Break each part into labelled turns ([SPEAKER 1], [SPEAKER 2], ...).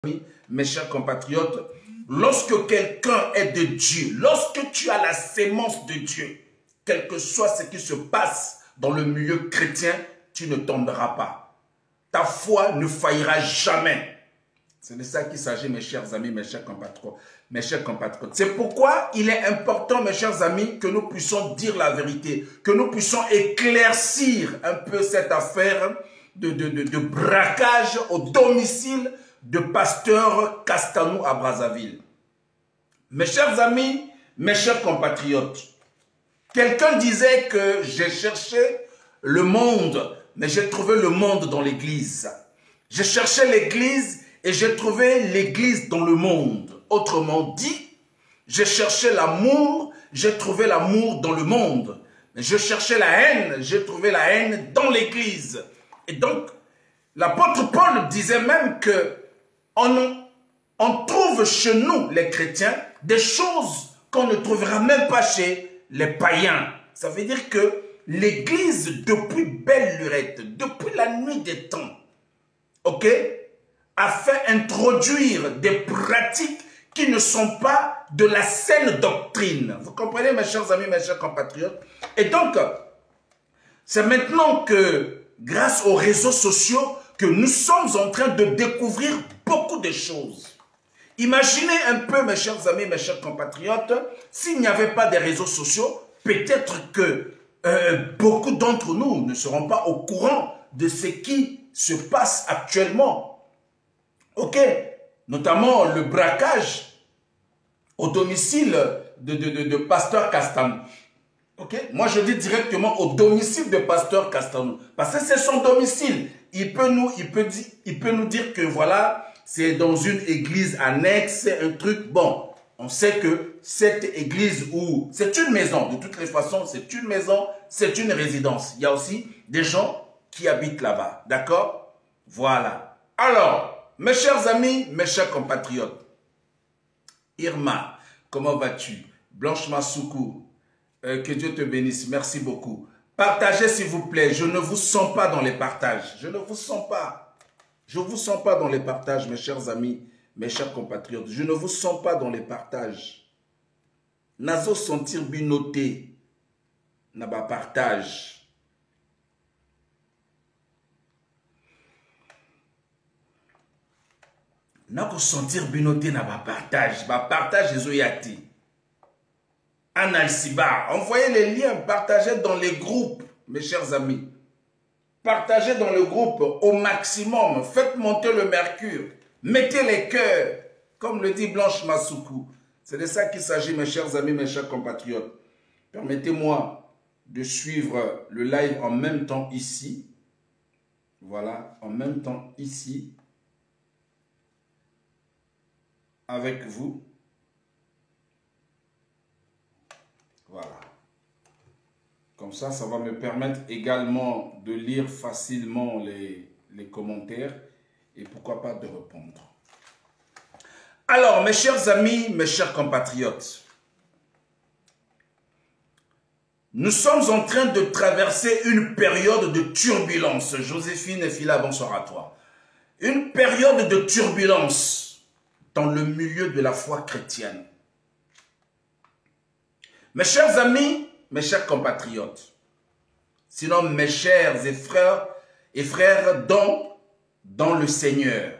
[SPEAKER 1] Mes chers compatriotes, lorsque quelqu'un est de Dieu, lorsque tu as la sémence de Dieu, quel que soit ce qui se passe dans le milieu chrétien, tu ne tomberas pas. Ta foi ne faillira jamais. C'est de ça qu'il s'agit, mes chers amis, mes chers compatriotes. C'est pourquoi il est important, mes chers amis, que nous puissions dire la vérité, que nous puissions éclaircir un peu cette affaire de braquage au domicile de pasteur Castanou à Brazzaville. Mes chers amis, mes chers compatriotes, quelqu'un disait que j'ai cherché le monde, mais j'ai trouvé le monde dans l'église. J'ai cherché l'église et j'ai trouvé l'église dans le monde. Autrement dit, j'ai cherché l'amour, j'ai trouvé l'amour dans le monde. Mais je cherchais la haine, j'ai trouvé la haine dans l'église. Et donc, l'apôtre Paul disait même que on trouve chez nous, les chrétiens, des choses qu'on ne trouvera même pas chez les païens. Ça veut dire que l'église, depuis belle lurette, depuis la nuit des temps, ok, a fait introduire des pratiques qui ne sont pas de la saine doctrine. Vous comprenez, mes chers amis, mes chers compatriotes? Et donc, c'est maintenant que, grâce aux réseaux sociaux, que nous sommes en train de découvrir beaucoup de choses. Imaginez un peu, mes chers amis, mes chers compatriotes, s'il n'y avait pas des réseaux sociaux, peut-être que beaucoup d'entre nous ne seront pas au courant de ce qui se passe actuellement. Ok, notamment le braquage au domicile de pasteur Castanou. Ok, moi je dis directement au domicile de pasteur Castanou, parce que c'est son domicile. Il peut nous dire que voilà, c'est dans une église annexe, c'est un truc, bon, on sait que cette église où, c'est une maison, de toutes les façons, c'est une maison, c'est une résidence. Il y a aussi des gens qui habitent là-bas, d'accord? Voilà. Alors, mes chers amis, mes chers compatriotes, Irma, comment vas-tu? Blanche Massoukou, que Dieu te bénisse, merci beaucoup. Partagez s'il vous plaît, je ne vous sens pas dans les partages, je ne vous sens pas. Je ne vous sens pas dans les partages, mes chers amis, mes chers compatriotes. Je ne vous sens pas dans les partages. Nazo sentir binoté, n'a pas partage. Nako sentir binoté, n'a pas partage. Ba partage les oyati. Analciba, envoyez les liens, partagez dans les groupes, mes chers amis. Partagez dans le groupe au maximum. Faites monter le mercure. Mettez les cœurs. Comme le dit Blanche Massoukou. C'est de ça qu'il s'agit, mes chers amis, mes chers compatriotes. Permettez-moi de suivre le live en même temps ici. Voilà, en même temps ici. Avec vous. Voilà. Comme ça, ça va me permettre également de lire facilement les commentaires et pourquoi pas de répondre. Alors, mes chers amis, mes chers compatriotes, nous sommes en train de traverser une période de turbulence. Joséphine et Phila, bonsoir à toi. Une période de turbulence dans le milieu de la foi chrétienne. Mes chers amis, mes chers compatriotes, sinon mes chers et frères dans le Seigneur,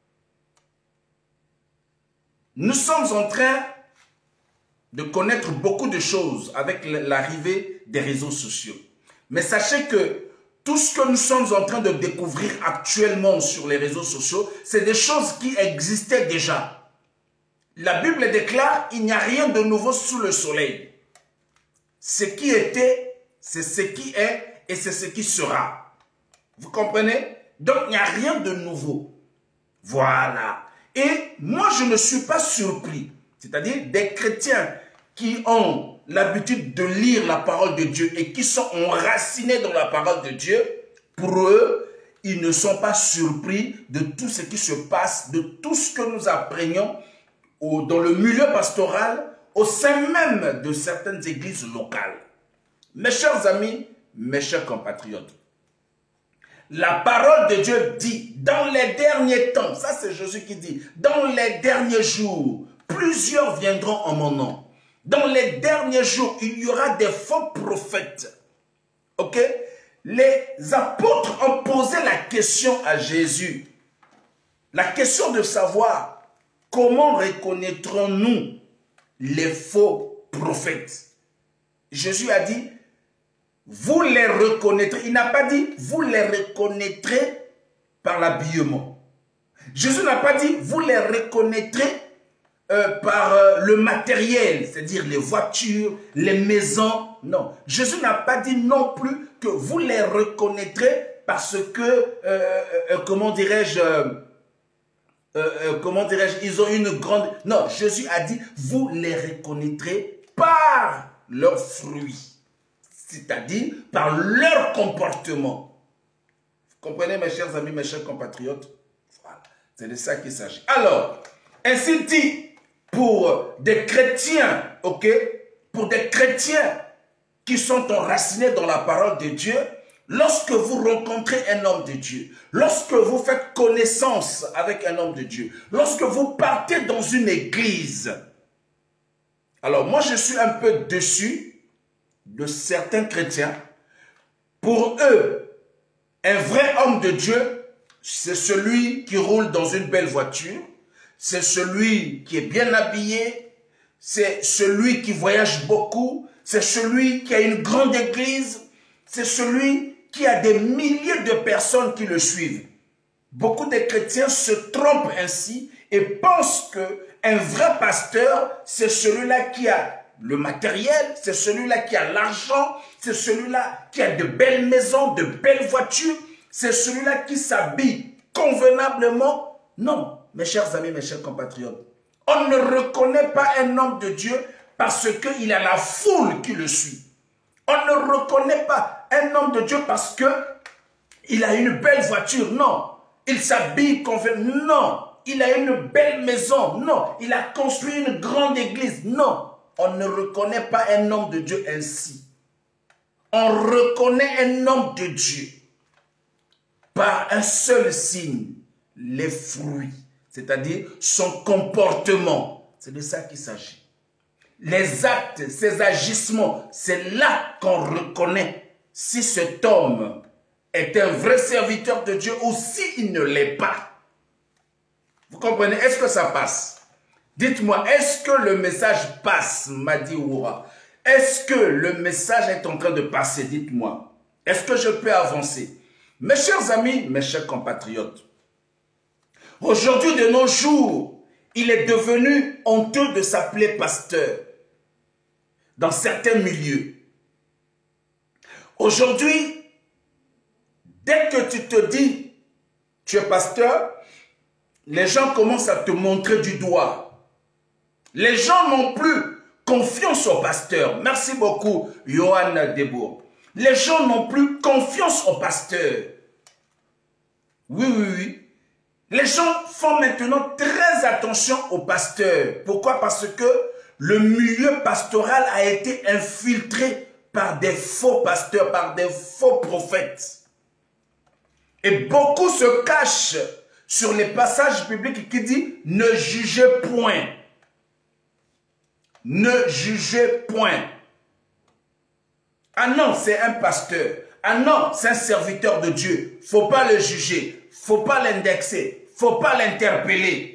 [SPEAKER 1] nous sommes en train de connaître beaucoup de choses avec l'arrivée des réseaux sociaux. Mais sachez que tout ce que nous sommes en train de découvrir actuellement sur les réseaux sociaux, c'est des choses qui existaient déjà. La Bible déclare qu'il n'y a rien de nouveau sous le soleil. Ce qui était, c'est ce qui est et c'est ce qui sera. Vous comprenez? Donc, il n'y a rien de nouveau. Voilà. Et moi, je ne suis pas surpris. C'est-à-dire des chrétiens qui ont l'habitude de lire la parole de Dieu et qui sont enracinés dans la parole de Dieu, pour eux, ils ne sont pas surpris de tout ce qui se passe, de tout ce que nous apprenons dans le milieu pastoral, au sein même de certaines églises locales. Mes chers amis, mes chers compatriotes, La parole de Dieu dit, dans les derniers temps, ça c'est Jésus qui dit, dans les derniers jours, plusieurs viendront en mon nom. Dans les derniers jours, il y aura des faux prophètes. Ok? Les apôtres ont posé la question à Jésus. La question de savoir comment reconnaîtrons-nous les faux prophètes. Jésus a dit, vous les reconnaîtrez. Il n'a pas dit, vous les reconnaîtrez par l'habillement. Jésus n'a pas dit, vous les reconnaîtrez par le matériel, c'est-à-dire les voitures, les maisons. Non, Jésus n'a pas dit non plus que vous les reconnaîtrez parce que, comment dirais-je, ils ont une grande... Non, Jésus a dit, vous les reconnaîtrez par leurs fruits, c'est-à-dire par leur comportement. Vous comprenez, mes chers amis, mes chers compatriotes? Voilà, c'est de ça qu'il s'agit. Alors, ainsi dit, pour des chrétiens, ok, pour des chrétiens qui sont enracinés dans la parole de Dieu, lorsque vous rencontrez un homme de Dieu, lorsque vous faites connaissance avec un homme de Dieu, lorsque vous partez dans une église, alors moi je suis un peu déçu de certains chrétiens. Pour eux, un vrai homme de Dieu, c'est celui qui roule dans une belle voiture, c'est celui qui est bien habillé, c'est celui qui voyage beaucoup, c'est celui qui a une grande église, c'est celui qui a des milliers de personnes qui le suivent. Beaucoup de chrétiens se trompent ainsi et pensent qu'un vrai pasteur, c'est celui-là qui a le matériel, c'est celui-là qui a l'argent, c'est celui-là qui a de belles maisons, de belles voitures, c'est celui-là qui s'habille convenablement. Non, mes chers amis, mes chers compatriotes, on ne reconnaît pas un homme de Dieu parce qu'il a la foule qui le suit. On ne reconnaît pas un homme de Dieu parce qu'il a une belle voiture. Non. Il s'habille convenablement. Non. Il a une belle maison. Non. Il a construit une grande église. Non. On ne reconnaît pas un homme de Dieu ainsi. On reconnaît un homme de Dieu par un seul signe, les fruits, c'est-à-dire son comportement. C'est de ça qu'il s'agit. Les actes, ses agissements, c'est là qu'on reconnaît si cet homme est un vrai serviteur de Dieu ou s'il ne l'est pas. Vous comprenez? Est-ce que ça passe? Dites-moi, est-ce que le message passe, Madi Oura? Est-ce que le message est en train de passer? Dites-moi. Est-ce que je peux avancer? Mes chers amis, mes chers compatriotes, aujourd'hui de nos jours, il est devenu honteux de s'appeler pasteur dans certains milieux. Aujourd'hui, dès que tu te dis tu es pasteur, les gens commencent à te montrer du doigt. Les gens n'ont plus confiance au pasteur. Merci beaucoup, Johan Debourg. Les gens n'ont plus confiance au pasteur. Oui, oui, oui. Les gens font maintenant très attention au pasteur. Pourquoi? Parce que le milieu pastoral a été infiltré par des faux pasteurs, par des faux prophètes. Et beaucoup se cachent sur les passages bibliques qui disent « Ne jugez point ». Ne jugez point. Ah non, c'est un pasteur. Ah non, c'est un serviteur de Dieu. Il ne faut pas le juger. Il ne faut pas l'indexer. Il ne faut pas l'interpeller.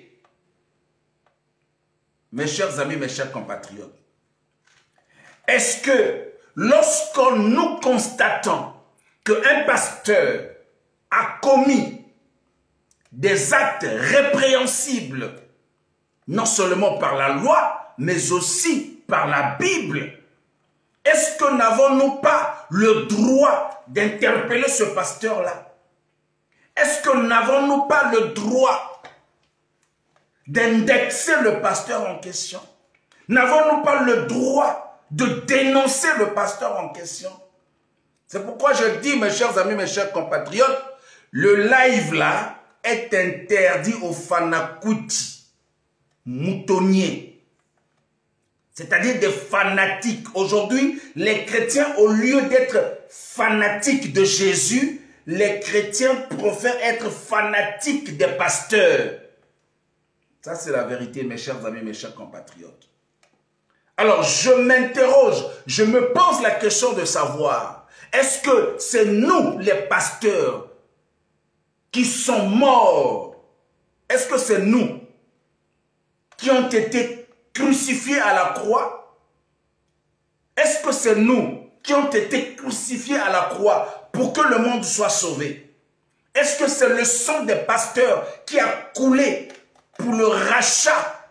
[SPEAKER 1] Mes chers amis, mes chers compatriotes, est-ce que lorsque nous constatons qu'un pasteur a commis des actes répréhensibles, non seulement par la loi, mais aussi par la Bible, est-ce que n'avons-nous pas le droit d'interpeller ce pasteur-là? Est-ce que n'avons-nous pas le droit d'indexer le pasteur en question? N'avons-nous pas le droit de dénoncer le pasteur en question? C'est pourquoi je dis, mes chers amis, mes chers compatriotes, le live là est interdit aux fanakoutis, moutonniers, c'est-à-dire des fanatiques. Aujourd'hui, les chrétiens, au lieu d'être fanatiques de Jésus, les chrétiens préfèrent être fanatiques des pasteurs. Ça, c'est la vérité, mes chers amis, mes chers compatriotes. Alors, je m'interroge, je me pose la question de savoir, est-ce que c'est nous, les pasteurs, qui sont morts? Est-ce que c'est nous qui ont été crucifiés à la croix? Est-ce que c'est nous qui ont été crucifiés à la croix pour que le monde soit sauvé? Est-ce que c'est le sang des pasteurs qui a coulé pour le rachat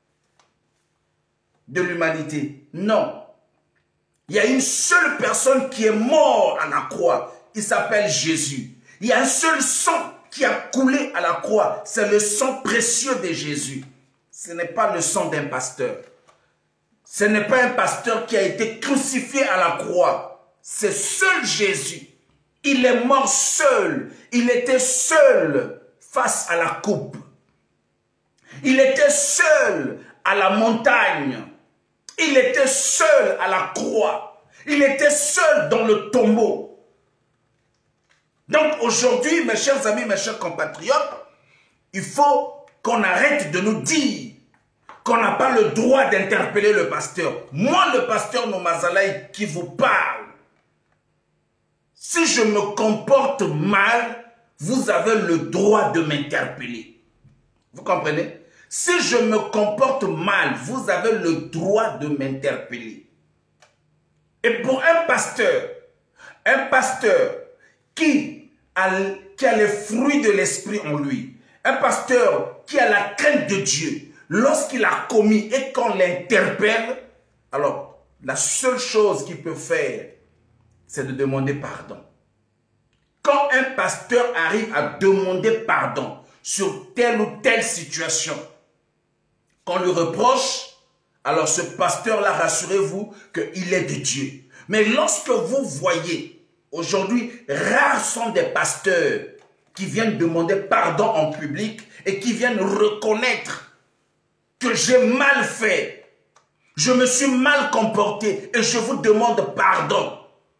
[SPEAKER 1] de l'humanité? Non. Il y a une seule personne qui est morte à la croix. Il s'appelle Jésus. Il y a un seul sang qui a coulé à la croix. C'est le sang précieux de Jésus. Ce n'est pas le sang d'un pasteur. Ce n'est pas un pasteur qui a été crucifié à la croix. C'est seul Jésus. Il est mort seul. Il était seul face à la coupe. Il était seul à la montagne. Il était seul à la croix. Il était seul dans le tombeau. Donc aujourd'hui, mes chers amis, mes chers compatriotes, il faut qu'on arrête de nous dire qu'on n'a pas le droit d'interpeller le pasteur. Moi, le pasteur Nomazalaï qui vous parle, si je me comporte mal, vous avez le droit de m'interpeller. Vous comprenez? Si je me comporte mal, vous avez le droit de m'interpeller. Et pour un pasteur qui a les fruits de l'esprit en lui, un pasteur qui a la crainte de Dieu, lorsqu'il a commis et qu'on l'interpelle, alors la seule chose qu'il peut faire, c'est de demander pardon. Quand un pasteur arrive à demander pardon sur telle ou telle situation, qu'on lui reproche, alors ce pasteur-là, rassurez-vous qu'il est de Dieu. Mais lorsque vous voyez, aujourd'hui, rares sont des pasteurs qui viennent demander pardon en public et qui viennent reconnaître que j'ai mal fait, je me suis mal comporté et je vous demande pardon.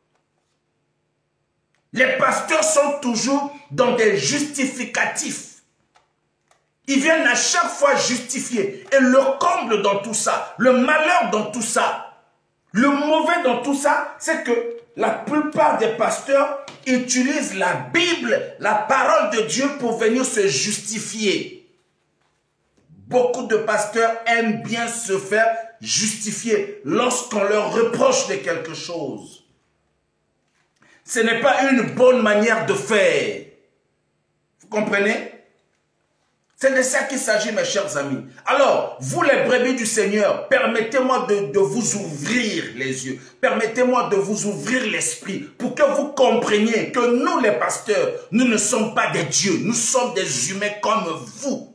[SPEAKER 1] Les pasteurs sont toujours dans des justificatifs. Ils viennent à chaque fois justifier. Et le comble dans tout ça, le malheur dans tout ça, le mauvais dans tout ça, c'est que la plupart des pasteurs utilisent la Bible, la parole de Dieu pour venir se justifier. Beaucoup de pasteurs aiment bien se faire justifier lorsqu'on leur reproche de quelque chose. Ce n'est pas une bonne manière de faire. Vous comprenez? C'est de ça qu'il s'agit, mes chers amis. Alors, vous les brebis du Seigneur, permettez-moi de vous ouvrir les yeux. Permettez-moi de vous ouvrir l'esprit pour que vous compreniez que nous, les pasteurs, nous ne sommes pas des dieux. Nous sommes des humains comme vous.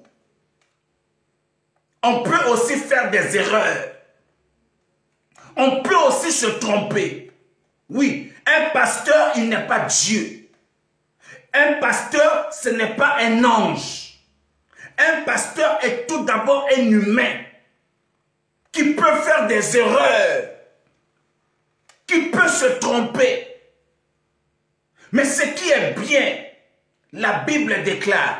[SPEAKER 1] On peut aussi faire des erreurs. On peut aussi se tromper. Oui, un pasteur, il n'est pas Dieu. Un pasteur, ce n'est pas un ange. Un pasteur est tout d'abord un humain qui peut faire des erreurs, qui peut se tromper. Mais ce qui est bien, la Bible déclare,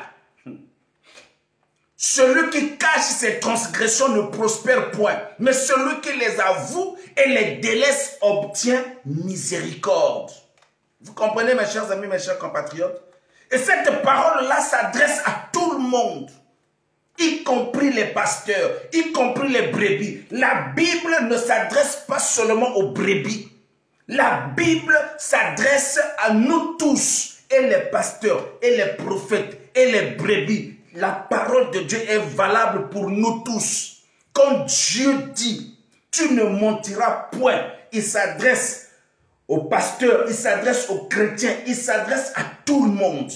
[SPEAKER 1] celui qui cache ses transgressions ne prospère point, mais celui qui les avoue et les délaisse obtient miséricorde. Vous comprenez, mes chers amis, mes chers compatriotes? Et cette parole-là s'adresse à tout le monde, y compris les pasteurs, y compris les brebis. La Bible ne s'adresse pas seulement aux brebis. La Bible s'adresse à nous tous, et les pasteurs, et les prophètes, et les brebis. La parole de Dieu est valable pour nous tous. Quand Dieu dit, tu ne mentiras point, il s'adresse aux pasteurs, il s'adresse aux chrétiens, il s'adresse à tout le monde.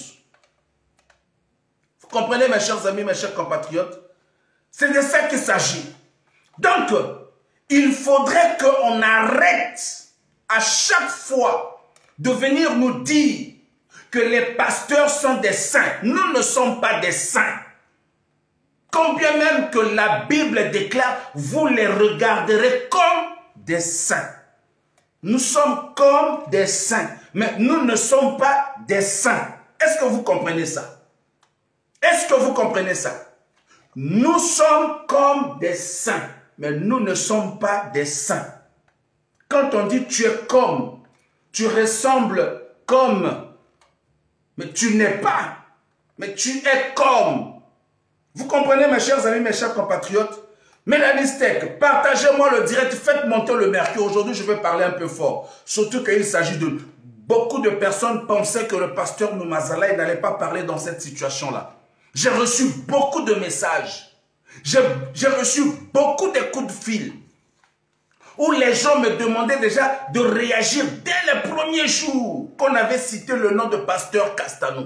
[SPEAKER 1] Vous comprenez, mes chers amis, mes chers compatriotes? C'est de ça qu'il s'agit. Donc, il faudrait qu'on arrête à chaque fois de venir nous dire que les pasteurs sont des saints. Nous ne sommes pas des saints. Combien même que la Bible déclare, vous les regarderez comme des saints. Nous sommes comme des saints, mais nous ne sommes pas des saints. Est-ce que vous comprenez ça? Est-ce que vous comprenez ça? Nous sommes comme des saints, mais nous ne sommes pas des saints. Quand on dit tu es comme, tu ressembles comme, mais tu n'es pas, mais tu es comme. Vous comprenez, mes chers amis, mes chers compatriotes? Mélanie Steck, partagez-moi le direct, faites monter le mercure. Aujourd'hui, je vais parler un peu fort. Surtout qu'il s'agit de... Beaucoup de personnes pensaient que le pasteur Noumazala n'allait pas parler dans cette situation-là. J'ai reçu beaucoup de messages. J'ai reçu beaucoup de coups de fil où les gens me demandaient déjà de réagir dès les premiers jours qu'on avait cité le nom de pasteur Castano.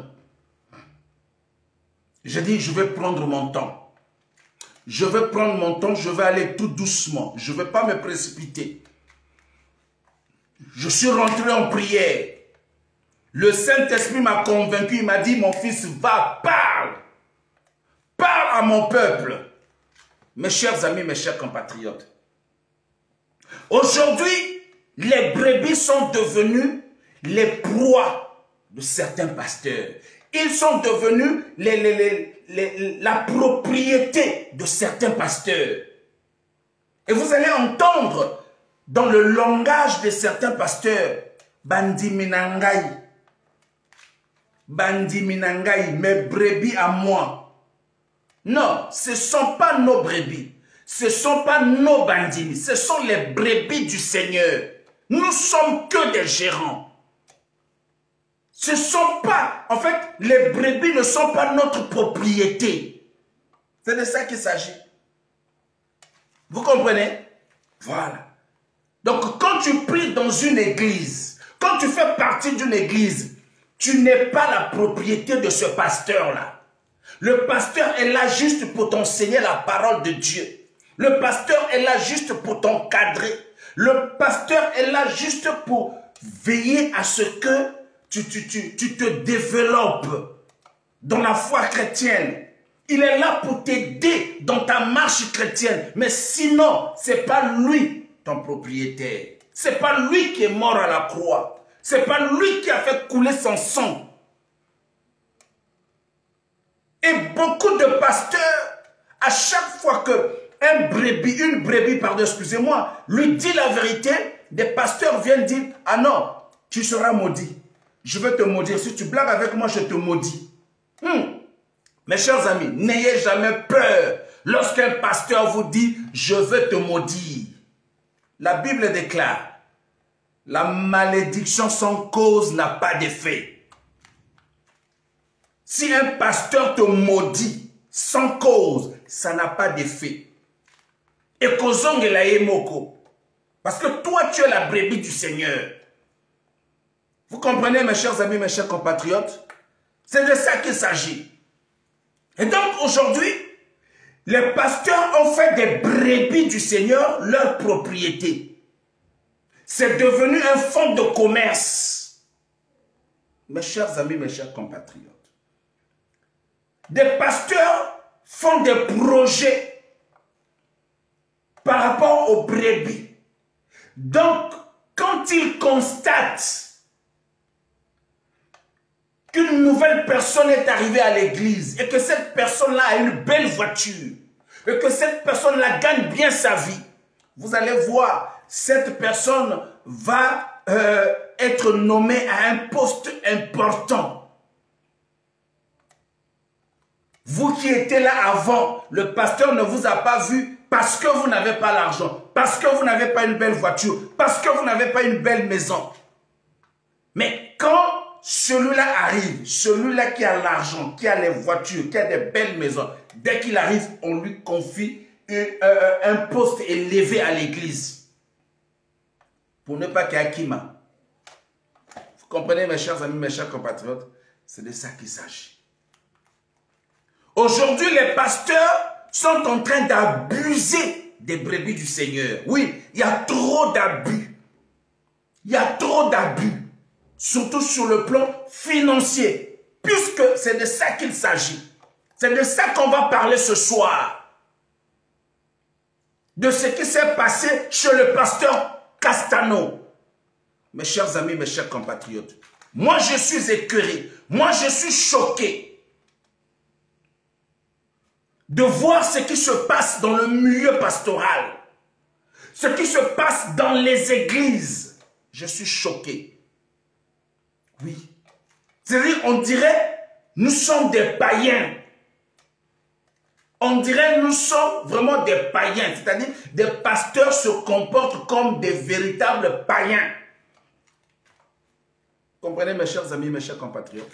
[SPEAKER 1] J'ai dit, je vais prendre mon temps. Je vais prendre mon temps, je vais aller tout doucement. Je ne vais pas me précipiter. Je suis rentré en prière. Le Saint-Esprit m'a convaincu, il m'a dit, mon fils, va, parle. Parle à mon peuple. Mes chers amis, mes chers compatriotes. Aujourd'hui, les brebis sont devenus les proies de certains pasteurs. Ils sont devenus la propriété de certains pasteurs. Et vous allez entendre dans le langage de certains pasteurs, Bandi Minangai, Bandi Minangai, mes brebis à moi. Non, ce ne sont pas nos brebis. Ce ne sont pas nos bandits. Ce sont les brebis du Seigneur. Nous ne sommes que des gérants. Ce ne sont pas... En fait, les brebis ne sont pas notre propriété. C'est de ça qu'il s'agit. Vous comprenez? Voilà. Donc, quand tu pries dans une église, quand tu fais partie d'une église, tu n'es pas la propriété de ce pasteur-là. Le pasteur est là juste pour t'enseigner la parole de Dieu. Le pasteur est là juste pour t'encadrer. Le pasteur est là juste pour veiller à ce que tu te développes dans la foi chrétienne. Il est là pour t'aider dans ta marche chrétienne. Mais sinon, ce n'est pas lui ton propriétaire. Ce n'est pas lui qui est mort à la croix. Ce n'est pas lui qui a fait couler son sang. Et beaucoup de pasteurs, à chaque fois que une brebis, pardon, excusez-moi, lui dit la vérité, des pasteurs viennent dire, ah non, tu seras maudit. Je vais te maudire. Si tu blagues avec moi, je te maudis. Mes chers amis, n'ayez jamais peur lorsqu'un pasteur vous dit, je veux te maudire. La Bible déclare, la malédiction sans cause n'a pas d'effet. Si un pasteur te maudit sans cause, ça n'a pas d'effet. Et parce que toi, tu es la brebis du Seigneur. Vous comprenez, mes chers amis, mes chers compatriotes? C'est de ça qu'il s'agit. Et donc, aujourd'hui, les pasteurs ont fait des brebis du Seigneur leur propriété. C'est devenu un fonds de commerce. Mes chers amis, mes chers compatriotes. Des pasteurs font des projets par rapport aux brebis. Donc, quand ils constatent qu'une nouvelle personne est arrivée à l'église et que cette personne-là a une belle voiture et que cette personne-là gagne bien sa vie, vous allez voir, cette personne va être nommée à un poste important. Vous qui étiez là avant, le pasteur ne vous a pas vu parce que vous n'avez pas l'argent, parce que vous n'avez pas une belle voiture, parce que vous n'avez pas une belle maison. Mais quand celui-là arrive, celui-là qui a l'argent, qui a les voitures, qui a des belles maisons, dès qu'il arrive, on lui confie un poste élevé à l'église. Pour ne pas qu'il y ait Akima. Vous comprenez, mes chers amis, mes chers compatriotes? C'est de ça qu'il s'agit. Aujourd'hui, les pasteurs sont en train d'abuser des brebis du Seigneur. Oui, il y a trop d'abus. Il y a trop d'abus. Surtout sur le plan financier. Puisque c'est de ça qu'il s'agit. C'est de ça qu'on va parler ce soir. De ce qui s'est passé chez le pasteur Castano. Mes chers amis, mes chers compatriotes, Moi, je suis écœuré. Moi, je suis choqué de voir ce qui se passe dans le milieu pastoral. Ce qui se passe dans les églises. Je suis choqué. Oui. C'est-à-dire, on dirait, nous sommes des païens. On dirait, nous sommes vraiment des païens. C'est-à-dire, des pasteurs se comportent comme des véritables païens. Comprenez, mes chers amis, mes chers compatriotes?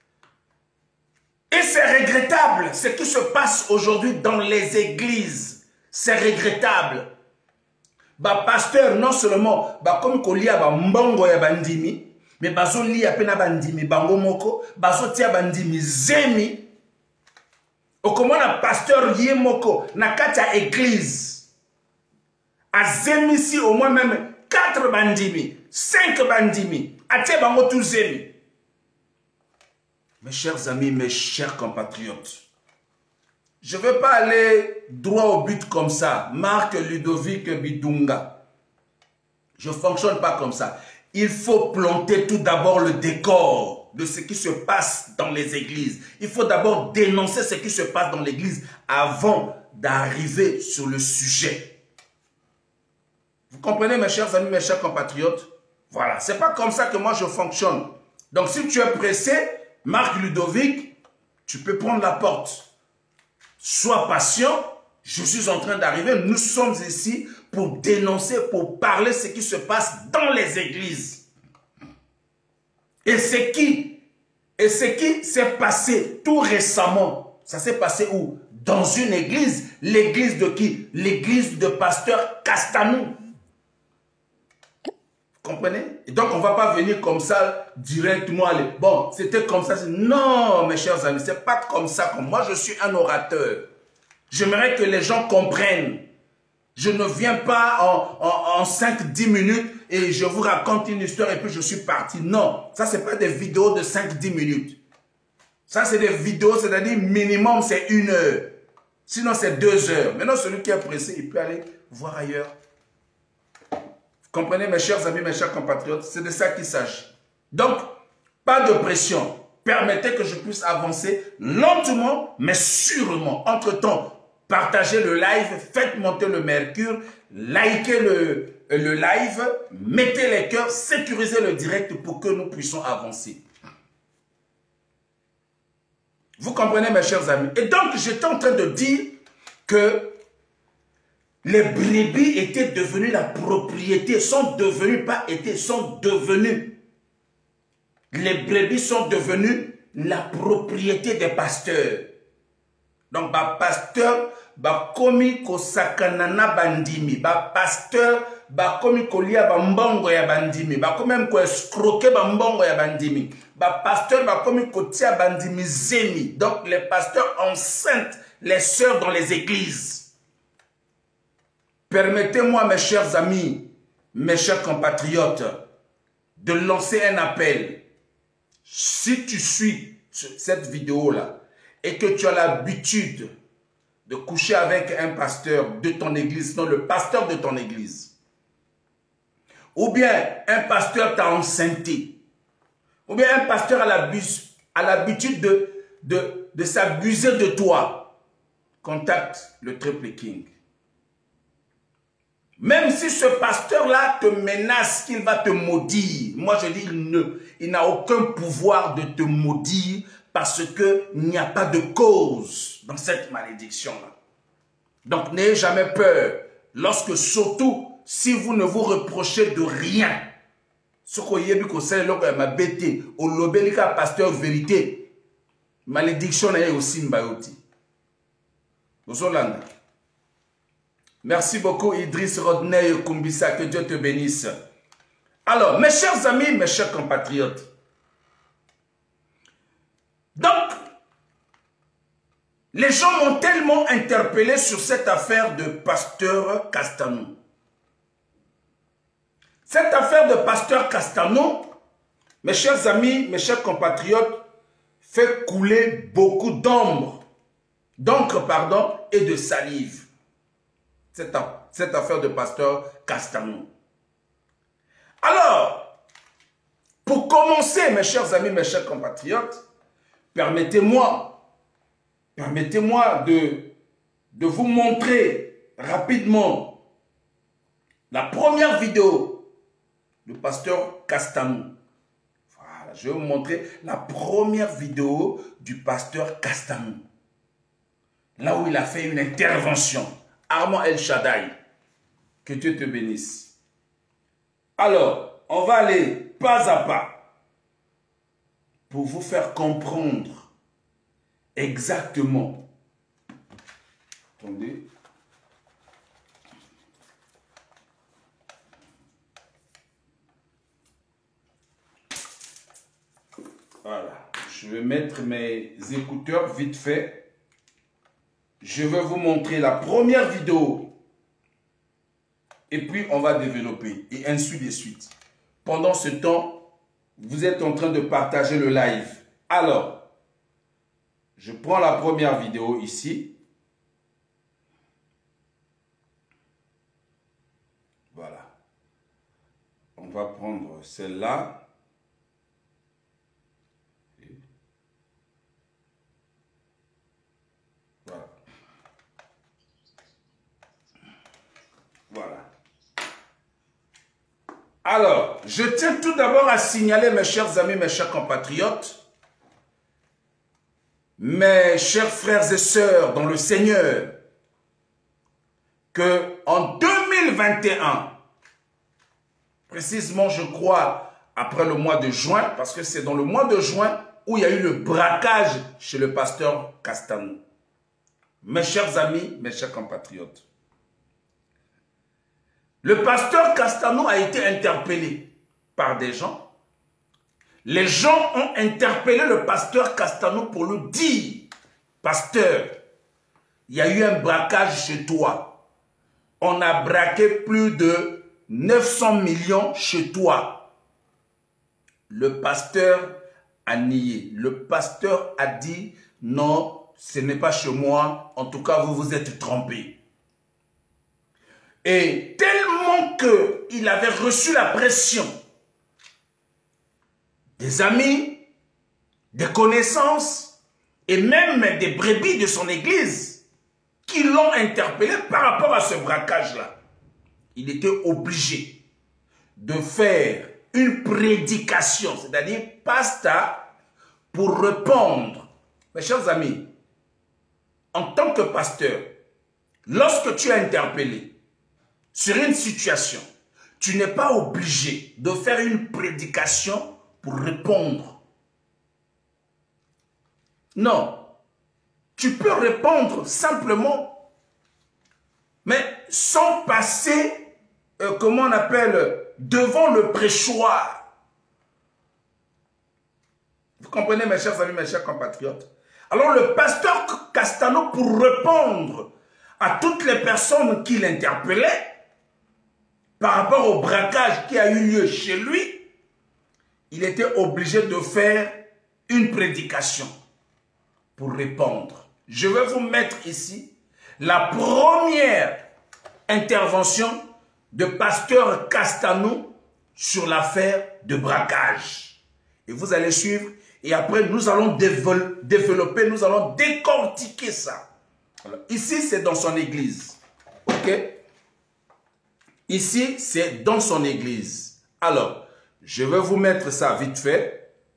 [SPEAKER 1] Et c'est regrettable ce qui se passe aujourd'hui dans les églises. C'est regrettable. Bah, pasteur, non seulement, bah, comme kolia ba mbongo ya bandimi, mais bazo lia pena bandimi bango moko, bazo tia bandimi zemi. Okomona pasteur yé moko na kata église. A zemi si au moins même 4 bandimi, 5 bandimi, a tia bango tout zemi. Mes chers amis, mes chers compatriotes, je ne veux pas aller droit au but comme ça. Marc Ludovic Bidunga. Je ne fonctionne pas comme ça. Il faut planter tout d'abord le décor de ce qui se passe dans les églises. Il faut d'abord dénoncer ce qui se passe dans l'église avant d'arriver sur le sujet. Vous comprenez, mes chers amis, mes chers compatriotes? Voilà, ce n'est pas comme ça que moi je fonctionne. Donc si tu es pressé, Marc Ludovic, tu peux prendre la porte. Sois patient, je suis en train d'arriver. Nous sommes ici pour dénoncer, pour parler ce qui se passe dans les églises. Et ce qui s'est passé tout récemment, ça s'est passé où? Dans une église. L'église de qui? L'église de pasteur Castanou. Vous comprenez? Et donc, on ne va pas venir comme ça directement aller. Bon, c'était comme ça. Non, mes chers amis, ce n'est pas comme ça. Moi, je suis un orateur. J'aimerais que les gens comprennent. Je ne viens pas en 5-10 minutes et je vous raconte une histoire et puis je suis parti. Non, ça, ce n'est pas des vidéos de 5-10 minutes. Ça, c'est des vidéos, c'est-à-dire minimum, c'est 1 heure. Sinon, c'est 2 heures. Maintenant, celui qui est pressé, il peut aller voir ailleurs. Comprenez, mes chers amis, mes chers compatriotes, c'est de ça qu'il s'agit. Donc, pas de pression. Permettez que je puisse avancer lentement, mais sûrement. Entre-temps, partagez le live, faites monter le mercure, likez le live, mettez les cœurs, sécurisez le direct pour que nous puissions avancer. Vous comprenez, mes chers amis? Et donc, j'étais en train de dire que les brebis étaient devenues la propriété, sont devenues, pas étaient, sont devenues. Les brebis sont devenues la propriété des pasteurs. Donc, ba pasteur, ba komi ko sakanana bandimi, ba pasteur, ba komi kolia ba mbongo ya bandimi, ba komi même ko escroquer ba mbongo ya bandimi, ba pasteur, ba komi ko tia bandimi zemi. Donc, les pasteurs enceintent les sœurs dans les églises. Permettez-moi, mes chers amis, mes chers compatriotes, de lancer un appel. Si tu suis cette vidéo-là et que tu as l'habitude de coucher avec un pasteur de ton église, non, le pasteur de ton église, ou bien un pasteur t'a enceinté, ou bien un pasteur a l'habitude de s'abuser de toi, contacte le Triple King. Même si ce pasteur-là te menace qu'il va te maudire, moi je dis il n'a aucun pouvoir de te maudire parce qu'il n'y a pas de cause dans cette malédiction-là. Donc n'ayez jamais peur, lorsque surtout si vous ne vous reprochez de rien, ce qu'on y a vu que c'est ma bête, au lobelika pasteur vérité, malédiction est aussi mbayoti. Zolanda. Merci beaucoup Idriss Rodney Kumbisa, que Dieu te bénisse. Alors, mes chers amis, mes chers compatriotes, donc, les gens m'ont tellement interpellé sur cette affaire de pasteur Castanou. Cette affaire de pasteur Castanou, mes chers amis, mes chers compatriotes, fait couler beaucoup d'encre, et de salive. Cette affaire de pasteur Castanou. Alors, pour commencer, mes chers amis, mes chers compatriotes, permettez-moi de vous montrer rapidement la première vidéo du pasteur Castanou. Voilà, je vais vous montrer la première vidéo du pasteur Castanou. Là où il a fait une intervention. Armand El Shaddai. Que Dieu te bénisse. Alors, on va aller pas à pas pour vous faire comprendre exactement. Attendez. Voilà. Je vais mettre mes écouteurs vite fait. Je vais vous montrer la première vidéo. Et puis, on va développer. Et ainsi de suite. Pendant ce temps, vous êtes en train de partager le live. Alors, je prends la première vidéo ici. Voilà. On va prendre celle-là. Voilà. Voilà. Alors, je tiens tout d'abord à signaler, mes chers amis, mes chers compatriotes, mes chers frères et sœurs dans le Seigneur, que en 2021, précisément, je crois, après le mois de juin, parce que c'est dans le mois de juin où il y a eu le braquage chez le pasteur Castanou. Mes chers amis, mes chers compatriotes, le pasteur Castanou a été interpellé par des gens. Les gens ont interpellé le pasteur Castanou pour lui dire, pasteur, il y a eu un braquage chez toi. On a braqué plus de 900 millions chez toi. Le pasteur a nié. Le pasteur a dit, non, ce n'est pas chez moi. En tout cas, vous vous êtes trompé. Et tellement qu'il avait reçu la pression des amis, des connaissances et même des brebis de son église qui l'ont interpellé par rapport à ce braquage-là. Il était obligé de faire une prédication, c'est-à-dire pasta, pour répondre. Mes chers amis, en tant que pasteur, lorsque tu es interpellé sur une situation, tu n'es pas obligé de faire une prédication pour répondre. Non. Tu peux répondre simplement, mais sans passer, comment on appelle, devant le prêchoir. Vous comprenez, mes chers amis, mes chers compatriotes? Alors le pasteur Castanou, pour répondre à toutes les personnes qui l'interpellaient, par rapport au braquage qui a eu lieu chez lui, il était obligé de faire une prédication pour répondre. Je vais vous mettre ici la première intervention de pasteur Castanou sur l'affaire de braquage. Et vous allez suivre et après nous allons développer, nous allons décortiquer ça. Alors, ici c'est dans son église. Ok? Ici, c'est dans son église. Alors, je vais vous mettre ça vite fait.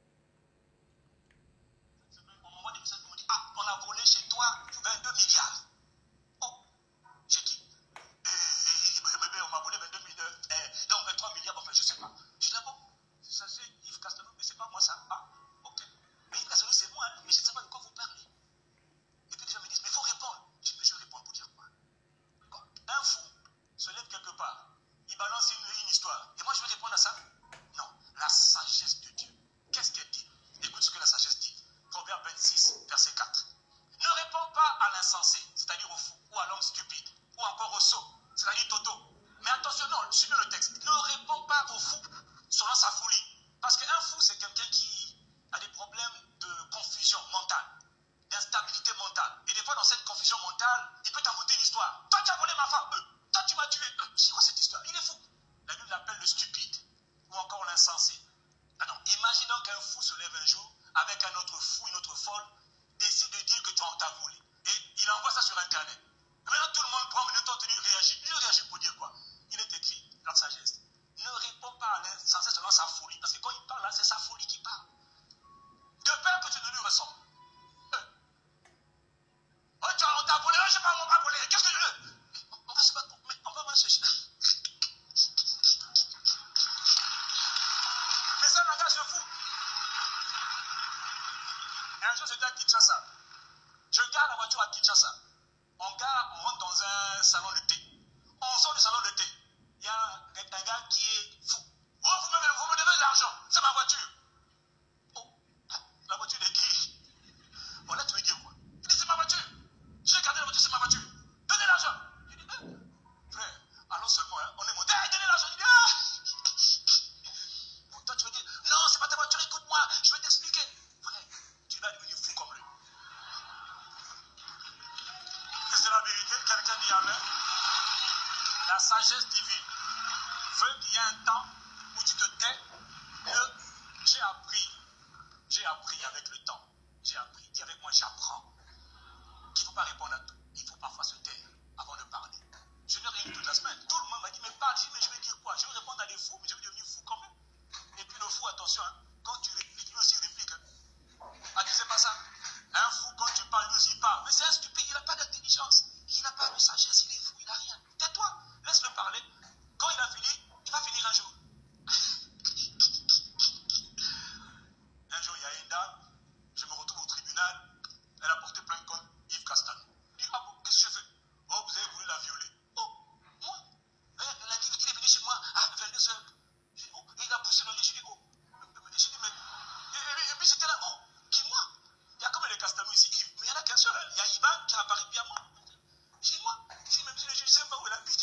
[SPEAKER 2] Au moment des messages, on me dit, ah, on a volé chez toi 22 milliards. Oh, j'ai dit, on m'a volé 22 milliards, donc 23 milliards, enfin, je sais pas. Je dis, ah bon, ça c'est Yves Castanou, mais c'est pas moi ça. Ah, ok. Mais Yves Castanou, c'est moi, hein, mais je ne sais pas de quoi vous parlez. Et puis les gens me disent, mais il faut répondre. Je dis, mais je réponds pour dire quoi? Un fou se lève quelque part, il balance une histoire. Et moi, je vais répondre à ça? Non, la sagesse de Dieu. Qu'est-ce qu'elle dit? Écoute ce que la sagesse dit. Proverbe 26, verset 4. Ne réponds pas à l'insensé, c'est-à-dire au fou, ou à l'homme stupide, ou encore au sot, c'est-à-dire Toto. Mais attention, non, suivez le texte. Ne réponds pas au fou selon sa folie. Parce qu'un fou, c'est quelqu'un qui a des problèmes de confusion mentale, d'instabilité mentale. Et des fois, dans cette confusion mentale, il peut t'inventer une histoire. Toi, tu as volé ma femme. Toi, tu m'as tué. C'est quoi cette histoire? Il est fou. La Bible l'appelle le stupide ou encore l'insensé. Ah non, imagine La sagesse divine veut qu'il y ait un temps où tu te tais. J'ai appris avec le temps. J'ai appris. Dis avec moi, j'apprends. Il ne faut pas répondre à tout. Il faut parfois se taire avant de parler. Je n'ai rien toute la semaine. Tout le monde m'a dit, mais parle, mais je vais dire quoi? Je vais répondre à des fous, mais je vais devenir fou quand même. Et puis le fou, attention, hein, quand tu répliques, lui aussi réplique. Hein. Ah, tu sais pas ça? Un fou, quand tu parles, lui aussi parle. Mais c'est un stupide, il n'a pas d'intelligence. Il n'a pas de sagesse, il est fou, il n'a rien. Tais-toi, laisse-le parler. Quand il a fini, il va finir un jour. Un jour, il y a une dame, je me retrouve au tribunal, elle a porté plainte contre Yves Castano. Je dis, ah bon, qu'est-ce que je fais? Oh, vous avez voulu la violer. Oh, moi? Elle a dit, il est venu chez moi à 22h. Je dis, oh, et il a poussé le lit, je dis, oh. Je dis, mais. Et puis c'était là, oh, qui moi? Il y a comme les Castano ici, Yves, mais il y en a qu'un seul. Il y a Ivan qui apparaît bien moi. Je dis, moi, je dis, même si le juge ne sait pas où elle habite.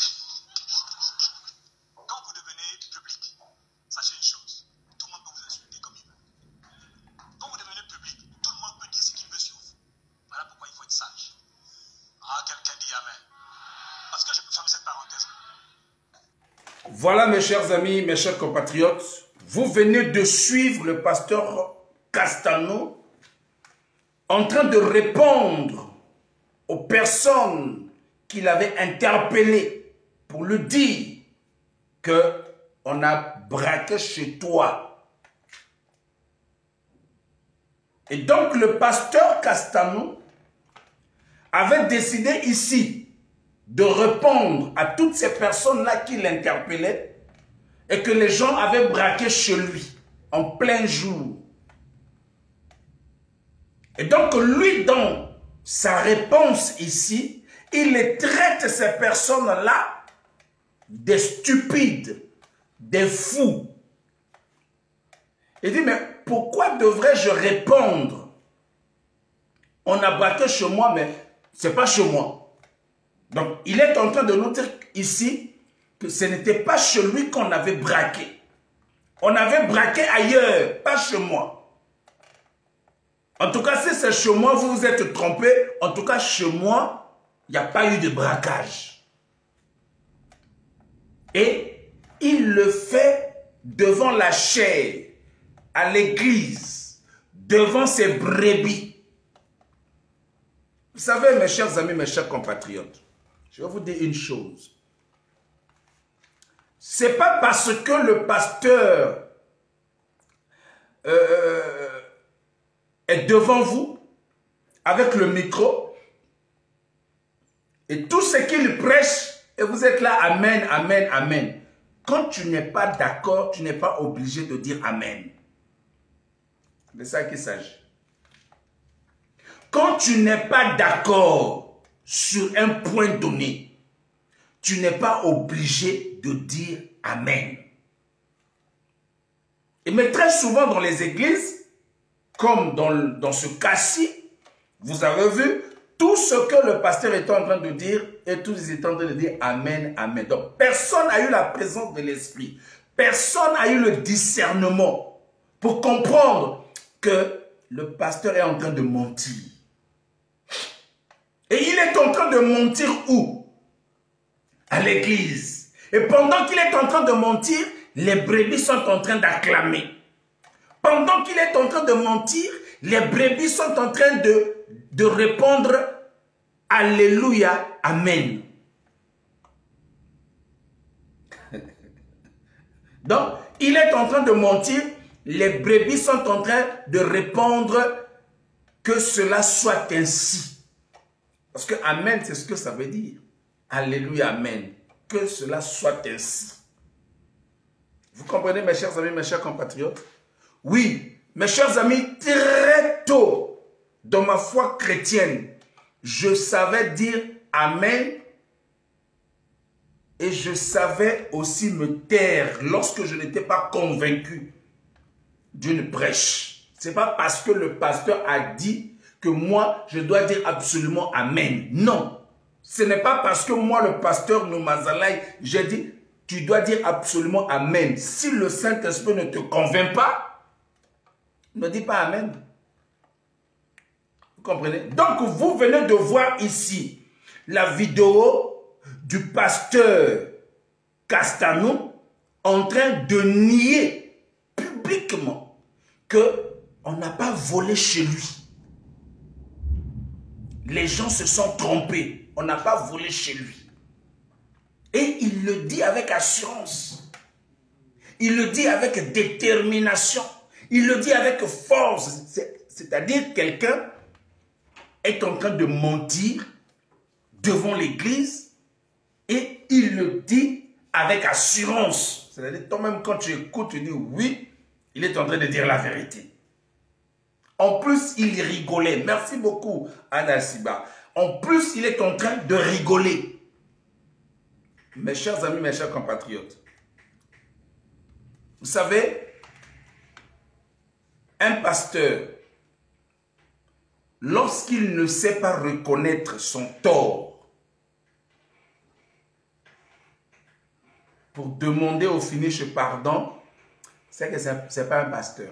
[SPEAKER 2] Quand vous devenez public, sachez une chose, tout le monde peut vous insulter comme il veut. Quand vous devenez public, tout le monde peut dire ce qu'il veut sur vous. Voilà pourquoi il faut être sage. Ah, quelqu'un dit Amen. Parce que je peux fermer cette parenthèse.
[SPEAKER 1] Voilà mes chers amis, mes chers compatriotes, vous venez de suivre le pasteur Castano en train de répondre aux personnes qu'il avait interpellées pour lui dire qu'on a braqué chez toi. Et donc le pasteur Castano avait décidé ici de répondre à toutes ces personnes-là qui l'interpellaient et que les gens avaient braqué chez lui en plein jour. Et donc lui, dans sa réponse ici, il les traite ces personnes-là des stupides, des fous. Il dit, mais pourquoi devrais-je répondre? On a braqué chez moi, mais ce n'est pas chez moi. Donc, il est en train de nous dire ici que ce n'était pas chez lui qu'on avait braqué. On avait braqué ailleurs, pas chez moi. En tout cas, si c'est chez moi, vous vous êtes trompé. En tout cas, chez moi, il n'y a pas eu de braquage. Et il le fait devant la chair, à l'église, devant ses brebis. Vous savez, mes chers amis, mes chers compatriotes, je vais vous dire une chose. Ce n'est pas parce que le pasteur est devant vous, avec le micro, et tout ce qu'il prêche, et vous êtes là, amen, amen, amen. Quand tu n'es pas d'accord, tu n'es pas obligé de dire amen. C'est de ça qu'il s'agit. Quand tu n'es pas d'accord sur un point donné, tu n'es pas obligé de dire amen. Mais très souvent dans les églises, comme dans ce cas-ci, vous avez vu tout ce que le pasteur était en train de dire et tous étaient en train de dire amen, amen. Donc personne n'a eu la présence de l'esprit. Personne n'a eu le discernement pour comprendre que le pasteur est en train de mentir. Et il est en train de mentir où? À l'église. Et pendant qu'il est en train de mentir, les brebis sont en train d'acclamer. Pendant qu'il est en train de mentir, les brebis sont en train de répondre Alléluia, Amen. Donc, il est en train de mentir, les brebis sont en train de répondre que cela soit ainsi. Parce que Amen, c'est ce que ça veut dire. Alléluia, Amen. Que cela soit ainsi. Vous comprenez, mes chers amis, mes chers compatriotes? Oui, mes chers amis, très tôt dans ma foi chrétienne, je savais dire Amen et je savais aussi me taire lorsque je n'étais pas convaincu d'une prêche. Ce n'est pas parce que le pasteur a dit que moi, je dois dire absolument Amen. Non, ce n'est pas parce que moi, le pasteur Noumazalaï, j'ai dit, tu dois dire absolument Amen. Si le Saint-Esprit ne te convainc pas, ne dis pas Amen. Vous comprenez? Donc, vous venez de voir ici la vidéo du pasteur Castano en train de nier publiquement qu'on n'a pas volé chez lui. Les gens se sont trompés. On n'a pas volé chez lui. Et il le dit avec assurance. Il le dit avec détermination. Il le dit avec force. C'est-à-dire quelqu'un est en train de mentir devant l'église et il le dit avec assurance. C'est-à-dire toi-même quand tu écoutes, tu dis oui, il est en train de dire la vérité. En plus, il rigolait. Merci beaucoup, Anna Siba. En plus, il est en train de rigoler. Mes chers amis, mes chers compatriotes, vous savez, un pasteur, lorsqu'il ne sait pas reconnaître son tort, pour demander au finish pardon, c'est que ce n'est pas un pasteur.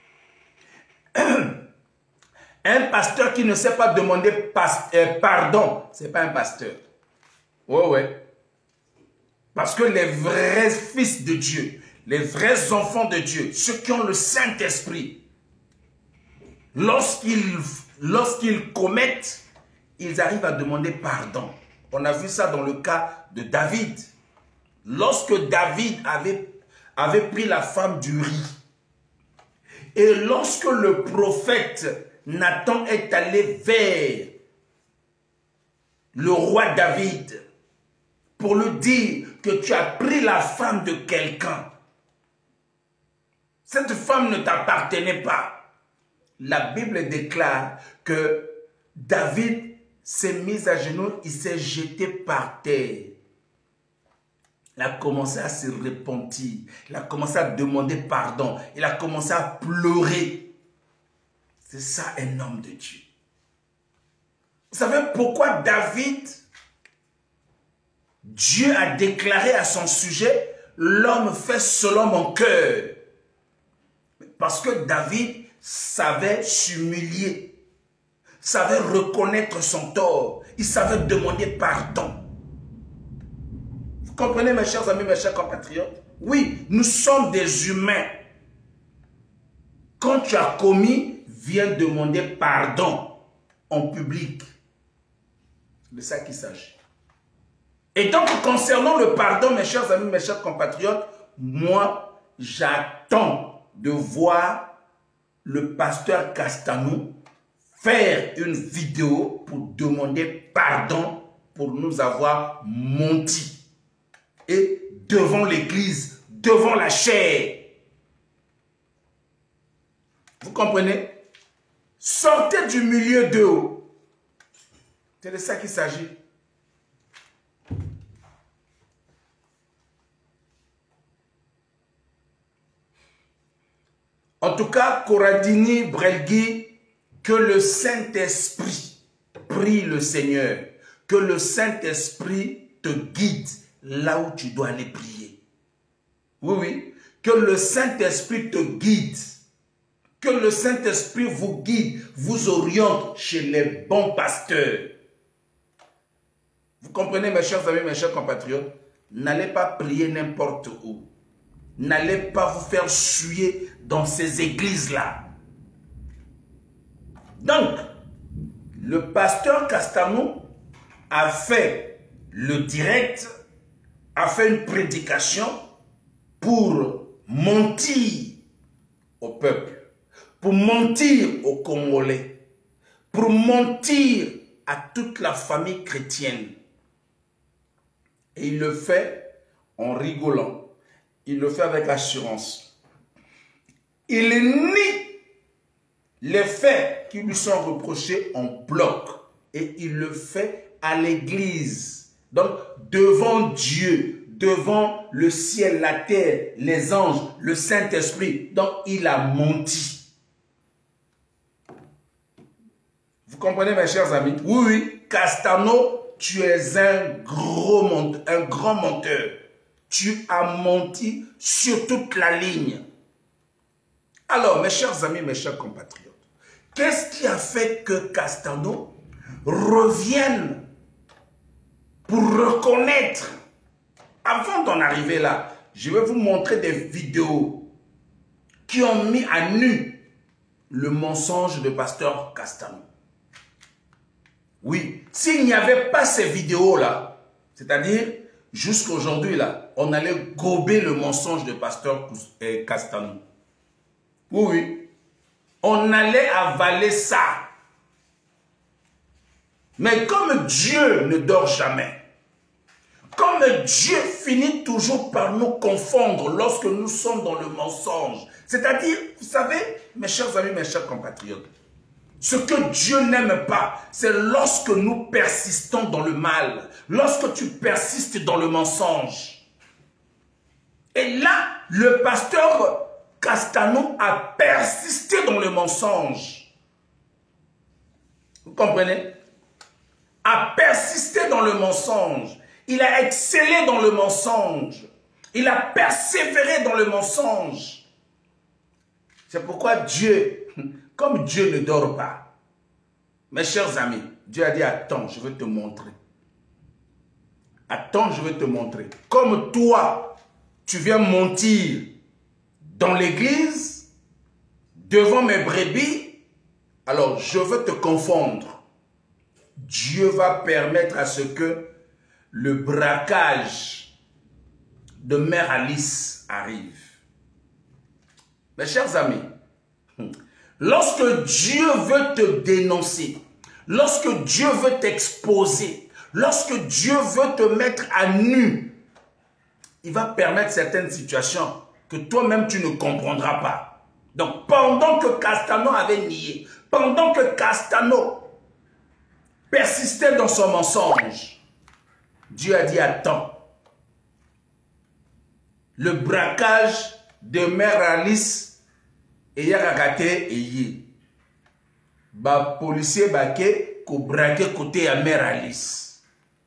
[SPEAKER 1] Un pasteur qui ne sait pas demander pardon, ce n'est pas un pasteur. Ouais. Parce que les vrais fils de Dieu, les vrais enfants de Dieu, ceux qui ont le Saint-Esprit, lorsqu'ils commettent, ils arrivent à demander pardon. On a vu ça dans le cas de David. Lorsque David avait pris la femme d'Uri, et lorsque le prophète Nathan est allé vers le roi David pour lui dire que tu as pris la femme de quelqu'un, cette femme ne t'appartenait pas. La Bible déclare que David s'est mis à genoux, il s'est jeté par terre. Il a commencé à se repentir, il a commencé à demander pardon, il a commencé à pleurer. C'est ça un homme de Dieu. Vous savez pourquoi David, Dieu a déclaré à son sujet, l'homme fait selon mon cœur. Parce que David savait s'humilier, savait reconnaître son tort, il savait demander pardon. Vous comprenez mes chers amis, mes chers compatriotes? Oui, nous sommes des humains. Quand tu as commis, viens demander pardon en public. C'est de ça qu'il s'agit. Et donc, concernant le pardon, mes chers amis, mes chers compatriotes, moi, j'attends de voir le pasteur Castano faire une vidéo pour demander pardon pour nous avoir menti. Et devant l'église, devant la chair. Vous comprenez? Sortez du milieu d'eux. C'est de ça qu'il s'agit. En tout cas, Corradini, Brelgui, que le Saint-Esprit, prie le Seigneur, que le Saint-Esprit te guide là où tu dois aller prier. Oui, que le Saint-Esprit te guide. Que le Saint-Esprit vous guide, vous oriente chez les bons pasteurs. Vous comprenez mes chers amis, mes chers compatriotes? N'allez pas prier n'importe où. N'allez pas vous faire suer dans ces églises-là. Donc, le pasteur Castano a fait le direct, a fait une prédication pour mentir au peuple, pour mentir aux Congolais, pour mentir à toute la famille chrétienne. Et il le fait en rigolant. Il le fait avec assurance. Il nie les faits qui lui sont reprochés en bloc. Et il le fait à l'église. Donc, devant Dieu, devant le ciel, la terre, les anges, le Saint-Esprit. Donc, il a menti. Vous comprenez, mes chers amis? Oui, Castano, tu es un grand menteur. Tu as menti sur toute la ligne. Alors, mes chers amis, mes chers compatriotes, qu'est-ce qui a fait que Castano revienne pour reconnaître Avant d'en arriver là, je vais vous montrer des vidéos qui ont mis à nu le mensonge de pasteur Castano. Oui, s'il n'y avait pas ces vidéos-là, c'est-à-dire jusqu'à aujourd'hui, là, on allait gober le mensonge de pasteur Castano. Oui, oui. On allait avaler ça. Mais comme Dieu ne dort jamais, comme Dieu finit toujours par nous confondre lorsque nous sommes dans le mensonge, c'est-à-dire, vous savez, mes chers amis, mes chers compatriotes, ce que Dieu n'aime pas, c'est lorsque nous persistons dans le mal, lorsque tu persistes dans le mensonge. Et là, le pasteur Castano a persisté dans le mensonge. Vous comprenez? A persisté dans le mensonge. Il a excellé dans le mensonge. Il a persévéré dans le mensonge. C'est pourquoi Dieu, comme Dieu ne dort pas, mes chers amis, Dieu a dit, attends, je vais te montrer. Attends, je vais te montrer. Comme toi, tu viens mentir dans l'église, devant mes brebis, alors je veux te confondre. Dieu va permettre à ce que le braquage de Mère Alice arrive. Mes chers amis, lorsque Dieu veut te dénoncer, lorsque Dieu veut t'exposer, lorsque Dieu veut te mettre à nu, il va permettre certaines situations que toi-même tu ne comprendras pas. Donc pendant que Castano avait nié, pendant que Castano persistait dans son mensonge, Dieu a dit attends. Le braquage de Mère Alice et Yaragate et Yi. Ba policier baké ko braqué côté à Mère Alice.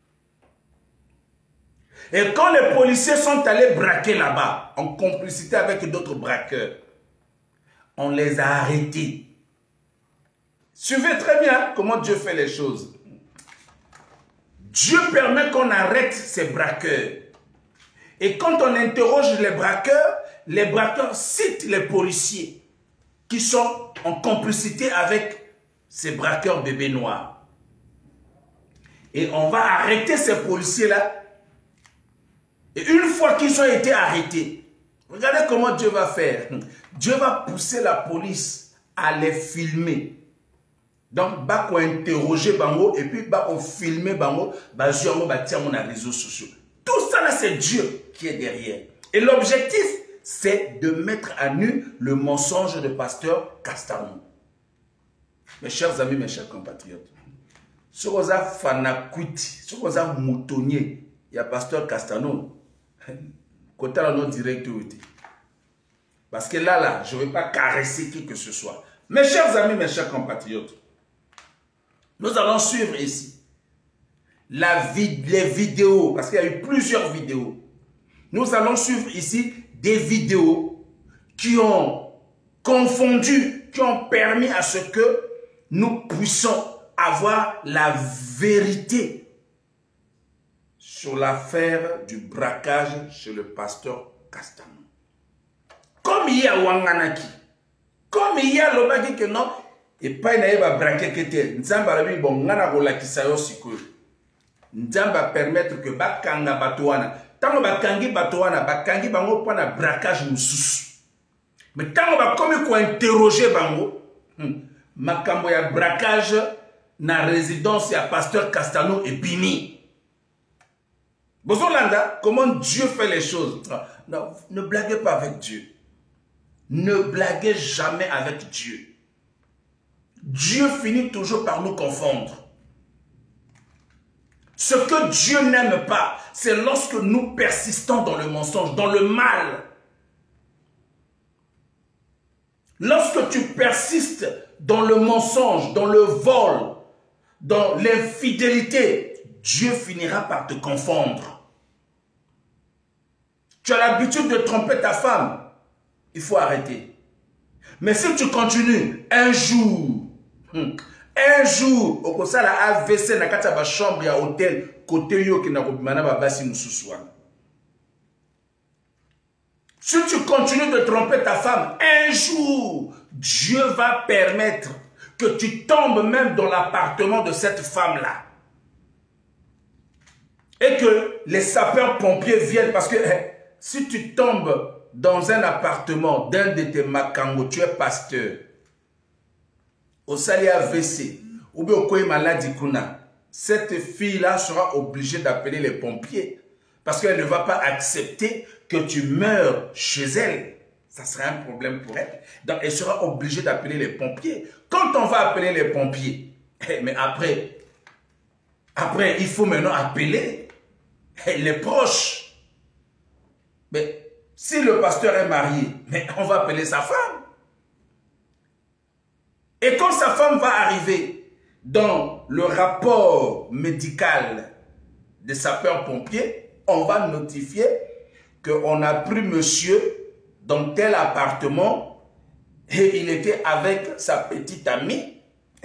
[SPEAKER 1] Et quand les policiers sont allés braquer là-bas, en complicité avec d'autres braqueurs, on les a arrêtés. Suivez très bien comment Dieu fait les choses. Dieu permet qu'on arrête ces braqueurs. Et quand on interroge les braqueurs citent les policiers qui sont en complicité avec ces braqueurs bébés noirs. Et on va arrêter ces policiers-là. Et une fois qu'ils ont été arrêtés, regardez comment Dieu va faire. Dieu va pousser la police à les filmer. Donc, bah qu'on interroger bango et puis bah qu'on filmer bango, bah on va tirer les réseaux sociaux. Tout ça là, c'est Dieu qui est derrière. Et l'objectif, c'est de mettre à nu le mensonge de pasteur Castano. Mes chers amis, mes chers compatriotes, ce qu'on a fanakuiti, ce qu'on a moutonnier, il y a pasteur Castano, côté la notre directeur. Parce que là, je ne vais pas caresser qui que ce soit. Mes chers amis, mes chers compatriotes, nous allons suivre ici les vidéos, parce qu'il y a eu plusieurs vidéos. Nous allons suivre ici des vidéos qui ont confondu, qui ont permis à ce que nous puissions avoir la vérité sur l'affaire du braquage chez le pasteur Castano. Comme il y a Wanganaki, comme il y a Lobaki que non, et pas il va braquer que t'es, Nzamba rabi bon ngana gola kisayo sikoyo. Nzamba permettre que bakanga batoana, tango bakangi batoana, bakangi bango pour na braquage mususu. Mais tango ba comme ko interroger bango, makambo ya braquage na résidence ya pasteur Castano et Bini. Bozolanda, comment Dieu fait les choses? Non, ne blaguez pas avec Dieu. Ne blaguez jamais avec Dieu. Dieu finit toujours par nous confondre. Ce que Dieu n'aime pas, c'est lorsque nous persistons dans le mensonge, dans le mal. Lorsque tu persistes dans le mensonge, dans le vol, dans l'infidélité, Dieu finira par te confondre. Tu as l'habitude de tromper ta femme, il faut arrêter. Mais si tu continues, un jour, au kosa la AVC na kata ba chambre ya hôtel côté yo ki na kobimana ba basi mususu wana. Si tu continues de tromper ta femme, un jour, Dieu va permettre que tu tombes même dans l'appartement de cette femme-là. Et que les sapeurs-pompiers viennent, parce que si tu tombes dans un appartement d'un de tes makango, tu es pasteur, au Salia VC, ou bien au Koye Maladi Kuna, cette fille-là sera obligée d'appeler les pompiers, parce qu'elle ne va pas accepter que tu meurs chez elle. Ça sera un problème pour elle. Donc, elle sera obligée d'appeler les pompiers. Quand on va appeler les pompiers, mais après, il faut maintenant appeler les proches. Mais si le pasteur est marié, mais on va appeler sa femme. Et quand sa femme va arriver dans le rapport médical des sapeurs-pompiers, on va notifier qu'on a pris monsieur dans tel appartement et il était avec sa petite amie.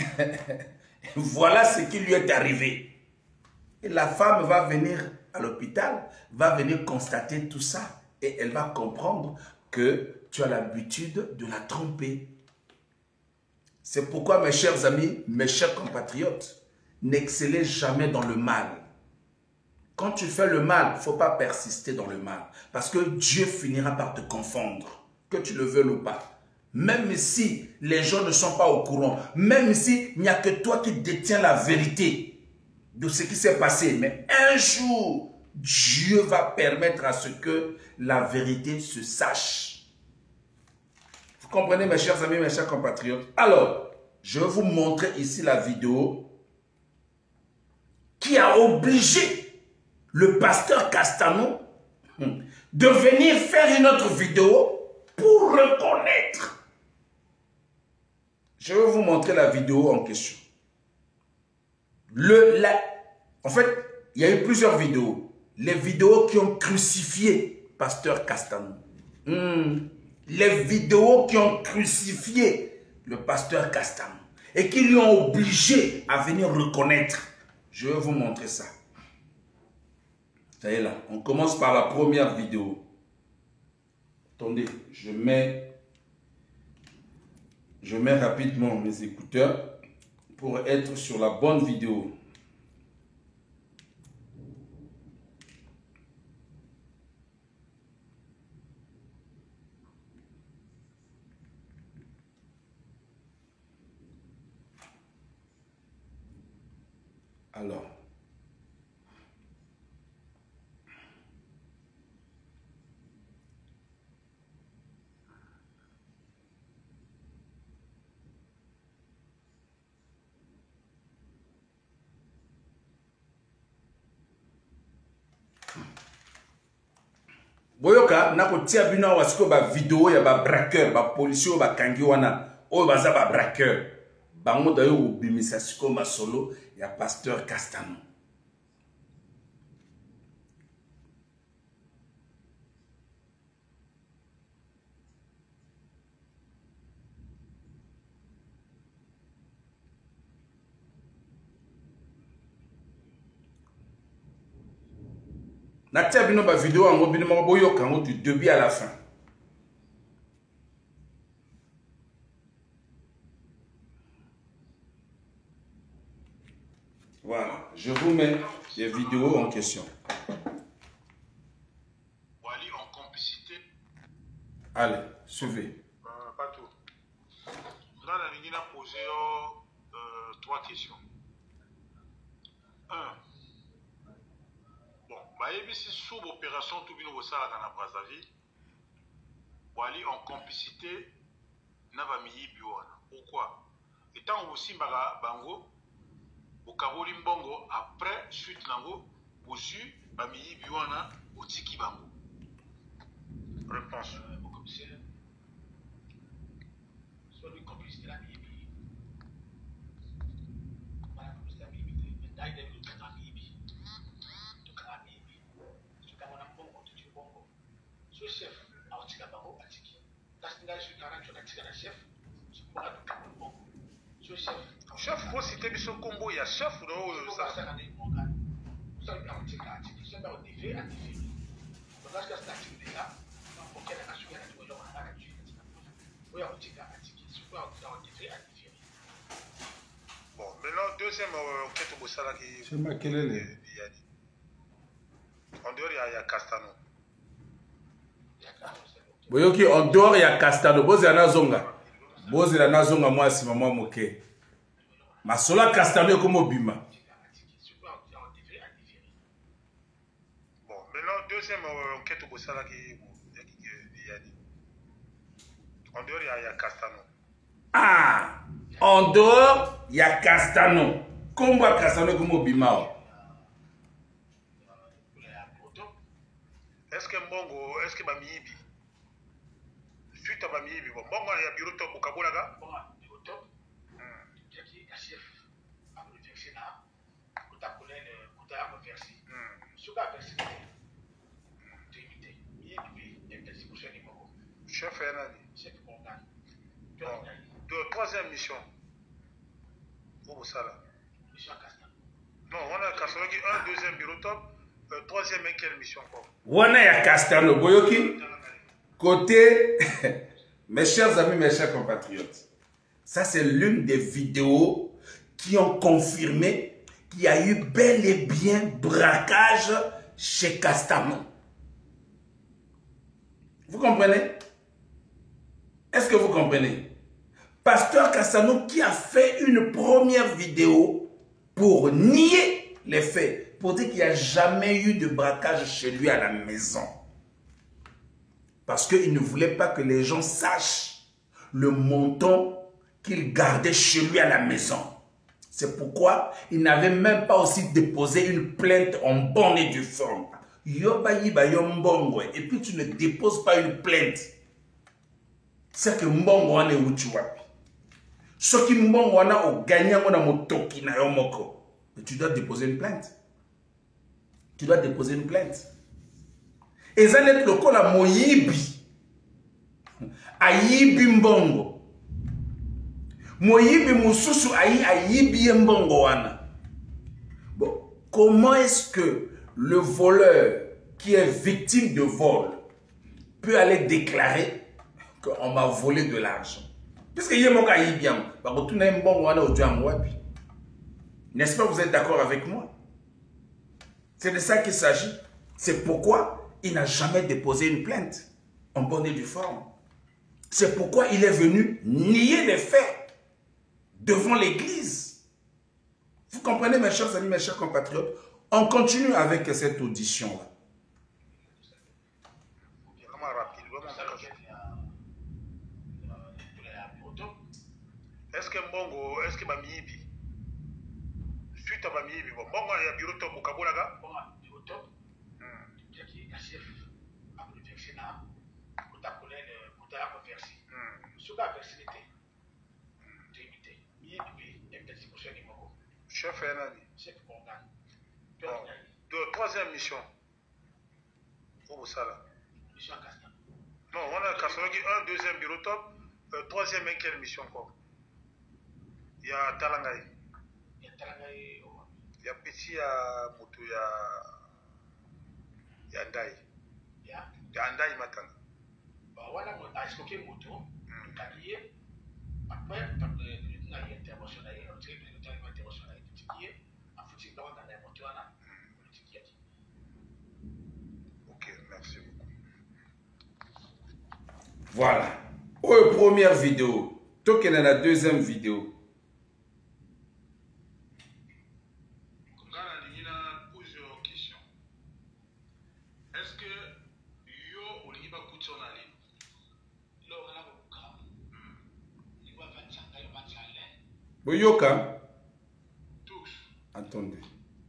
[SPEAKER 1] Voilà ce qui lui est arrivé. Et la femme va venir à l'hôpital, va venir constater tout ça et elle va comprendre que tu as l'habitude de la tromper. C'est pourquoi, mes chers amis, mes chers compatriotes, n'excellez jamais dans le mal. Quand tu fais le mal, il ne faut pas persister dans le mal. Parce que Dieu finira par te confondre, que tu le veuilles ou pas. Même si les gens ne sont pas au courant, même si il n'y a que toi qui détiens la vérité de ce qui s'est passé. Mais un jour, Dieu va permettre à ce que la vérité se sache. Vous comprenez, mes chers amis, mes chers compatriotes? Alors, je vais vous montrer ici la vidéo qui a obligé le pasteur Castano de venir faire une autre vidéo pour reconnaître. Je vais vous montrer la vidéo en question. En fait, il y a eu plusieurs vidéos. Les vidéos qui ont crucifié pasteur Castano. Les vidéos qui ont crucifié le pasteur Castano et qui lui ont obligé à venir reconnaître. Je vais vous montrer ça. Ça y est là, on commence par la première vidéo. Attendez, je mets rapidement mes écouteurs pour être sur la bonne vidéo. Alors. Boyoka, nako tia bino wasiko ba vidéo ya ba braqueur, ba policier ba kangi wana, o baza ba braqueur. Bango dayo ubimisa siko masolo ya pasteur Castano. Natia bino ba vidéo en mobile mo boyoka ngo du début à la fin. Voilà, je vous mets les vidéos en question.
[SPEAKER 2] Wally en complicité.
[SPEAKER 1] Allez, suivez.
[SPEAKER 2] Pas tout. Là, la ligne a posé 3 questions. 1. Bon, si sous l'opération tout bien au Sahara dans la Brazzaville, Wally en complicité n'a pas mis Biwana. Pourquoi? Étant aussi Bango, au Kaboli Mbongo, après, suite Nango, au-dessus, Bami Biwana, au Tiki Bango. Réponse. Au commissaire. Soit lui complicité la Bibi. Voilà, complicité la Bibi. Mais d'ailleurs, il y a eu tout à Bibi. Tout à Bibi. Tout à Bongo, tout à Bongo. Ce chef, à Otika Bango, à Tiki. Parce que là, je suis 40, je suis la chef. Je suis pas tout à Bongo. Ce chef. Chef, faut citer son combo, il y a chef ou non? Ça, c'est un élément. Ça, il y a un petit chef, il y a un défi, un défi. Donc là, c'est un défi là. Donc, il y a deuxième enquête au Bossala qui.
[SPEAKER 1] Je sais pas quel est le.
[SPEAKER 2] En dehors, il y a Castano.
[SPEAKER 1] Boyoki, en dehors, il y a Castano. Bozana Zonga. Bozana Zonga, moi, c'est maman moqué. Ma sola Castano est comme Obima.
[SPEAKER 2] Bon, maintenant, deuxième enquête au Bossala qui. En dehors, il y a Castano.
[SPEAKER 1] Ah! En dehors, il y a Castano. Comment Castano est comme Obima?
[SPEAKER 2] Est-ce que Mbongo, est-ce que Bamiibi? Suite à Bamiibi, bon, Mbongo, il y a bureau top au Kabolaga? Bon, bureau top. Il y a chef. Après le verset là, quand tu as connu le verset. Ce que verset, tu imites. Il y a des discussions de Mbongo. Chef est là. Chef est content. Troisième mission. Où ça là? Mission à Castan. Non, on a Castan qui un deuxième bureau top. Troisième et quelle mission quoi?
[SPEAKER 1] On a Castano, Boyoki. Côté, mes chers amis, mes chers compatriotes, ça c'est l'une des vidéos qui ont confirmé qu'il y a eu bel et bien braquage chez Castano. Vous comprenez? Est-ce que vous comprenez? Pasteur Castano qui a fait une première vidéo pour nier les faits, pour dire qu'il n'y a jamais eu de braquage chez lui à la maison. Parce qu'il ne voulait pas que les gens sachent le montant qu'il gardait chez lui à la maison. C'est pourquoi il n'avait même pas aussi déposé une plainte en bonne et due forme. Et puis tu ne déposes pas une plainte. C'est que mbongo ane uchi wapi. Soki mbongo wana o gagnant na motoki na yomoko. Mais tu dois déposer une plainte. Tu dois déposer une plainte. Et ça n'est le cas la moyibi. Ayibi mbongo. Moyibi mususu ayibi mbongo wana. Bon, comment est-ce que le voleur qui est victime de vol peut aller déclarer qu'on m'a volé de l'argent? Puisque yemoka ayibiam, ba retourner mbongo wana otuam wapi. N'est-ce pas, vous êtes d'accord avec moi? C'est de ça qu'il s'agit. C'est pourquoi il n'a jamais déposé une plainte en bonne et due forme. C'est pourquoi il est venu nier les faits devant l'Église. Vous comprenez, mes chers amis, mes chers compatriotes? On continue avec cette audition-là.
[SPEAKER 2] Est-ce que Mbongo, est-ce que Bamiibi? Suite à Bamiibi, bon, Mbongo, il y a bureau top au Kabolaga? Bon, bureau top. Il y a chef. Après le verset là, quand tu as connu le verset. Ce que verset était, tu imites. Il y a des discussions de Mbongo. Chef est là. Chef est content. Troisième mission. Où ça là? Mission à Castan. Non, on a Castan qui un deuxième bureau top. Troisième et quelle mission quoi? Il y a Talangaï. Il y a Talangaï. Il y a Petit, il y a Moto, il y a Ndaï. Il y a Ndaï maintenant. Voilà, est-ce que Moto, Talangaï, après, il y a une intervention, il y a une intervention, il y a un foutu dans la moto. Ok, merci beaucoup.
[SPEAKER 1] Voilà. Oh, première vidéo. Toi qui es dans la deuxième vidéo.
[SPEAKER 2] Est-ce que yo oliba kutsonali?
[SPEAKER 1] Boyoka. Attendez.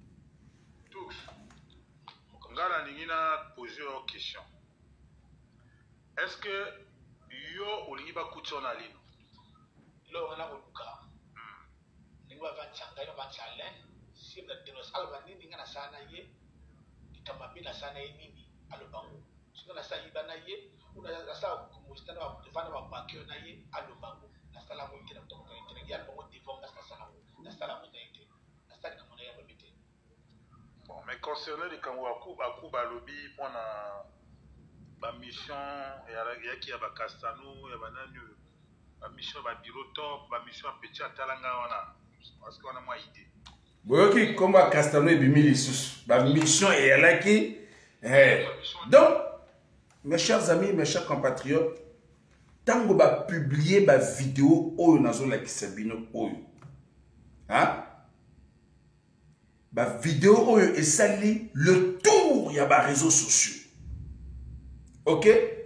[SPEAKER 2] Ngala ningina poser une question. Est-ce que yo oliba kutsonali? Lo ngala kuka. Ningwa vanchanga yo vanchale. Si na denos albani ningana sana ye. Itamabila sana ye nini alobango. Sina sa ibana ye. Una sa kumustana wa kufana wa bakio na ye alobango. Na sala mo ikina kutoka internet ya bongo divong na sala mo. Na sala mo naite. Na sala kama na ya babite. Bon, mais concernant les Kangourakou, Bakuba lobby pour la mission, il y a qui a Castano, il y a la mission à bureau top, la mission à Petit à Talanga. parce qu'on a moins idée.
[SPEAKER 1] Boyoki combat Castano et Bimili sous la mission et elle a qui. Donc, mes chers amis, mes chers compatriotes, tant que va publier ma vidéo oyo nazo la kisabino oyo. Hein? Ma vidéo oyo et sali le tour y a ba réseaux sociaux. OK?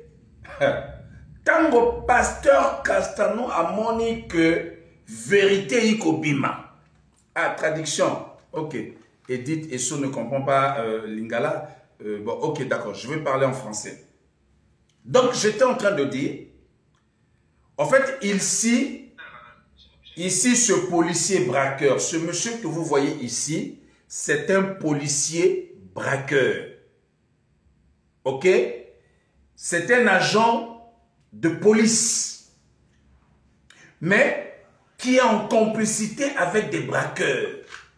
[SPEAKER 1] Tant que pasteur Castano a moni que vérité ikobima. Ah, traduction. Ok. Edith Esso ne comprend pas Lingala. Bon, ok, d'accord. Je vais parler en français. Donc, j'étais en train de dire, en fait, ici, ce policier braqueur, ce monsieur que vous voyez ici, c'est un policier braqueur. Ok? C'est un agent de police. Mais qui est en complicité avec des braqueurs.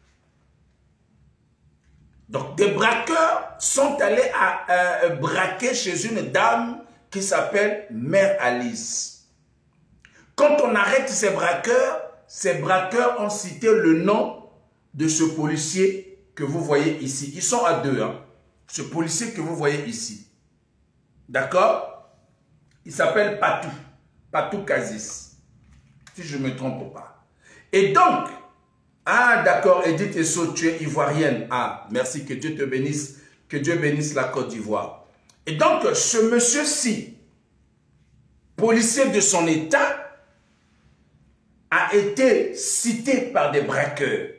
[SPEAKER 1] Donc, des braqueurs sont allés braquer chez une dame qui s'appelle Mère Alice. Quand on arrête ces braqueurs ont cité le nom de ce policier que vous voyez ici. Ils sont à deux, hein. Ce policier que vous voyez ici. D'accord? Il s'appelle Patou. Patou Kazis. Si je ne me trompe pas. Et donc, ah d'accord, Edith Esso, tu es ivoirienne. Ah, merci, que Dieu te bénisse, que Dieu bénisse la Côte d'Ivoire. Et donc, ce monsieur-ci, policier de son état, a été cité par des braqueurs.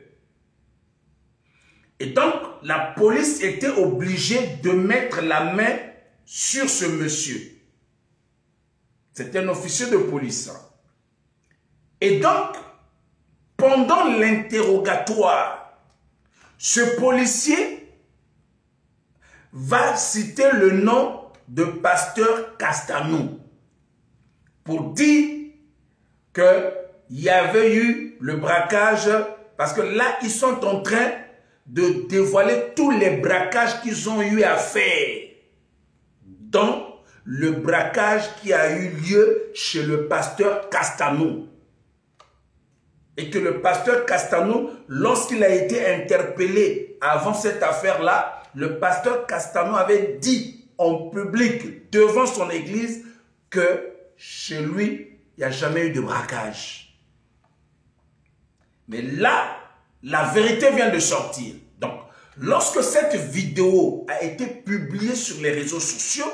[SPEAKER 1] Et donc, la police était obligée de mettre la main sur ce monsieur. C'est un officier de police. Et donc, pendant l'interrogatoire, ce policier va citer le nom de pasteur Castano pour dire qu'il y avait eu le braquage, parce que là, ils sont en train de dévoiler tous les braquages qu'ils ont eu à faire, dont le braquage qui a eu lieu chez le pasteur Castano. Et que le pasteur Castano, lorsqu'il a été interpellé avant cette affaire-là, le pasteur Castano avait dit en public, devant son église, que chez lui, il n'y a jamais eu de braquage. Mais là, la vérité vient de sortir. Donc, lorsque cette vidéo a été publiée sur les réseaux sociaux,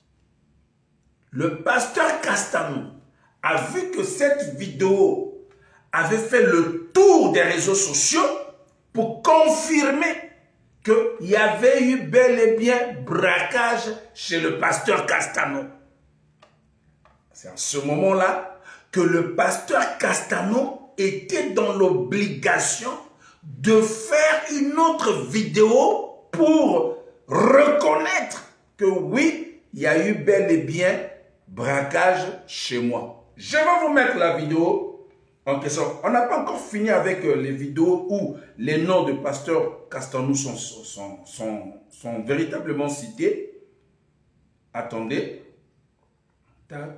[SPEAKER 1] le pasteur Castano a vu que cette vidéo avait fait le tour des réseaux sociaux pour confirmer qu'il y avait eu bel et bien braquage chez le pasteur Castano. C'est à ce moment-là que le pasteur Castano était dans l'obligation de faire une autre vidéo pour reconnaître que oui, il y a eu bel et bien braquage chez moi. Je vais vous mettre la vidéo en question. On n'a pas encore fini avec les vidéos où les noms de pasteur Castano sont véritablement cités. Attendez. Tac.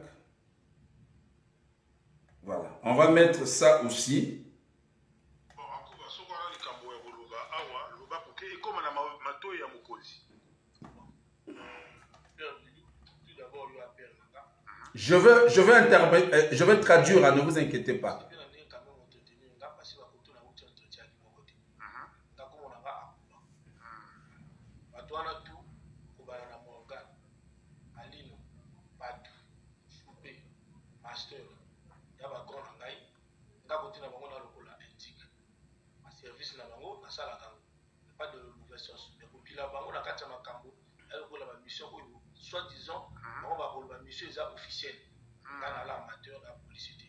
[SPEAKER 1] Voilà. On va mettre ça aussi. Je vais traduire, ne vous inquiétez pas.
[SPEAKER 2] Soi-disant, on va voir la mission officielle dans l'amateur de la publicité.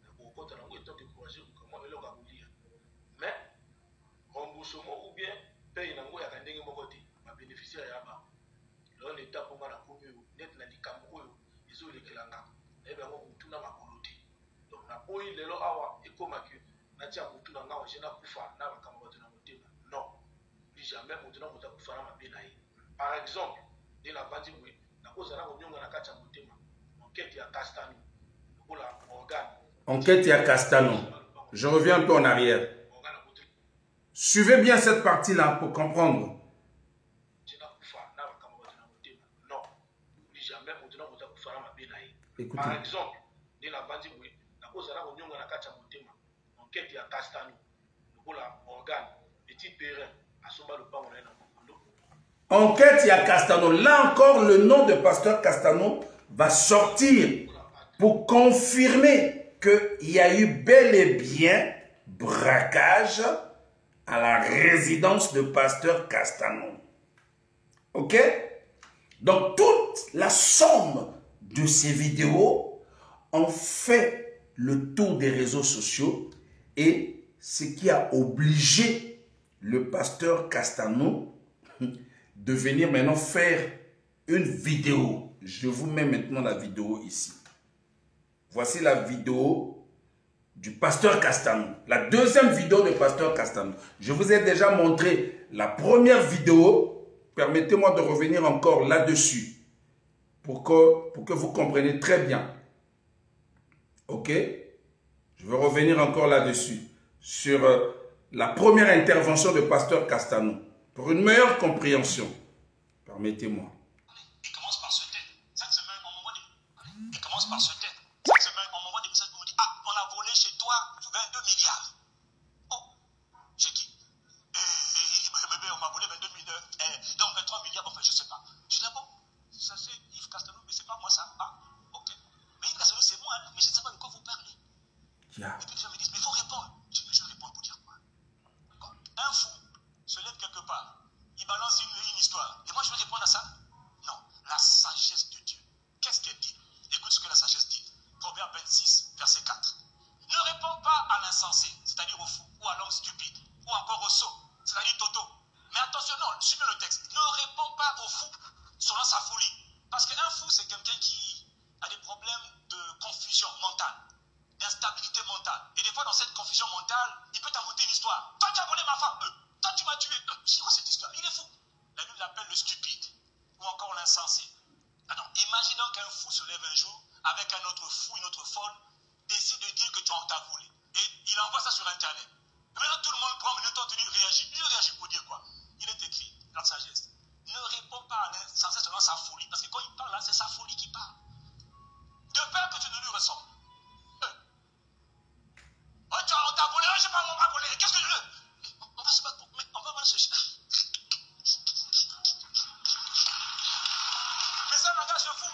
[SPEAKER 2] Mais, remboursement ou bien paye n'a pas de côté, ma bénéficiaire à bas. L'on est à pour la commune, net n'a dit Cameroun, ils ont les Kilanga, et bien on tourne à ma colonie. Donc, la boy, les lois, et comme à que, n'a pas tout dans la j'ai n'a pas fait, n'a pas de non, plus jamais, on n'a pas fait ma bénaï. Par exemple, il n'a pas dit oui.
[SPEAKER 1] Enquête à Castano. Je reviens un peu en arrière. Suivez bien cette partie-là pour comprendre. Écoutez.
[SPEAKER 3] Par exemple, de la base, la cause de la réunion de la Kachamotema, enquête à Castano, organe, petit terrain, à Soba le Pamon.
[SPEAKER 1] Enquête, il y a Castano. Là encore, le nom de pasteur Castano va sortir pour confirmer qu'il y a eu bel et bien braquage à la résidence de pasteur Castano. Ok? Donc, toute la somme de ces vidéos ont fait le tour des réseaux sociaux et ce qui a obligé le pasteur Castano de venir maintenant faire une vidéo. Je vous mets maintenant la vidéo ici. Voici la vidéo du pasteur Castano. La deuxième vidéo de pasteur Castano. Je vous ai déjà montré la première vidéo. Permettez-moi de revenir encore là-dessus pour que vous compreniez très bien. Ok? Je vais revenir encore là-dessus. Sur la première intervention de pasteur Castano. Pour une meilleure compréhension. Permettez-moi.
[SPEAKER 2] Il commence par se taire. Cette semaine, on m'envoie des... Il commence par se taire. Cette semaine, on m'envoie des messages pour me dire, ah, on a volé chez toi 22 milliards. Oh, j'ai dit, bébé, on m'a volé 22 milliards. Donc 23 milliards, enfin, je sais pas. Je dis, ah bon, ça c'est Yves Castano, mais c'est pas moi ça. Ah, ok. Mais Yves Castano, c'est moi, hein, mais je ne sais pas de quoi vous parlez.
[SPEAKER 1] Yeah.
[SPEAKER 2] Et puis les gens me disent, mais il faut répondre. Je réponds pour dire quoi? Un fou se lève quelque part. Il balance une histoire. Et moi, je vais répondre à ça? Non. La sagesse de Dieu. Qu'est-ce qu'elle dit? Écoute ce que la sagesse dit. Proverbe 26, verset 4. Ne réponds pas à l'insensé, c'est-à-dire au fou, ou à l'homme stupide, ou encore au sot, c'est-à-dire Toto. Mais attention, non, suivez le texte. Ne réponds pas au fou selon sa folie. Parce qu'un fou, c'est quelqu'un qui a des problèmes de confusion mentale, d'instabilité mentale. Et des fois, dans cette confusion mentale, il peut t'inventer une histoire. Toi, tu as volé ma femme. Toi, tu m'as tué. C'est quoi cette histoire? Il est fou. La Bible l'appelle le stupide ou encore l'insensé. Alors, imagine donc qu'un fou se lève un jour avec un autre fou, une autre folle, décide de dire que tu en t'as volé. Et il envoie ça sur Internet. Et maintenant, tout le monde prend le temps de lui réagir. Il réagit pour dire quoi? Il est écrit dans la sagesse. Ne réponds pas à l'insensé selon sa folie. Parce que quand il parle là, c'est sa folie qui parle. De peur que tu ne lui ressembles. Oh, on t'a volé, je sais pas, on m'a volé. Qu'est-ce que je veux? On va se battre pour. Mais on va se. Mais ça m'engage de fou.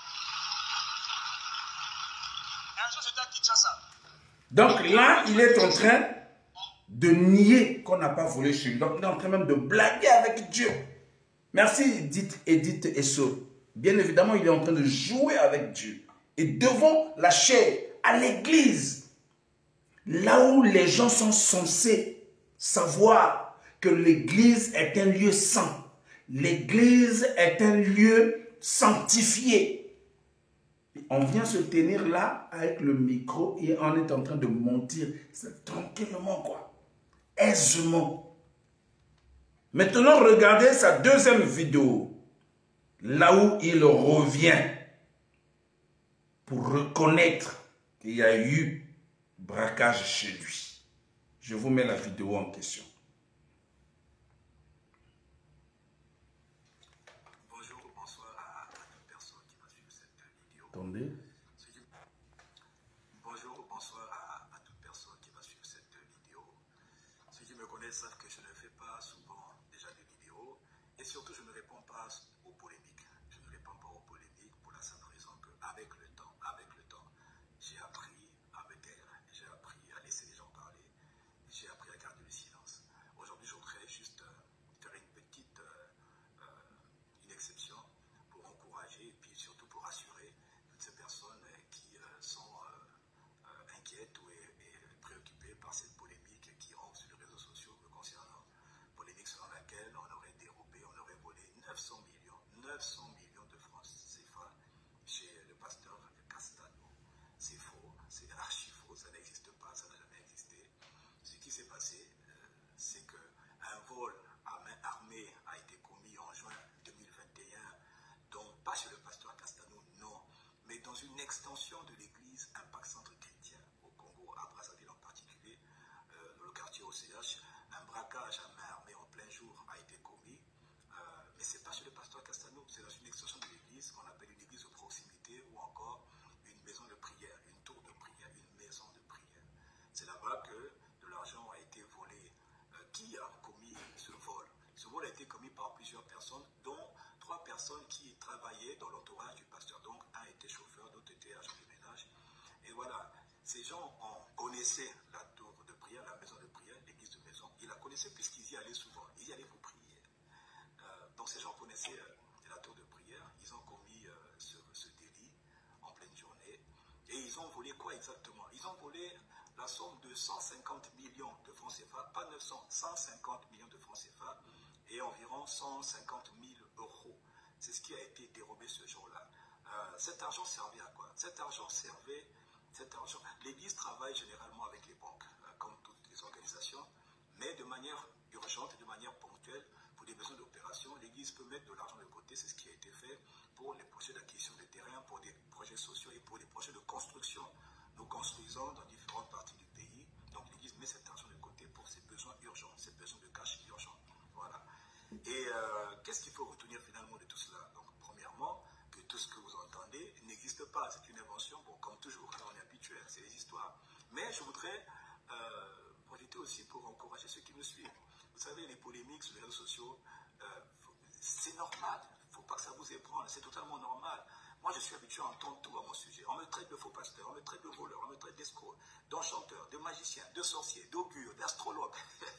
[SPEAKER 2] Un jour, j'étais à Kinshasa.
[SPEAKER 1] Donc là, il est en train de nier qu'on n'a pas volé chez lui. Donc il est en train même de blaguer avec Dieu. Merci Edith Esso. Bien évidemment, il est en train de jouer avec Dieu. Et devant la chair, à l'église, là où les gens sont censés savoir que l'église est un lieu saint. L'église est un lieu sanctifié. On vient se tenir là avec le micro et on est en train de mentir. C'est tranquillement quoi. Aisément. Maintenant, regardez sa deuxième vidéo. Là où il revient pour reconnaître qu'il y a eu braquage chez lui. Je vous mets la vidéo en question.
[SPEAKER 4] Bonjour ou bonsoir à toute personne qui va suivre cette vidéo.
[SPEAKER 1] Attendez.
[SPEAKER 4] Bonjour ou bonsoir à toute personne qui va suivre cette vidéo. Ceux qui me connaissent savent que je ne fais pas souvent déjà des vidéos et surtout je ne réponds pas aux polémiques. Je ne réponds pas aux polémiques pour la simple raison qu'avec le temps, j'ai appris à me taire, j'ai appris à laisser les gens parler, j'ai appris à garder le silence. Aujourd'hui, je voudrais juste faire une petite une exception pour encourager et puis surtout pour rassurer toutes ces personnes qui sont inquiètes ou préoccupées par cette polémique qui ronfle sur les réseaux sociaux me concernant. Polémique selon laquelle on aurait dérobé, on aurait volé 900 millions de francs CFA chez le pasteur Castano. C'est faux, c'est archi faux, ça n'existe pas, ça n'a jamais existé. Ce qui s'est passé, c'est qu'un vol à main armée a été commis en juin 2021, donc pas chez le pasteur Castano, non, mais dans une extension de l'église Impact Centre Chrétien au Congo, à Brazzaville en particulier, dans le quartier OCH, un braquage à main c'est pas chez le pasteur Castanou, c'est dans une extension de l'église qu'on appelle une église de proximité ou encore une maison de prière, une tour de prière, une maison de prière. C'est là-bas que de l'argent a été volé. Qui a commis ce vol? Ce vol a été commis par plusieurs personnes, dont 3 personnes qui travaillaient dans l'entourage du pasteur. Donc, un était chauffeur, d'autres étaient agent de ménage. Et voilà, ces gens connaissaient la tour de prière, la maison de prière, l'église de maison. Ils la connaissaient puisqu'ils y allaient souvent. Ils y allaient pour prier. Donc ces gens connaissaient la tour de prière. Ils ont commis ce délit en pleine journée. Et ils ont volé quoi exactement? Ils ont volé la somme de 150 millions de francs CFA, pas 900, 150 millions de francs CFA et environ 150 000 euros. C'est ce qui a été dérobé ce jour-là. Cet argent servait à quoi? Cet argent servait... L'Église travaille généralement avec les banques, comme toutes les organisations, mais de manière urgente et de manière ponctuelle, pour des besoins d'opération, l'Église peut mettre de l'argent de côté. C'est ce qui a été fait pour les projets d'acquisition de terrain, pour des projets sociaux et pour des projets de construction. Nous construisons dans différentes parties du pays, donc l'Église met cet argent de côté pour ses besoins urgents, ses besoins de cash urgents. Voilà. Et qu'est-ce qu'il faut retenir finalement de tout cela? Donc, premièrement, que tout ce que vous entendez n'existe pas. C'est une invention, bon, comme toujours, on est habitué, c'est des histoires. Mais je voudrais profiter aussi pour encourager ceux qui me suivent. Vous savez, les polémiques sur les réseaux sociaux, c'est normal. Il ne faut pas que ça vous ébranle, c'est totalement normal. Moi, je suis habitué à entendre tout à mon sujet. On me traite de faux pasteur, on me traite de voleur, on me traite d'escroc, d'enchanteur, de magicien, de sorcier, d'augure, d'astrologue.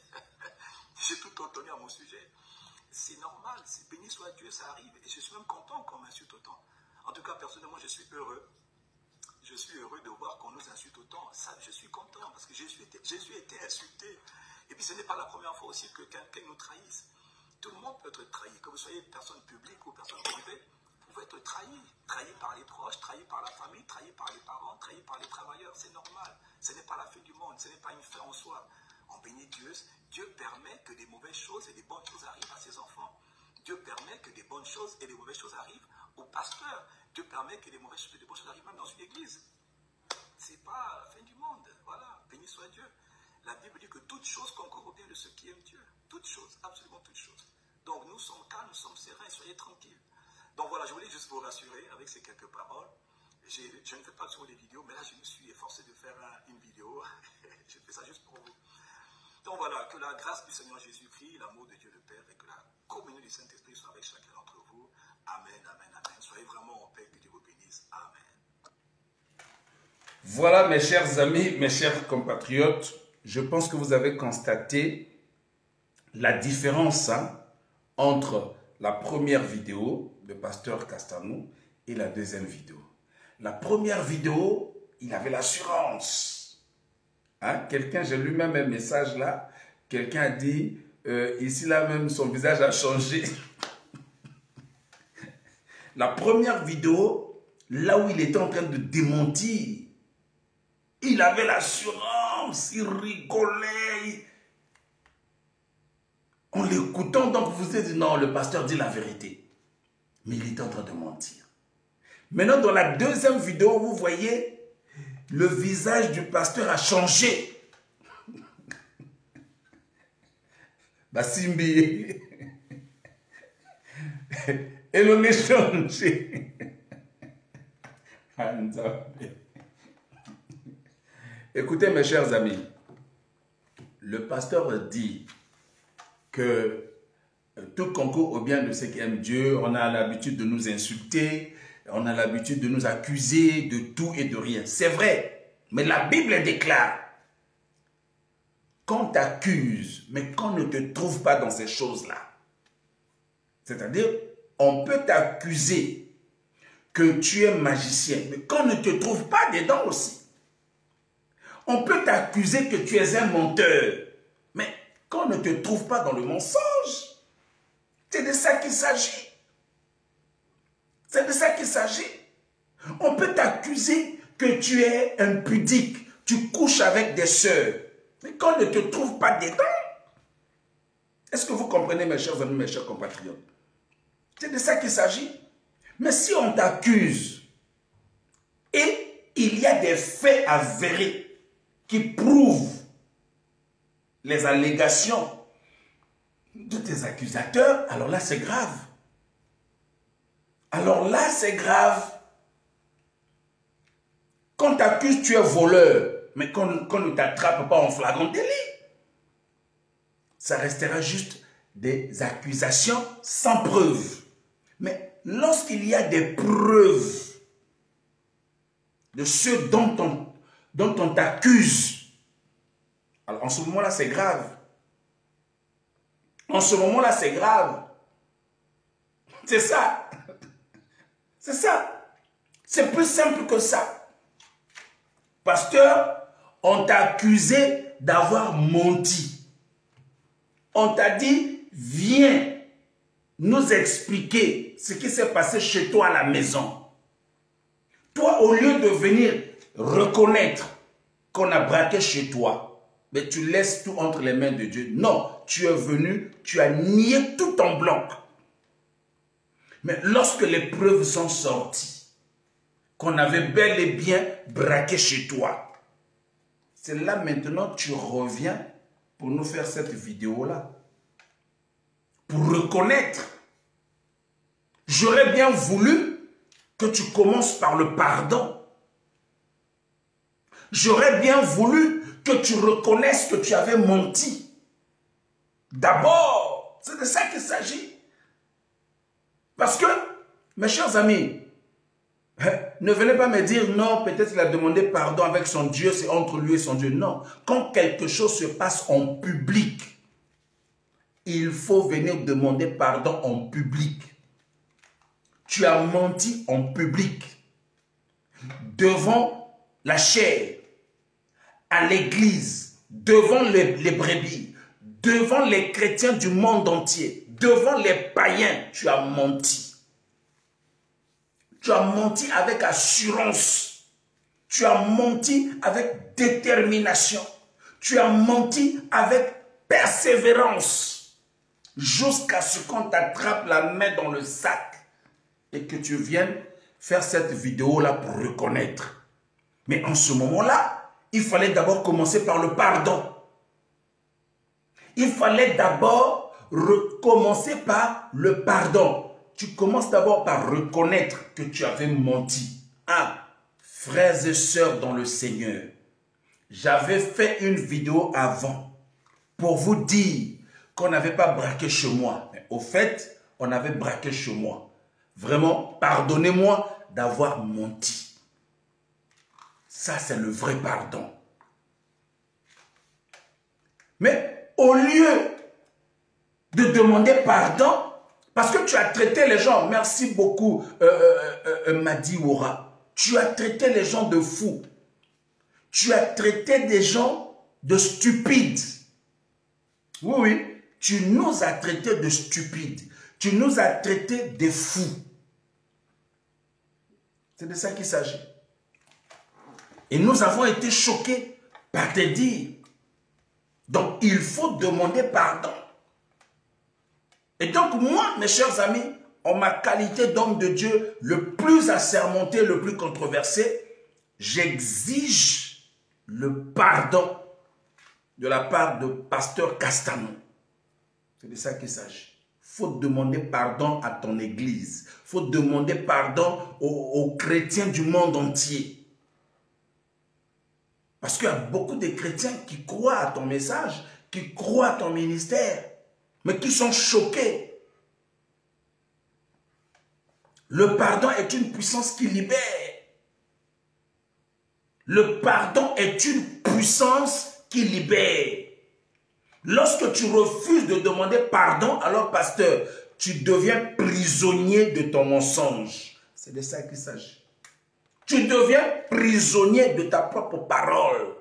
[SPEAKER 4] J'ai tout entendu à mon sujet. C'est normal, c'est béni soit Dieu, ça arrive. Et je suis même content qu'on m'insulte autant. En tout cas, personnellement, je suis heureux. Je suis heureux de voir qu'on nous insulte autant. Ça, je suis content parce que Jésus était insulté. Et puis, ce n'est pas la première fois aussi que quelqu'un nous trahisse. Tout le monde peut être trahi. Que vous soyez personne publique ou personne privée, vous pouvez être trahi. Trahi par les proches, trahi par la famille, trahi par les parents, trahi par les travailleurs. C'est normal. Ce n'est pas la fin du monde. Ce n'est pas une fin en soi. On bénit Dieu. Dieu permet que des mauvaises choses et des bonnes choses arrivent à ses enfants. Dieu permet que des bonnes choses et des mauvaises choses arrivent aux pasteurs. Dieu permet que des mauvaises choses et des bonnes choses arrivent même dans une église. Ce n'est pas la fin du monde. Voilà, béni soit Dieu. La Bible dit que toute chose concourt au bien de ceux qui aiment Dieu. Toutes choses, absolument toutes choses. Donc nous sommes calmes, nous sommes sereins, soyez tranquilles. Donc voilà, je voulais juste vous rassurer avec ces quelques paroles. Je ne fais pas souvent des vidéos, mais là je me suis efforcé de faire une vidéo. Je fais ça juste pour vous. Donc voilà, que la grâce du Seigneur Jésus-Christ, l'amour de Dieu le Père et que la communion du Saint-Esprit soit avec chacun d'entre vous. Amen, amen, amen. Soyez vraiment en paix, que Dieu vous bénisse. Amen.
[SPEAKER 1] Voilà mes chers amis, mes chers compatriotes, je pense que vous avez constaté la différence entre la première vidéo de Pasteur Castanou et la deuxième vidéo. La première vidéo, il avait l'assurance. Quelqu'un, j'ai lu même un message là, quelqu'un a dit, ici là même son visage a changé. La première vidéo, là où il était en train de démentir, il avait l'assurance, il rigolait. En l'écoutant, donc vous vous êtes dit, non, le pasteur dit la vérité. Mais il était en train de mentir. Maintenant, dans la deuxième vidéo, vous voyez, le visage du pasteur a changé. Basimbi. Et l'on est changé. Écoutez mes chers amis, le pasteur dit que tout concourt au bien de ceux qui aiment Dieu. On a l'habitude de nous insulter, on a l'habitude de nous accuser de tout et de rien. C'est vrai, mais la Bible déclare qu'on t'accuse, mais qu'on ne te trouve pas dans ces choses-là. C'est-à-dire, on peut t'accuser que tu es magicien, mais qu'on ne te trouve pas dedans aussi. On peut t'accuser que tu es un menteur, mais qu'on ne te trouve pas dans le mensonge. C'est de ça qu'il s'agit. C'est de ça qu'il s'agit. On peut t'accuser que tu es impudique, tu couches avec des sœurs, mais qu'on ne te trouve pas dedans. Est-ce que vous comprenez, mes chers amis, mes chers compatriotes? C'est de ça qu'il s'agit. Mais si on t'accuse et il y a des faits avérés qui prouvent les allégations de tes accusateurs, alors là c'est grave. Alors là, c'est grave. Quand t'accuses, tu es voleur. Mais qu'on ne t'attrape pas en flagrant délit. Ça restera juste des accusations sans preuve. Mais lorsqu'il y a des preuves de ce dont on t'accuse, alors en ce moment-là, c'est grave. En ce moment-là, c'est grave. C'est ça. C'est ça. C'est plus simple que ça. Pasteur, on t'a accusé d'avoir menti. On t'a dit, viens nous expliquer ce qui s'est passé chez toi à la maison. Toi, au lieu de venir reconnaître qu'on a braqué chez toi, mais tu laisses tout entre les mains de Dieu. Non, tu es venu, tu as nié tout en bloc. Mais lorsque les preuves sont sorties, qu'on avait bel et bien braqué chez toi, c'est là maintenant tu reviens pour nous faire cette vidéo-là. Pour reconnaître. J'aurais bien voulu que tu commences par le pardon. J'aurais bien voulu que tu reconnaisses que tu avais menti. D'abord, c'est de ça qu'il s'agit. Parce que, mes chers amis, ne venez pas me dire non, peut-être il a demandé pardon avec son Dieu, c'est entre lui et son Dieu. Non, quand quelque chose se passe en public, il faut venir demander pardon en public. Tu as menti en public, devant la chair, à l'église, devant les brebis, devant les chrétiens du monde entier, devant les païens, tu as menti. Tu as menti avec assurance. Tu as menti avec détermination. Tu as menti avec persévérance. Jusqu'à ce qu'on t'attrape la main dans le sac et que tu viennes faire cette vidéo-là pour reconnaître. Mais en ce moment-là, il fallait d'abord commencer par le pardon. Il fallait d'abord recommencer par le pardon. Tu commences d'abord par reconnaître que tu avais menti. Ah, frères et sœurs dans le Seigneur, j'avais fait une vidéo avant pour vous dire qu'on n'avait pas braqué chez moi. Mais au fait, on avait braqué chez moi. Vraiment, pardonnez-moi d'avoir menti. Ça, c'est le vrai pardon. Mais au lieu de demander pardon, parce que tu as traité les gens, merci beaucoup Madi Oura, tu as traité les gens de fous. Tu as traité des gens de stupides. Oui, oui, tu nous as traités de stupides. Tu nous as traités de fous. C'est de ça qu'il s'agit. Et nous avons été choqués par tes dires. Donc, il faut demander pardon. Et donc, moi, mes chers amis, en ma qualité d'homme de Dieu, le plus assermenté, le plus controversé, j'exige le pardon de la part de pasteur Castanon. C'est de ça qu'il s'agit. Il faut demander pardon à ton église. Il faut demander pardon aux chrétiens du monde entier. Parce qu'il y a beaucoup de chrétiens qui croient à ton message, qui croient à ton ministère, mais qui sont choqués. Le pardon est une puissance qui libère. Le pardon est une puissance qui libère. Lorsque tu refuses de demander pardon, alors pasteur, tu deviens prisonnier de ton mensonge. C'est de ça qu'il s'agit. Tu deviens prisonnier de ta propre parole.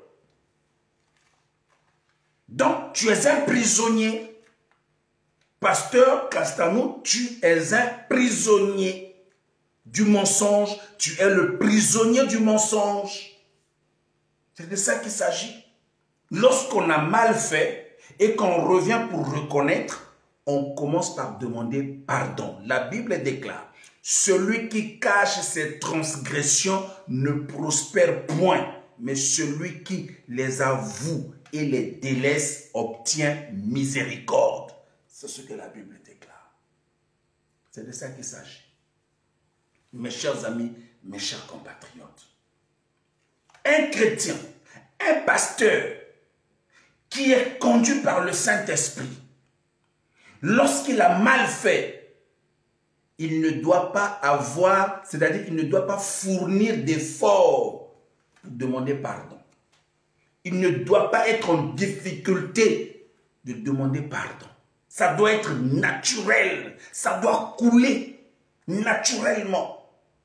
[SPEAKER 1] Donc, tu es un prisonnier. Pasteur Castanon, tu es un prisonnier du mensonge. Tu es le prisonnier du mensonge. C'est de ça qu'il s'agit. Lorsqu'on a mal fait et qu'on revient pour reconnaître, on commence par demander pardon. La Bible déclare: celui qui cache ses transgressions ne prospère point, mais celui qui les avoue et les délaisse obtient miséricorde. C'est ce que la Bible déclare. C'est de ça qu'il s'agit. mes chers amis, mes chers compatriotes. Un chrétien, un pasteur qui est conduit par le Saint-Esprit, lorsqu'il a mal fait, il ne doit pas avoir, c'est-à-dire qu'il ne doit pas fournir d'efforts pour demander pardon. Il ne doit pas être en difficulté de demander pardon. Ça doit être naturel, ça doit couler naturellement.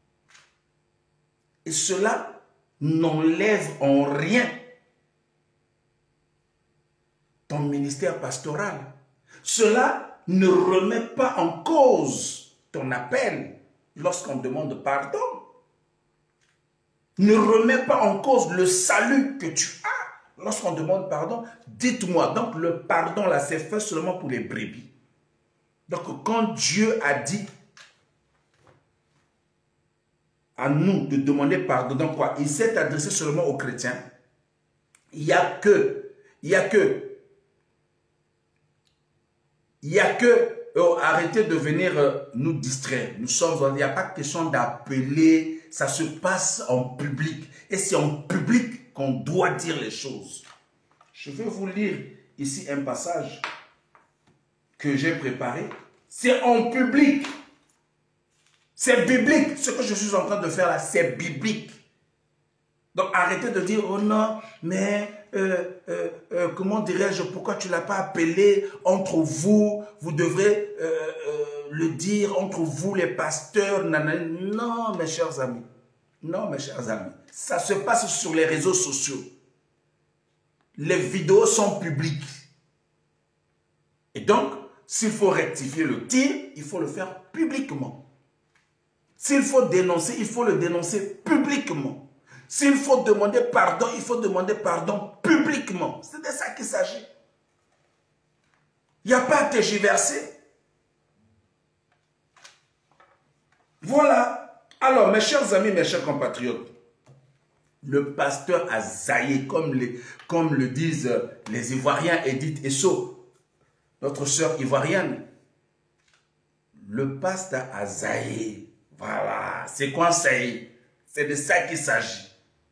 [SPEAKER 1] Et cela n'enlève en rien ton ministère pastoral. Cela ne remet pas en cause ton appel lorsqu'on demande pardon. Ne remet pas en cause le salut que tu as lorsqu'on demande pardon. Dites-moi, donc le pardon là, c'est fait seulement pour les brebis. Donc quand Dieu a dit à nous de demander pardon, donc quoi? Il s'est adressé seulement aux chrétiens. Il n'y a que arrêtez de venir nous distraire. Nous sommes, il n'y a pas question d'appeler, ça se passe en public. Et c'est en public qu'on doit dire les choses. Je vais vous lire ici un passage que j'ai préparé. C'est en public. C'est biblique. Ce que je suis en train de faire là, c'est biblique. Donc arrêtez de dire, oh non, mais comment dirais-je, pourquoi tu ne l'as pas appelé entre vous, vous devrez le dire entre vous les pasteurs. Nanana. Non, mes chers amis. Non, mes chers amis. Ça se passe sur les réseaux sociaux. Les vidéos sont publiques. Et donc, s'il faut rectifier le tir, il faut le faire publiquement. S'il faut dénoncer, il faut le dénoncer publiquement. S'il faut demander pardon, il faut demander pardon publiquement. C'est de ça qu'il s'agit. Il n'y a pas à tergiverser. Voilà. Alors, mes chers amis, mes chers compatriotes, le pasteur a zaillé, comme le disent les Ivoiriens, Edith Esso, notre sœur ivoirienne. Le pasteur a zaillé. Voilà. C'est quoi zaillé? C'est de ça qu'il s'agit.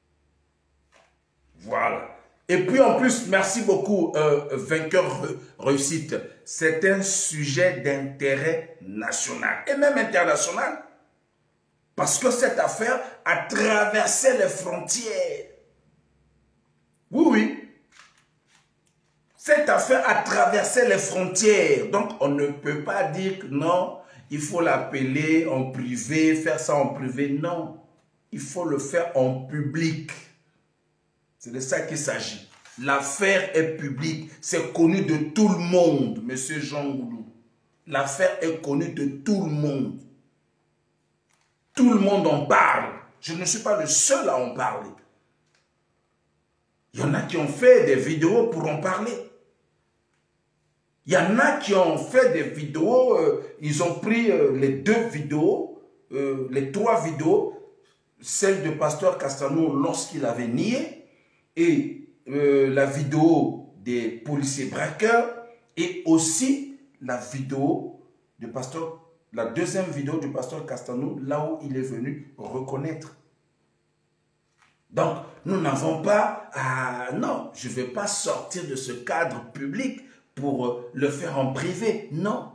[SPEAKER 1] Voilà. Et puis en plus, merci beaucoup, vainqueur réussite. C'est un sujet d'intérêt national et même international. Parce que cette affaire a traversé les frontières. Oui, oui. Cette affaire a traversé les frontières. Donc on ne peut pas dire que non, il faut l'appeler en privé, faire ça en privé. Non, il faut le faire en public. C'est de ça qu'il s'agit. L'affaire est publique. C'est connu de tout le monde, monsieur Jean Goulou. L'affaire est connue de tout le monde. Tout le monde en parle. Je ne suis pas le seul à en parler. Il y en a qui ont fait des vidéos pour en parler. Il y en a qui ont fait des vidéos, ils ont pris les 2 vidéos, les 3 vidéos, celle de Pasteur Castanou lorsqu'il avait nié, et la vidéo des policiers braqueurs, et aussi la vidéo de Pasteur, la deuxième vidéo du Pasteur Castanou, là où il est venu reconnaître. Donc, nous n'avons pas à... Non, je ne vais pas sortir de ce cadre public pour le faire en privé. Non.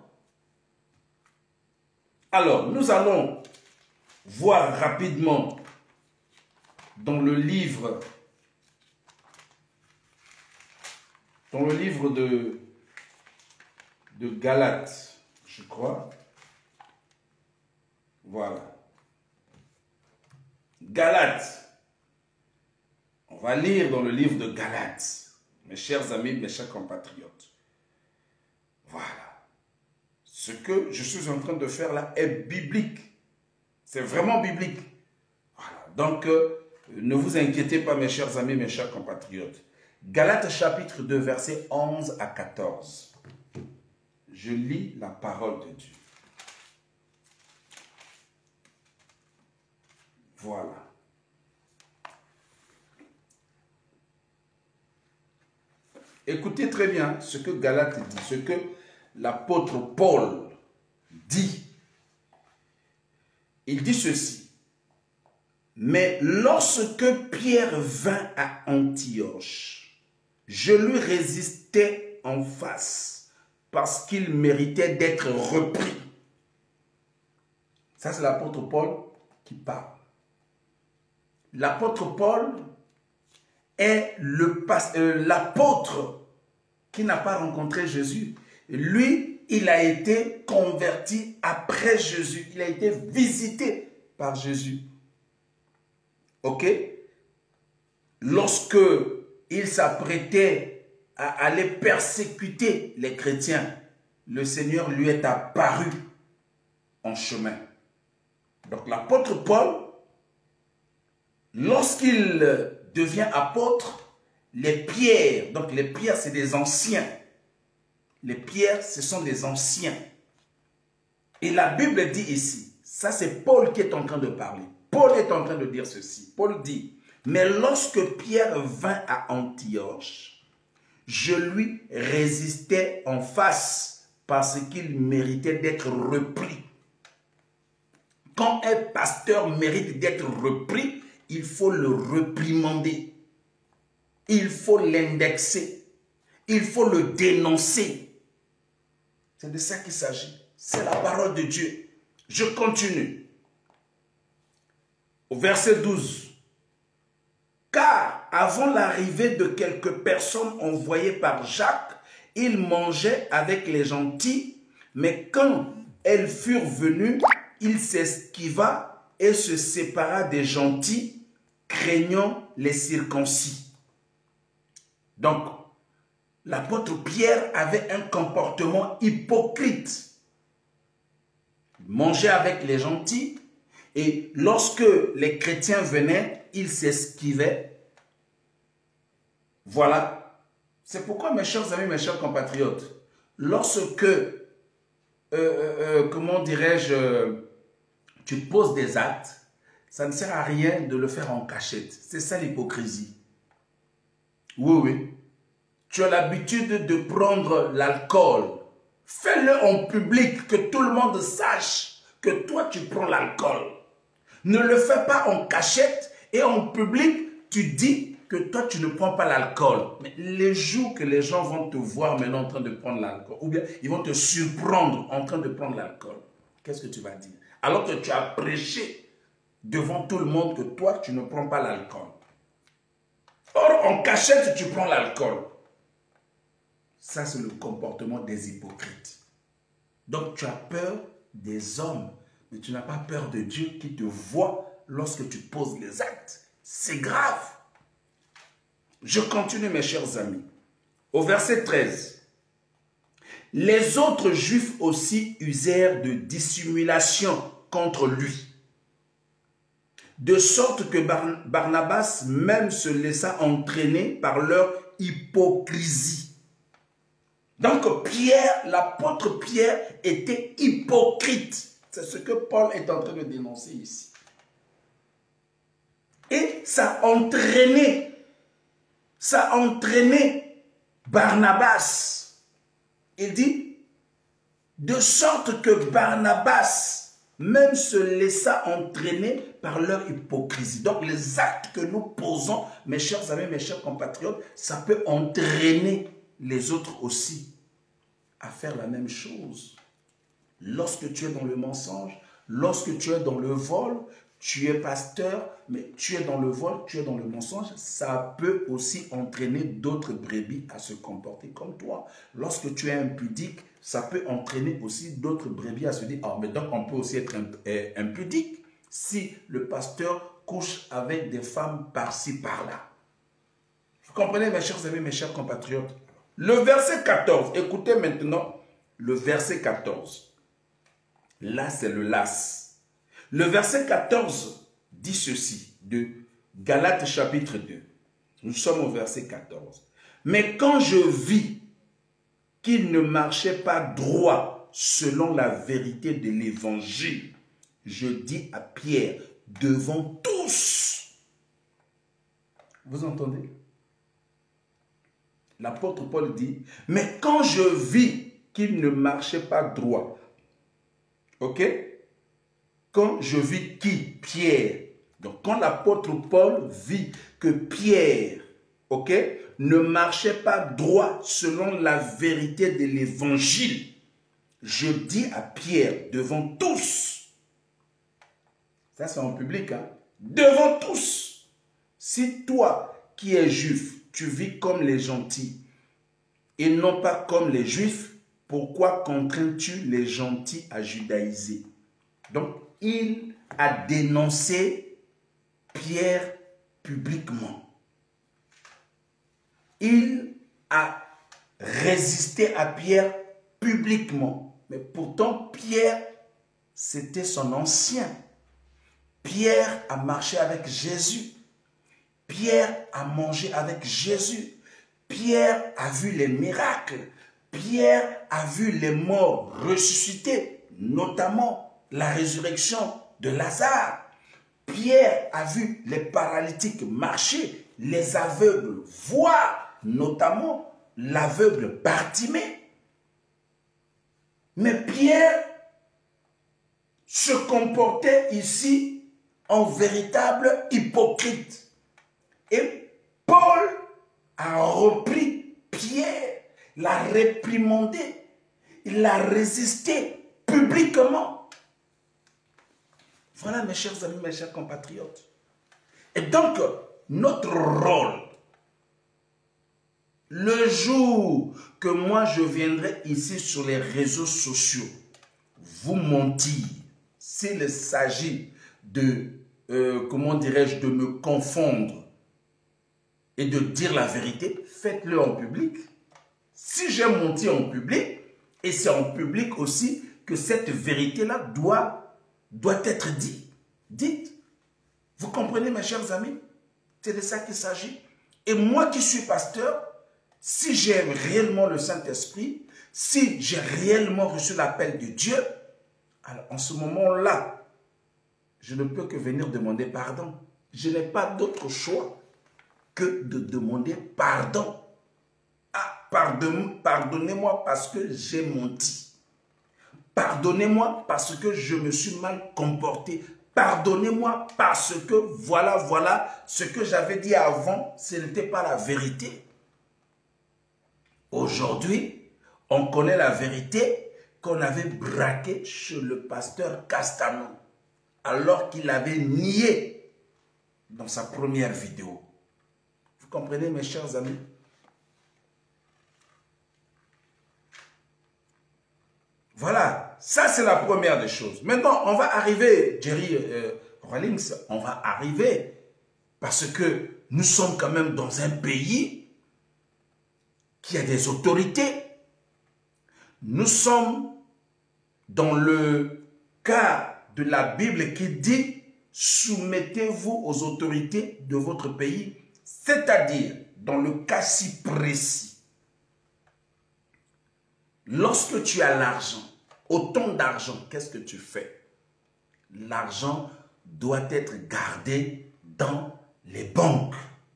[SPEAKER 1] Alors, nous allons voir rapidement dans le livre de Galates, je crois. Voilà. Galates. On va lire dans le livre de Galates, mes chers amis, mes chers compatriotes. Voilà. Ce que je suis en train de faire là est biblique. C'est vraiment biblique. Voilà. Donc, ne vous inquiétez pas, mes chers amis, mes chers compatriotes. Galates chapitre 2, versets 11 à 14. Je lis la parole de Dieu. Voilà. Écoutez très bien ce que Galates dit, ce que l'apôtre Paul dit. il dit ceci. Mais lorsque Pierre vint à Antioche, je lui résistais en face parce qu'il méritait d'être repris. Ça, c'est l'apôtre Paul qui parle. L'apôtre Paul est l'apôtre qui n'a pas rencontré Jésus. Lui, il a été converti après Jésus. Il a été visité par Jésus. Ok? Lorsque il s'apprêtait à aller persécuter les chrétiens, le Seigneur lui est apparu en chemin. Donc l'apôtre Paul, lorsqu'il devient apôtre, les pierres, donc les pierres c'est des anciens. Les pierres ce sont des anciens. Et la Bible dit ici, ça c'est Paul qui est en train de parler. Paul est en train de dire ceci. Paul dit, mais lorsque Pierre vint à Antioche, je lui résistais en face parce qu'il méritait d'être repris. Quand un pasteur mérite d'être repris, il faut le réprimander. Il faut l'indexer. Il faut le dénoncer. C'est de ça qu'il s'agit. C'est la parole de Dieu. Je continue. Au verset 12. Car avant l'arrivée de quelques personnes envoyées par Jacques, il mangeait avec les gentils, mais quand elles furent venues, il s'esquiva et se sépara des gentils, craignant les circoncis. Donc, l'apôtre Pierre avait un comportement hypocrite. Il mangeait avec les gentils et lorsque les chrétiens venaient, il s'esquivait. Voilà. C'est pourquoi, mes chers amis, mes chers compatriotes, lorsque, comment dirais-je, tu poses des actes, ça ne sert à rien de le faire en cachette. C'est ça l'hypocrisie. Oui, oui. Tu as l'habitude de prendre l'alcool. Fais-le en public, que tout le monde sache que toi tu prends l'alcool. Ne le fais pas en cachette et en public, tu dis que toi tu ne prends pas l'alcool. Mais les jours que les gens vont te voir maintenant en train de prendre l'alcool, ou bien ils vont te surprendre en train de prendre l'alcool, qu'est-ce que tu vas dire? Alors que tu as prêché devant tout le monde que toi tu ne prends pas l'alcool. Or en cachette tu prends l'alcool. Ça c'est le comportement des hypocrites. Donc tu as peur des hommes, mais tu n'as pas peur de Dieu qui te voit lorsque tu poses les actes. C'est grave. Je continue mes chers amis. Au verset 13. Les autres Juifs aussi usèrent de dissimulation contre lui. De sorte que Barnabas même se laissa entraîner par leur hypocrisie. Donc Pierre, l'apôtre Pierre était hypocrite. C'est ce que Paul est en train de dénoncer ici. Et ça a entraîné Barnabas. Il dit, de sorte que Barnabas même se laissa entraîner par leur hypocrisie. Donc les actes que nous posons, mes chers amis, mes chers compatriotes, ça peut entraîner les autres aussi à faire la même chose. Lorsque tu es dans le mensonge, lorsque tu es dans le vol, tu es pasteur, mais tu es dans le vol, tu es dans le mensonge, ça peut aussi entraîner d'autres brebis à se comporter comme toi. Lorsque tu es impudique, ça peut entraîner aussi d'autres brebis à se dire, ah, mais donc on peut aussi être impudique si le pasteur couche avec des femmes par-ci, par-là. Vous comprenez, mes chers amis, mes chers compatriotes? Le verset 14, écoutez maintenant le verset 14. Là, c'est le las. Le verset 14 dit ceci, de Galates chapitre 2. Nous sommes au verset 14. Mais quand je vis qu'il ne marchait pas droit selon la vérité de l'évangile, je dis à Pierre, devant tous. Vous entendez? L'apôtre Paul dit, mais quand je vis qu'il ne marchait pas droit, ok? quand je vis qui? Pierre. Donc, quand l'apôtre Paul vit que Pierre, ok, ne marchait pas droit selon la vérité de l'évangile, je dis à Pierre, devant tous, ça c'est en public, hein, devant tous, si toi qui es juif, tu vis comme les gentils et non pas comme les juifs, pourquoi contrains-tu les gentils à judaïser? Donc, il a dénoncé Pierre publiquement. Il a résisté à Pierre publiquement. Mais pourtant, Pierre, c'était son ancien. Pierre a marché avec Jésus. Pierre a mangé avec Jésus. Pierre a vu les miracles. Pierre a vu les morts ressuscités, notamment la résurrection de Lazare. Pierre a vu les paralytiques marcher, les aveugles voir, notamment l'aveugle Bartimée. Mais Pierre se comportait ici en véritable hypocrite. Et Paul a repris Pierre, l'a réprimandé, il l'a résisté publiquement. Voilà mes chers amis, mes chers compatriotes. Et donc, notre rôle, le jour que moi je viendrai ici sur les réseaux sociaux, vous mentir, s'il s'agit de, comment dirais-je, de me confondre et de dire la vérité, faites-le en public. Si j'ai menti en public, et c'est en public aussi que cette vérité-là doit être dite. Vous comprenez, mes chers amis? C'est de ça qu'il s'agit. Et moi qui suis pasteur, si j'ai réellement le Saint-Esprit, si j'ai réellement reçu l'appel de Dieu, alors en ce moment-là, je ne peux que venir demander pardon. Je n'ai pas d'autre choix que de demander pardon. Ah, pardonnez-moi parce que j'ai menti. Pardonnez-moi parce que je me suis mal comporté. Pardonnez-moi parce que voilà, ce que j'avais dit avant, ce n'était pas la vérité. Aujourd'hui, on connaît la vérité qu'on avait braquée chez le pasteur Castano, alors qu'il avait nié dans sa première vidéo. Vous comprenez, mes chers amis? Voilà, ça c'est la première des choses. Maintenant, on va arriver, Jerry Rawlings, on va arriver parce que nous sommes quand même dans un pays qui a des autorités. Nous sommes dans le cas de la Bible qui dit « Soumettez-vous aux autorités de votre pays », c'est-à-dire dans le cas si précis. Lorsque tu as l'argent, autant d'argent, qu'est-ce que tu fais? L'argent doit être gardé dans les banques.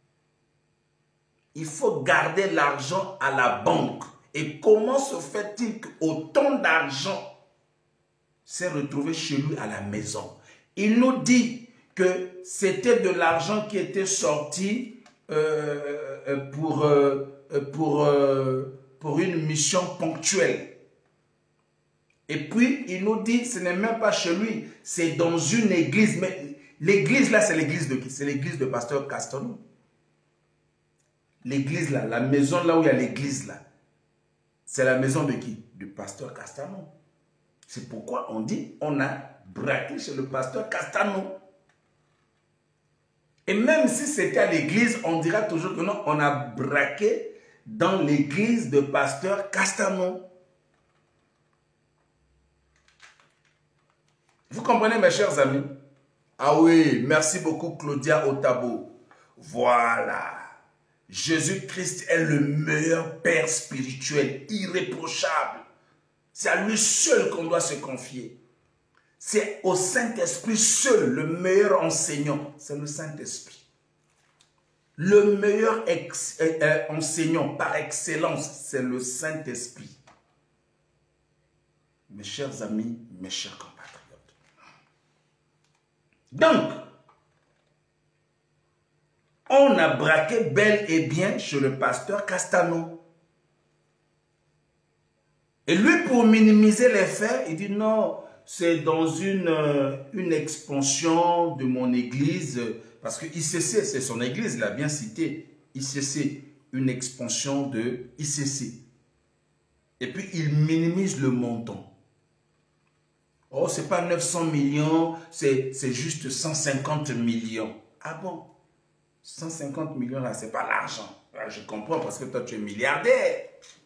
[SPEAKER 1] Il faut garder l'argent à la banque. Et comment se fait-il qu'autant d'argent s'est retrouvé chez lui à la maison? Il nous dit que c'était de l'argent qui était sorti pour une mission ponctuelle. Et puis, il nous dit, ce n'est même pas chez lui, c'est dans une église. Mais l'église là, c'est l'église de qui? C'est l'église de pasteur Castano. L'église là, la maison là où il y a l'église là, c'est la maison de qui? Du pasteur Castano. C'est pourquoi on dit, on a braqué chez le pasteur Castano. Et même si c'était à l'église, on dira toujours que non, on a braqué dans l'église de pasteur Castano. Vous comprenez, mes chers amis? Ah oui, merci beaucoup Claudia Otabo. Voilà. Jésus-Christ est le meilleur père spirituel, irréprochable. C'est à lui seul qu'on doit se confier. C'est au Saint-Esprit seul, le meilleur enseignant, c'est le Saint-Esprit. Le meilleur enseignant par excellence, c'est le Saint-Esprit. Mes chers amis, mes chers compatriotes, Donc, on a braqué bel et bien chez le pasteur Castano. Et lui, pour minimiser les faits, il dit non, c'est dans une expansion de mon église, parce que ICC, c'est son église, il a bien cité, ICC, une expansion de ICC. Et puis, il minimise le montant. Oh, c'est pas 900 millions, c'est juste 150 millions. Ah bon? 150 millions, là, c'est pas l'argent. Je comprends, parce que toi, tu es milliardaire.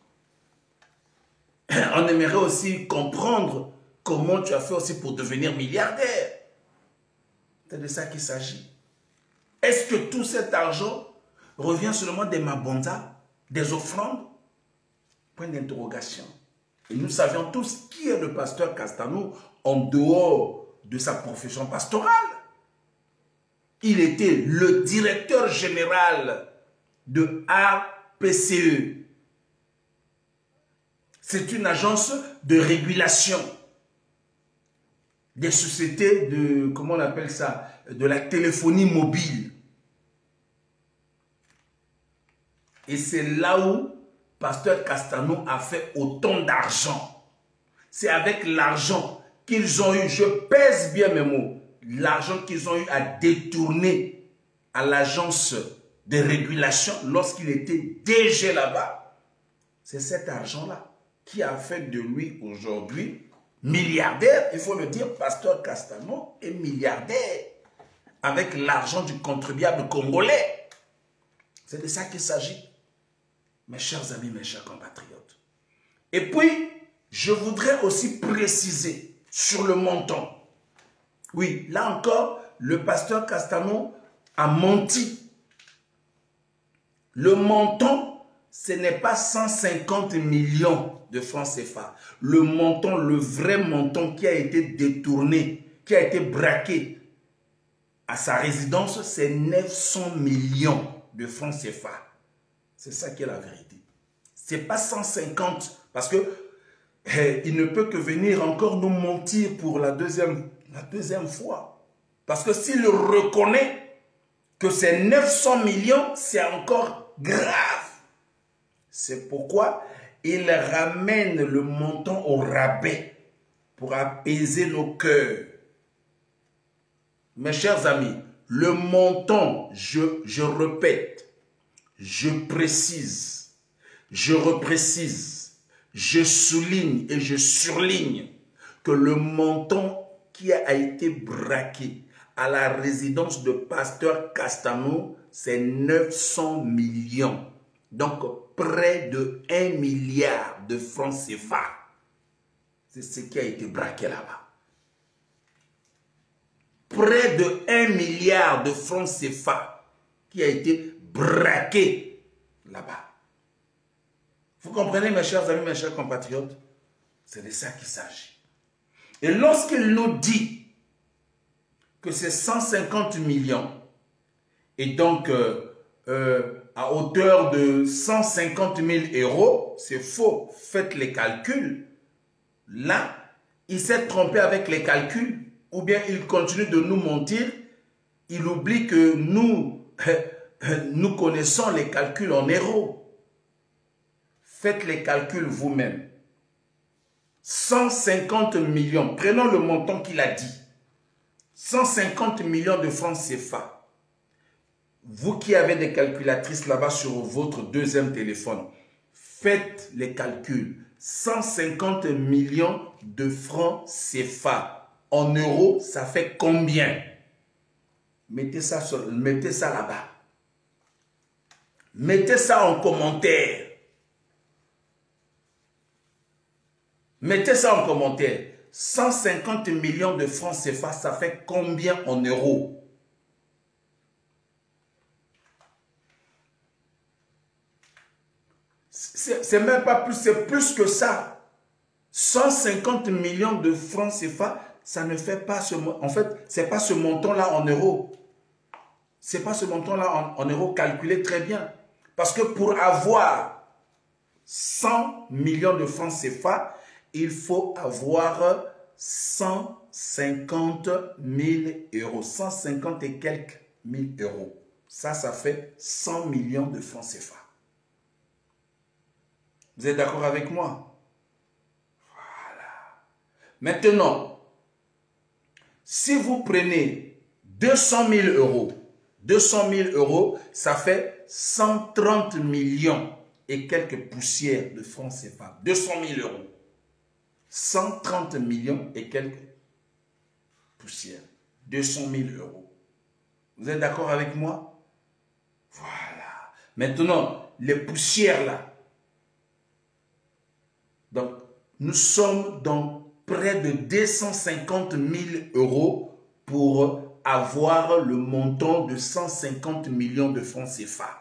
[SPEAKER 1] On aimerait aussi comprendre comment tu as fait aussi pour devenir milliardaire. C'est de ça qu'il s'agit. Est-ce que tout cet argent revient seulement des mabonzas, des offrandes? Point d'interrogation. Et nous savions tous qui est le pasteur Castano en dehors de sa profession pastorale. Il était le directeur général de APCE. C'est une agence de régulation des sociétés de, comment on appelle ça, de la téléphonie mobile. Et c'est là où pasteur Castano a fait autant d'argent. C'est avec l'argent qu'ils ont eu, je pèse bien mes mots, l'argent qu'ils ont eu à détourner à l'agence de régulation lorsqu'il était DG là-bas. C'est cet argent-là qui a fait de lui aujourd'hui milliardaire. Il faut le dire, pasteur Castano est milliardaire avec l'argent du contribuable congolais. C'est de ça qu'il s'agit, mes chers amis, mes chers compatriotes. Et puis, je voudrais aussi préciser sur le montant. Oui, là encore, le pasteur Castano a menti. Le montant, ce n'est pas 150 millions de francs CFA. Le montant, le vrai montant qui a été détourné, qui a été braqué à sa résidence, c'est 900 millions de francs CFA. C'est ça qui est la vérité. Ce n'est pas 150, parce que il ne peut que venir encore nous mentir pour la deuxième fois. Parce que s'il reconnaît que c'est 900 millions, c'est encore grave. C'est pourquoi il ramène le montant au rabais pour apaiser nos cœurs. Mes chers amis, le montant, je répète, je précise, je reprécise, je souligne et je surligne que le montant qui a été braqué à la résidence de pasteur Castano, c'est 900 millions. Donc, près de 1 milliard de francs CFA. C'est ce qui a été braqué là-bas. Près de 1 milliard de francs CFA qui a été braqué là-bas. Vous comprenez, mes chers amis, mes chers compatriotes? C'est de ça qu'il s'agit. Et lorsqu'il nous dit que c'est 150 millions, et donc à hauteur de 150 000 €, c'est faux, faites les calculs. Là, il s'est trompé avec les calculs, ou bien il continue de nous mentir, il oublie que nous connaissons les calculs en euros. Faites les calculs vous-même. 150 millions, prenons le montant qu'il a dit. 150 millions de francs CFA. Vous qui avez des calculatrices là-bas sur votre deuxième téléphone, faites les calculs. 150 millions de francs CFA. En euros, ça fait combien? Mettez ça là-bas. Mettez ça en commentaire. Mettez ça en commentaire. 150 millions de francs CFA, ça fait combien en euros? C'est même pas plus, c'est plus que ça. 150 millions de francs CFA, ça ne fait pas ce montant. En fait, c'est pas ce montant-là en euros. C'est pas ce montant-là en euros. Calculez très bien. Parce que pour avoir 100 millions de francs CFA, il faut avoir 100 150 000 euros. 150 et quelques mille euros. Ça fait 100 millions de francs CFA. Vous êtes d'accord avec moi? Voilà. Maintenant, si vous prenez 200 000 euros, 200 000 euros, ça fait 130 millions et quelques poussières de francs CFA. 200 000 euros. 130 millions et quelques poussières. 200 000 euros. Vous êtes d'accord avec moi? Voilà. Maintenant, les poussières là. Donc, nous sommes dans près de 250 000 euros pour avoir le montant de 150 millions de francs CFA.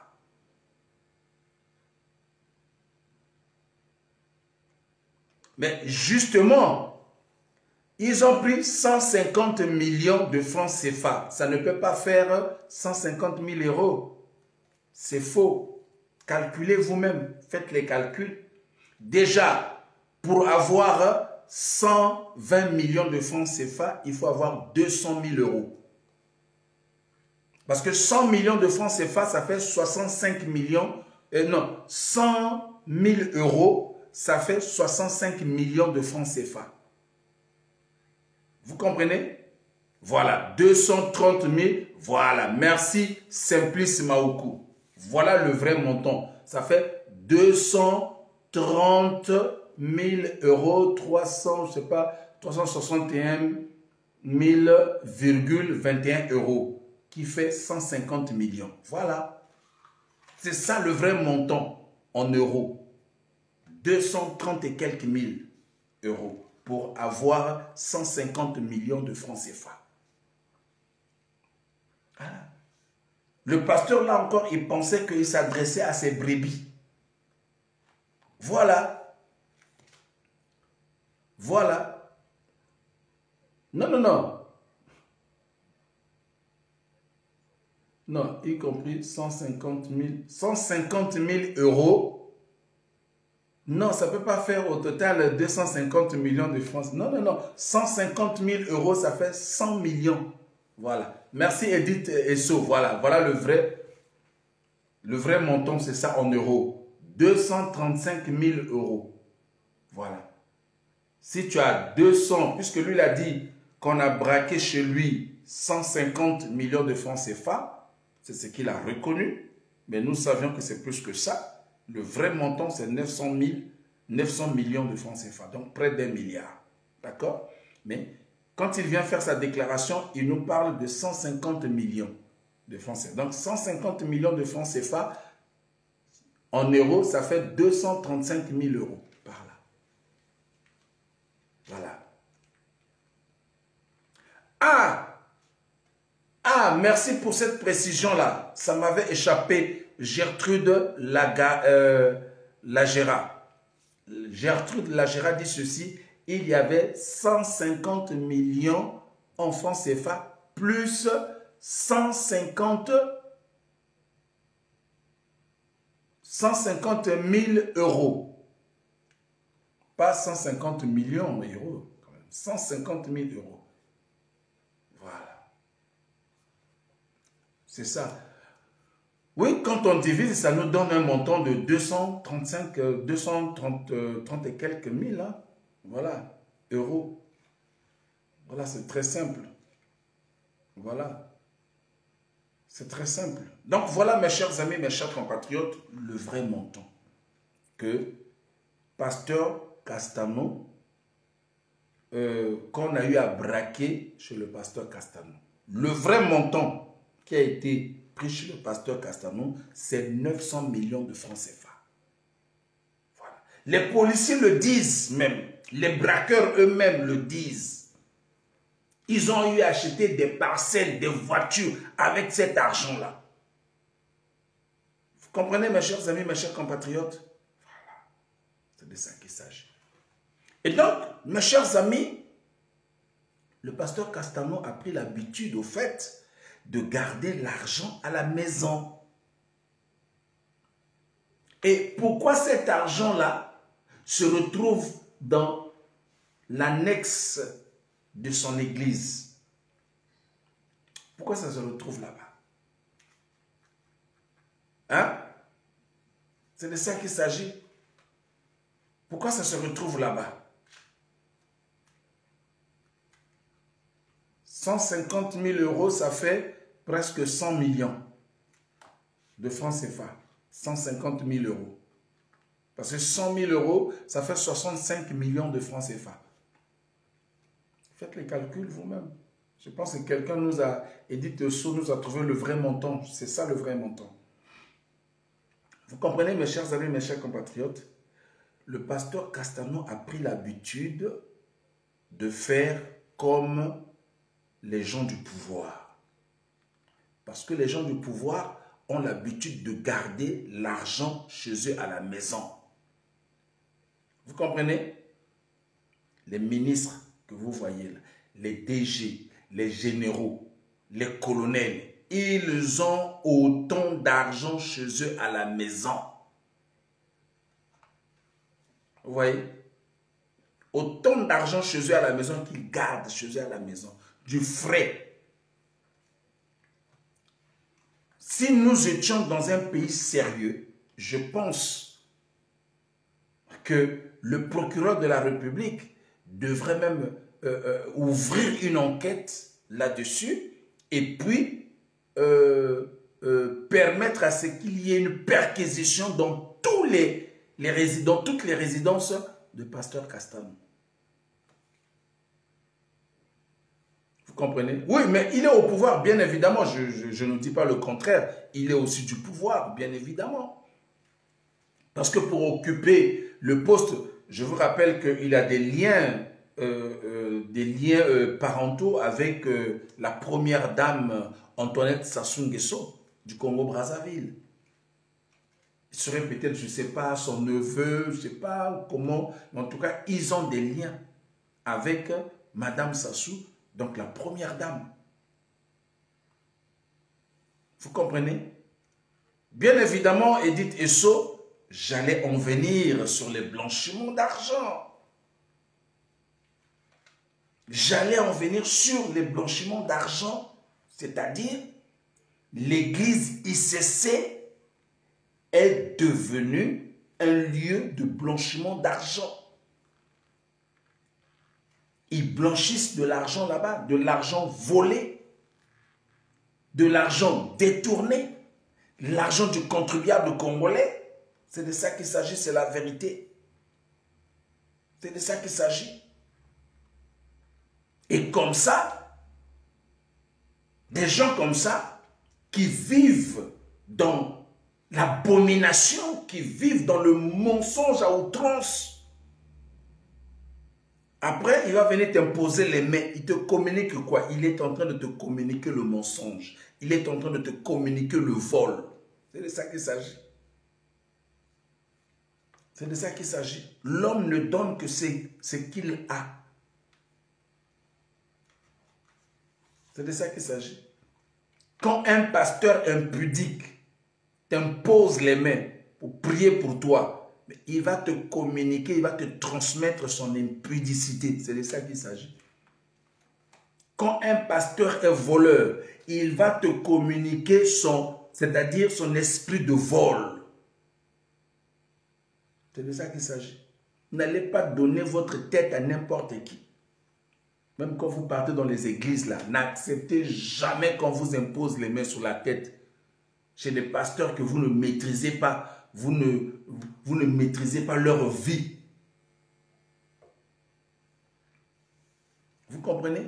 [SPEAKER 1] Mais justement, ils ont pris 150 millions de francs CFA. Ça ne peut pas faire 150 000 euros. C'est faux. Calculez vous-même. Faites les calculs. Déjà, pour avoir 120 millions de francs CFA, il faut avoir 200 000 euros. Parce que 100 millions de francs CFA, ça fait 65 millions. Non, 100 000 euros, ça fait 65 millions de francs CFA. Vous comprenez? Voilà, 230 000. Voilà, merci Simplice Maoukou. Voilà le vrai montant. Ça fait 230 000 euros, 300, je sais pas, 361 000,21 euros, qui fait 150 millions. Voilà. C'est ça le vrai montant en euros. 230 et quelques mille euros pour avoir 150 millions de francs CFA. Voilà. Le pasteur, là encore, il pensait qu'il s'adressait à ses brebis. Voilà. Voilà. Non, non, non. Non, y compris 150 000 euros. Non, ça ne peut pas faire au total 250 millions de francs. Non, non, non. 150 000 euros, ça fait 100 millions. Voilà. Merci Edith Esso. Voilà. Voilà le vrai montant, c'est ça en euros. 235 000 euros. Voilà. Si tu as 200, puisque lui il a dit qu'on a braqué chez lui 150 millions de francs CFA, c'est ce qu'il a reconnu. Mais nous savions que c'est plus que ça. Le vrai montant, c'est 900 millions de francs CFA, donc près d'1 milliard. D'accord? Mais quand il vient faire sa déclaration, il nous parle de 150 millions de francs CFA. Donc 150 millions de francs CFA, en euros, ça fait 235 000 euros par là. Voilà. Ah, merci pour cette précision-là. Ça m'avait échappé. Gertrude Lagera. Gertrude Lagera dit ceci. Il y avait 150 millions en francs CFA plus 150 000 euros. Pas 150 millions d'euros, quand même. 150 000 euros. Voilà. C'est ça. Oui, quand on divise, ça nous donne un montant de 230 et quelques mille, hein? Voilà, euros. Voilà, c'est très simple. Voilà. C'est très simple. Donc voilà, mes chers amis, mes chers compatriotes, le vrai montant que Pasteur Castano, qu'on a eu à braquer chez le pasteur Castano. Le vrai montant qui a été pris chez le pasteur Castano, c'est 900 millions de francs CFA. Voilà. Les policiers le disent même, les braqueurs eux-mêmes le disent. Ils ont eu à acheter des parcelles, des voitures avec cet argent-là. Vous comprenez, mes chers amis, mes chers compatriotes? Voilà. C'est de ça qu'il s'agit. Et donc, mes chers amis, le pasteur Castano a pris l'habitude, au fait, de garder l'argent à la maison. Et pourquoi cet argent-là se retrouve dans l'annexe de son église. Pourquoi ça se retrouve là-bas? Hein? C'est de ça qu'il s'agit. Pourquoi ça se retrouve là-bas? 150 000 euros, ça fait presque 100 millions de francs CFA. 150 000 euros. Parce que 100 000 euros, ça fait 65 millions de francs CFA. Faites les calculs vous-même. Je pense que quelqu'un nous a, Edith Esso nous a trouvé le vrai montant. C'est ça le vrai montant. Vous comprenez, mes chers amis, mes chers compatriotes, le pasteur Castano a pris l'habitude de faire comme les gens du pouvoir. Parce que les gens du pouvoir ont l'habitude de garder l'argent chez eux à la maison. Vous comprenez? Les ministres que vous voyez là, les DG, les généraux, les colonels, ils ont autant d'argent chez eux à la maison. Vous voyez? Autant d'argent chez eux à la maison qu'ils gardent chez eux à la maison. Du frais. Si nous étions dans un pays sérieux, je pense que le procureur de la République devrait même ouvrir une enquête là-dessus et puis permettre à ce qu'il y ait une perquisition dans toutes les résidences de Pasteur Castano. Vous comprenez? Oui, mais il est au pouvoir, bien évidemment. Je ne dis pas le contraire. Il est aussi du pouvoir, bien évidemment. Parce que pour occuper le poste, je vous rappelle qu'il a des liens parentaux avec la première dame Antoinette Sassou Nguesso du Congo-Brazzaville. Il serait peut-être, je ne sais pas, son neveu, je ne sais pas comment, mais en tout cas, ils ont des liens avec Madame Sassou, donc la première dame. Vous comprenez? Bien évidemment, Edith Esso, j'allais en venir sur les blanchiments d'argent. J'allais en venir sur les blanchiments d'argent, c'est-à-dire l'église ICC est devenue un lieu de blanchiment d'argent. Ils blanchissent de l'argent là-bas, de l'argent volé, de l'argent détourné, l'argent du contribuable congolais. C'est de ça qu'il s'agit, c'est la vérité. C'est de ça qu'il s'agit. Et comme ça, des gens comme ça, qui vivent dans l'abomination, qui vivent dans le mensonge à outrance, après, il va venir t'imposer les mains. Il te communique quoi? Il est en train de te communiquer le mensonge. Il est en train de te communiquer le vol. C'est de ça qu'il s'agit. C'est de ça qu'il s'agit. L'homme ne donne que ce qu'il a. C'est de ça qu'il s'agit. Quand un pasteur impudique t'impose les mains pour prier pour toi, mais il va te communiquer, il va te transmettre son impudicité. C'est de ça qu'il s'agit. Quand un pasteur est voleur, il va te communiquer c'est-à-dire son esprit de vol. C'est de ça qu'il s'agit. N'allez pas donner votre tête à n'importe qui. Même quand vous partez dans les églises, là, n'acceptez jamais qu'on vous impose les mains sur la tête. Chez des pasteurs que vous ne maîtrisez pas, vous ne maîtrisez pas leur vie. Vous comprenez?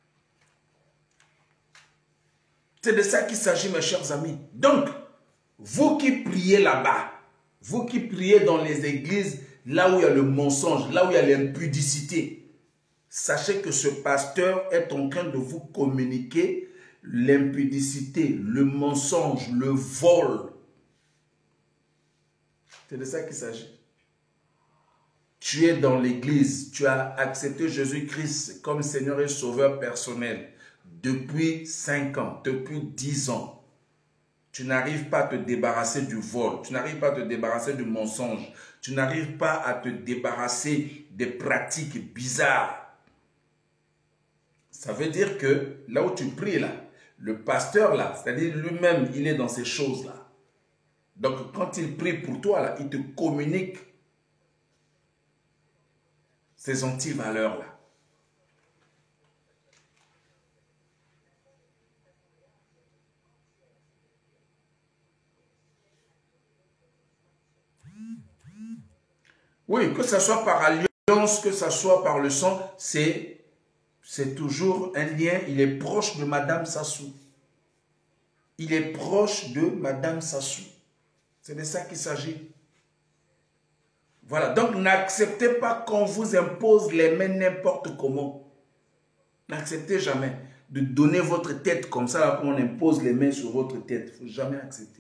[SPEAKER 1] C'est de ça qu'il s'agit, mes chers amis. Donc, vous qui priez là-bas, vous qui priez dans les églises, là où il y a le mensonge, là où il y a l'impudicité, sachez que ce pasteur est en train de vous communiquer l'impudicité, le mensonge, le vol. C'est de ça qu'il s'agit. Tu es dans l'église, tu as accepté Jésus-Christ comme Seigneur et Sauveur personnel depuis 5 ans, depuis 10 ans. Tu n'arrives pas à te débarrasser du vol, tu n'arrives pas à te débarrasser du mensonge, tu n'arrives pas à te débarrasser des pratiques bizarres. Ça veut dire que là où tu pries, là, le pasteur, là, c'est-à-dire lui-même, il est dans ces choses-là. Donc, quand il prie pour toi, là, il te communique ces antivaleurs-là. Oui, que ce soit par alliance, que ce soit par le sang, c'est toujours un lien. Il est proche de Madame Sassou. Il est proche de Madame Sassou. C'est de ça qu'il s'agit. Voilà, donc n'acceptez pas qu'on vous impose les mains n'importe comment. N'acceptez jamais de donner votre tête comme ça, là, qu'on impose les mains sur votre tête. Il ne faut jamais accepter.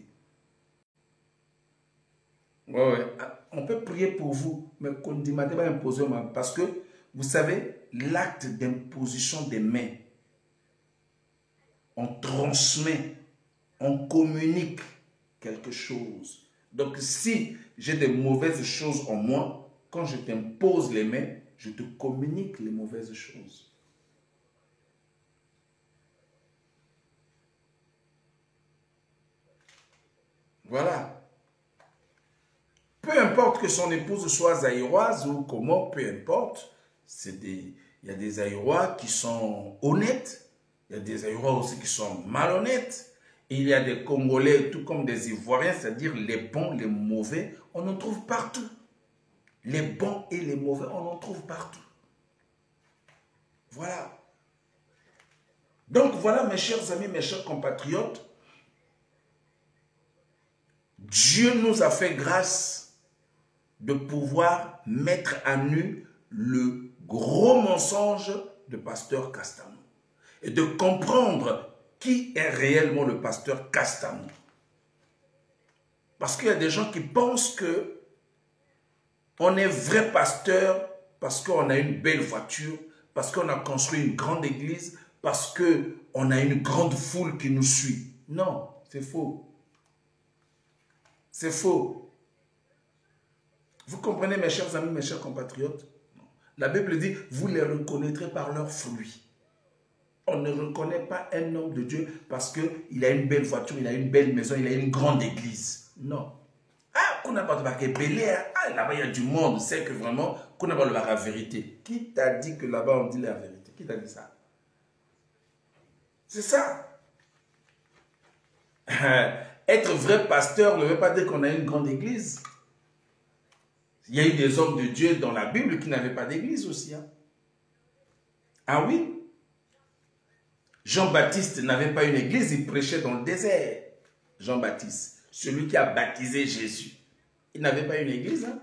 [SPEAKER 1] Ouais. On peut prier pour vous, mais qu'on ne demande pas imposer aux mains. Parce que, vous savez, l'acte d'imposition des mains, on transmet, on communique quelque chose. Donc, si j'ai des mauvaises choses en moi, quand je t'impose les mains, je te communique les mauvaises choses. Voilà. Peu importe que son épouse soit zaïroise ou comment, peu importe. Il y a des Zaïrois qui sont honnêtes. Il y a des Zaïrois aussi qui sont malhonnêtes. Et il y a des Congolais, tout comme des Ivoiriens, c'est-à-dire les bons, les mauvais, on en trouve partout. Les bons et les mauvais, on en trouve partout. Voilà. Donc voilà, mes chers amis, mes chers compatriotes, Dieu nous a fait grâce de pouvoir mettre à nu le gros mensonge de pasteur Kastamou et de comprendre qui est réellement le pasteur Kastamou. Parce qu'il y a des gens qui pensent que on est vrai pasteur parce qu'on a une belle voiture, parce qu'on a construit une grande église, parce qu'on a une grande foule qui nous suit. Non, c'est faux. C'est faux. Vous comprenez, mes chers amis, mes chers compatriotes? La Bible dit, vous les reconnaîtrez par leurs fruits. On ne reconnaît pas un homme de Dieu parce qu'il a une belle voiture, il a une belle maison, il a une grande église. Non. Ah, qu'on n'a pas de là-bas il y a du monde, c'est que vraiment, qu'on n'a pas la vérité. Qui t'a dit que là-bas on dit la vérité? Qui t'a dit ça? C'est ça. Être vrai pasteur ne veut pas dire qu'on a une grande église. Il y a eu des hommes de Dieu dans la Bible qui n'avaient pas d'église aussi. Hein. Ah oui? Jean-Baptiste n'avait pas une église, il prêchait dans le désert. Jean-Baptiste, celui qui a baptisé Jésus. Il n'avait pas une église. Hein?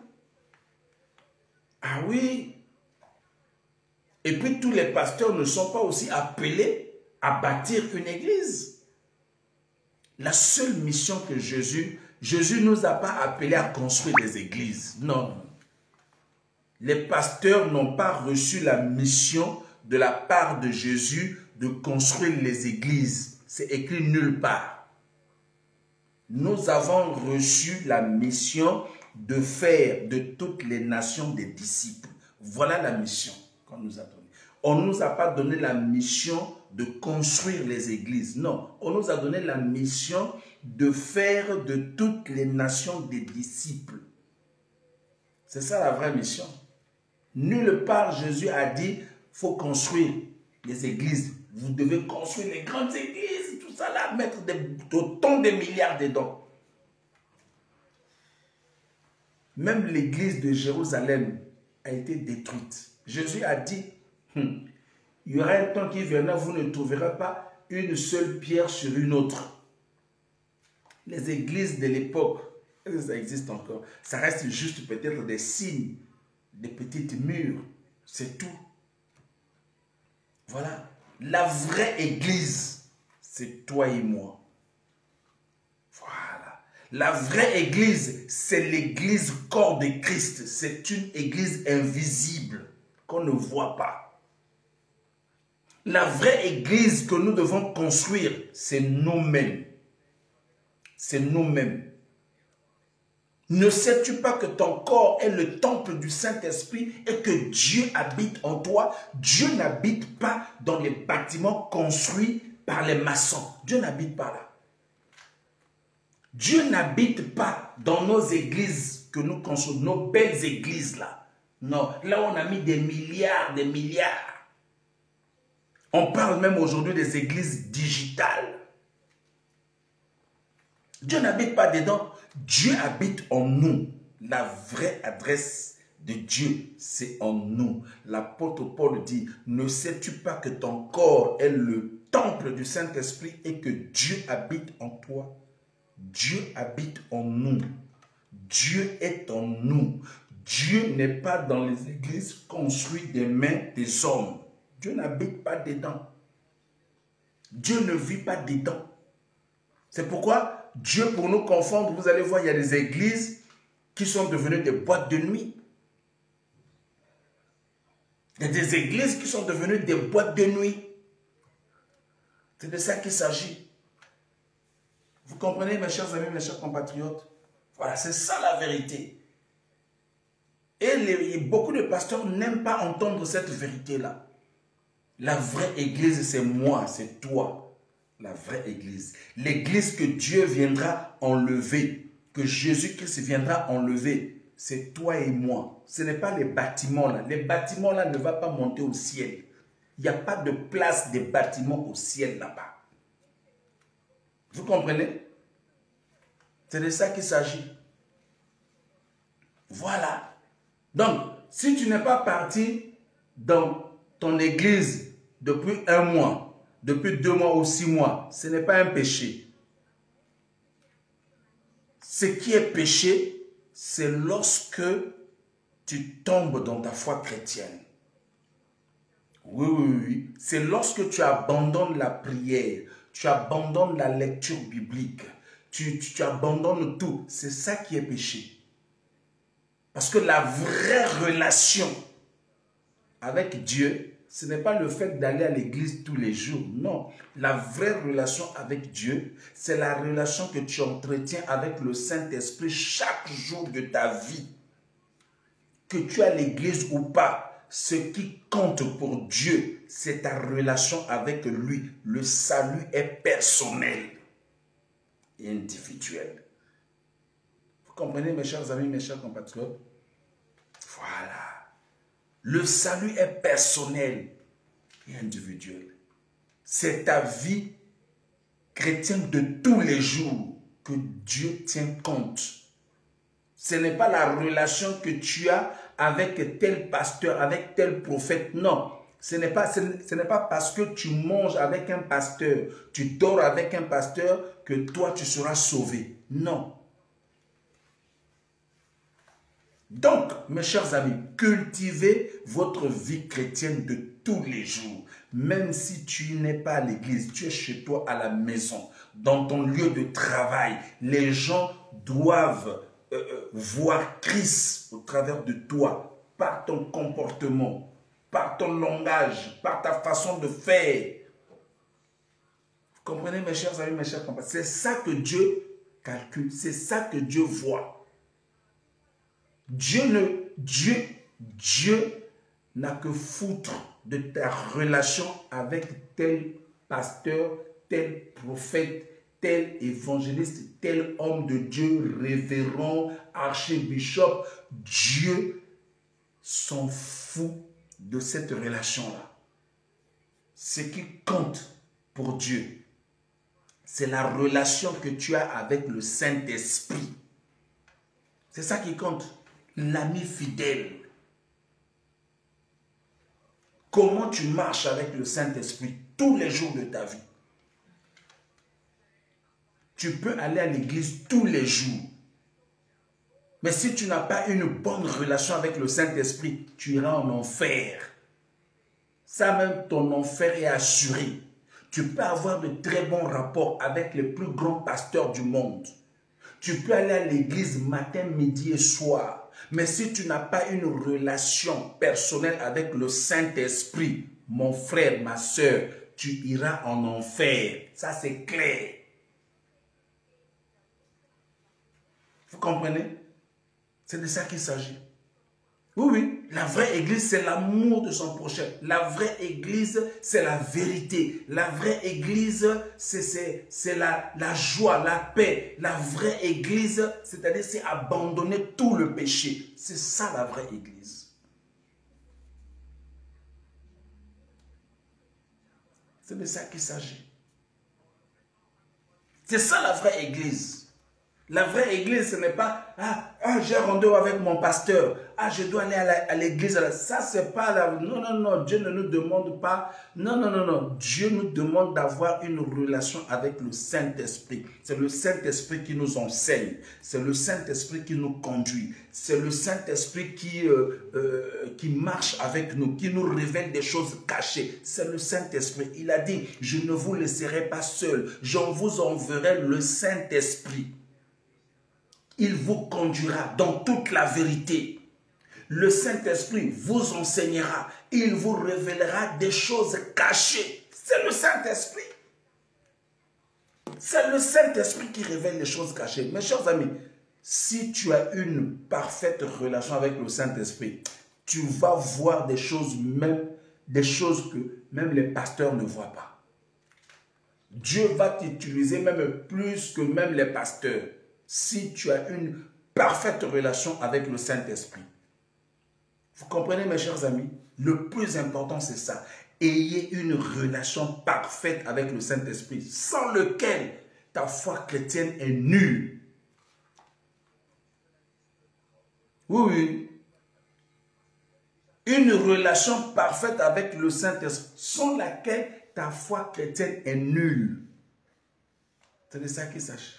[SPEAKER 1] Ah oui? Et puis tous les pasteurs ne sont pas aussi appelés à bâtir une église. La seule mission que Jésus ne nous a pas appelés à construire des églises. Non. Les pasteurs n'ont pas reçu la mission de la part de Jésus de construire les églises. C'est écrit nulle part. Nous avons reçu la mission de faire de toutes les nations des disciples. Voilà la mission qu'on nous a donnée. On ne nous a pas donné la mission de construire les églises. Non, on nous a donné la mission de faire de toutes les nations des disciples. C'est ça la vraie mission. Nulle part Jésus a dit, il faut construire les églises. Vous devez construire les grandes églises, tout ça là, mettre autant de milliards dedans. Même l'église de Jérusalem a été détruite. Jésus a dit, il y aura un temps qui viendra, vous ne trouverez pas une seule pierre sur une autre. Les églises de l'époque, ça existe encore. Ça reste juste peut-être des signes, des petites murs. C'est tout. Voilà. La vraie église, c'est toi et moi. Voilà. La vraie église, c'est l'église corps de Christ. C'est une église invisible qu'on ne voit pas. La vraie église que nous devons construire, c'est nous-mêmes. C'est nous-mêmes. Ne sais-tu pas que ton corps est le temple du Saint-Esprit et que Dieu habite en toi? Dieu n'habite pas dans les bâtiments construits par les maçons. Dieu n'habite pas là. Dieu n'habite pas dans nos églises que nous construisons, nos belles églises là. Non, là on a mis des milliards, des milliards. On parle même aujourd'hui des églises digitales. Dieu n'habite pas dedans. Dieu habite en nous. La vraie adresse de Dieu, c'est en nous. L'apôtre Paul dit, ne sais-tu pas que ton corps est le temple du Saint-Esprit et que Dieu habite en toi? Dieu habite en nous. Dieu est en nous. Dieu n'est pas dans les églises construites des mains des hommes. Dieu n'habite pas dedans. Dieu ne vit pas dedans. C'est pourquoi Dieu, pour nous confondre, vous allez voir, il y a des églises qui sont devenues des boîtes de nuit. Il y a des églises qui sont devenues des boîtes de nuit. C'est de ça qu'il s'agit. Vous comprenez, mes chers amis, mes chers compatriotes? Voilà, c'est ça la vérité. Et beaucoup de pasteurs n'aiment pas entendre cette vérité-là. La vraie église, c'est moi, c'est toi. La vraie église. L'église que Dieu viendra enlever, que Jésus-Christ viendra enlever, c'est toi et moi. Ce n'est pas les bâtiments là. Les bâtiments là ne vont pas monter au ciel. Il n'y a pas de place des bâtiments au ciel là-bas. Vous comprenez? C'est de ça qu'il s'agit. Voilà. Donc, si tu n'es pas parti dans ton église depuis 1 mois, depuis 2 mois ou 6 mois, ce n'est pas un péché. Ce qui est péché, c'est lorsque tu tombes dans ta foi chrétienne. Oui, oui, oui. C'est lorsque tu abandonnes la prière, tu abandonnes la lecture biblique, tu abandonnes tout. C'est ça qui est péché. Parce que la vraie relation avec Dieu, ce n'est pas le fait d'aller à l'église tous les jours. Non, la vraie relation avec Dieu, c'est la relation que tu entretiens avec le Saint-Esprit chaque jour de ta vie. Que tu as l'église ou pas, ce qui compte pour Dieu, c'est ta relation avec lui. Le salut est personnel et individuel. Vous comprenez, mes chers amis, mes chers compatriotes? Voilà. Le salut est personnel et individuel. C'est ta vie chrétienne de tous les jours que Dieu tient compte. Ce n'est pas la relation que tu as avec tel pasteur, avec tel prophète. Non, ce n'est pas parce que tu manges avec un pasteur, tu dors avec un pasteur que toi tu seras sauvé. Non. Donc, mes chers amis, cultivez votre vie chrétienne de tous les jours. Même si tu n'es pas à l'église, tu es chez toi à la maison, dans ton lieu de travail. Les gens doivent voir Christ au travers de toi, par ton comportement, par ton langage, par ta façon de faire. Vous comprenez, mes chers amis, mes chers compagnons? C'est ça que Dieu calcule, c'est ça que Dieu voit. Dieu n'a que foutre de ta relation avec tel pasteur, tel prophète, tel évangéliste, tel homme de Dieu, révérend, archibishop. Dieu s'en fout de cette relation-là. Ce qui compte pour Dieu, c'est la relation que tu as avec le Saint-Esprit. C'est ça qui compte. L'ami fidèle. Comment tu marches avec le Saint-Esprit tous les jours de ta vie. Tu peux aller à l'église tous les jours. Mais si tu n'as pas une bonne relation avec le Saint-Esprit, tu iras en enfer. Ça même, ton enfer est assuré. Tu peux avoir de très bons rapports avec les plus grands pasteurs du monde. Tu peux aller à l'église matin, midi et soir. Mais si tu n'as pas une relation personnelle avec le Saint-Esprit, mon frère, ma soeur, tu iras en enfer. Ça, c'est clair. Vous comprenez? C'est de ça qu'il s'agit. Oui, oui, la vraie église, c'est l'amour de son prochain. La vraie église, c'est la vérité. La vraie église, c'est la joie, la paix. La vraie église, c'est-à-dire c'est abandonner tout le péché. C'est ça la vraie église. C'est de ça qu'il s'agit. C'est ça la vraie église. La vraie église, ce n'est pas « j'ai rendez-vous avec mon pasteur. Je dois aller à l'église. » Ça, c'est pas la... Non, non, non. Dieu ne nous demande pas... Non, non, non, non. Dieu nous demande d'avoir une relation avec le Saint-Esprit. C'est le Saint-Esprit qui nous enseigne. C'est le Saint-Esprit qui nous conduit. C'est le Saint-Esprit qui marche avec nous, qui nous révèle des choses cachées. C'est le Saint-Esprit. Il a dit « Je ne vous laisserai pas seul. Je vous enverrai le Saint-Esprit. » Il vous conduira dans toute la vérité. Le Saint-Esprit vous enseignera. Il vous révélera des choses cachées. C'est le Saint-Esprit. C'est le Saint-Esprit qui révèle les choses cachées. Mes chers amis, si tu as une parfaite relation avec le Saint-Esprit, tu vas voir des choses que même les pasteurs ne voient pas. Dieu va t'utiliser même plus que même les pasteurs. Si tu as une parfaite relation avec le Saint-Esprit. Vous comprenez, mes chers amis? Le plus important, c'est ça. Ayez une relation parfaite avec le Saint-Esprit, sans lequel ta foi chrétienne est nulle. Oui, oui. Une relation parfaite avec le Saint-Esprit, sans laquelle ta foi chrétienne est nulle. C'est de ça qu'il s'agit.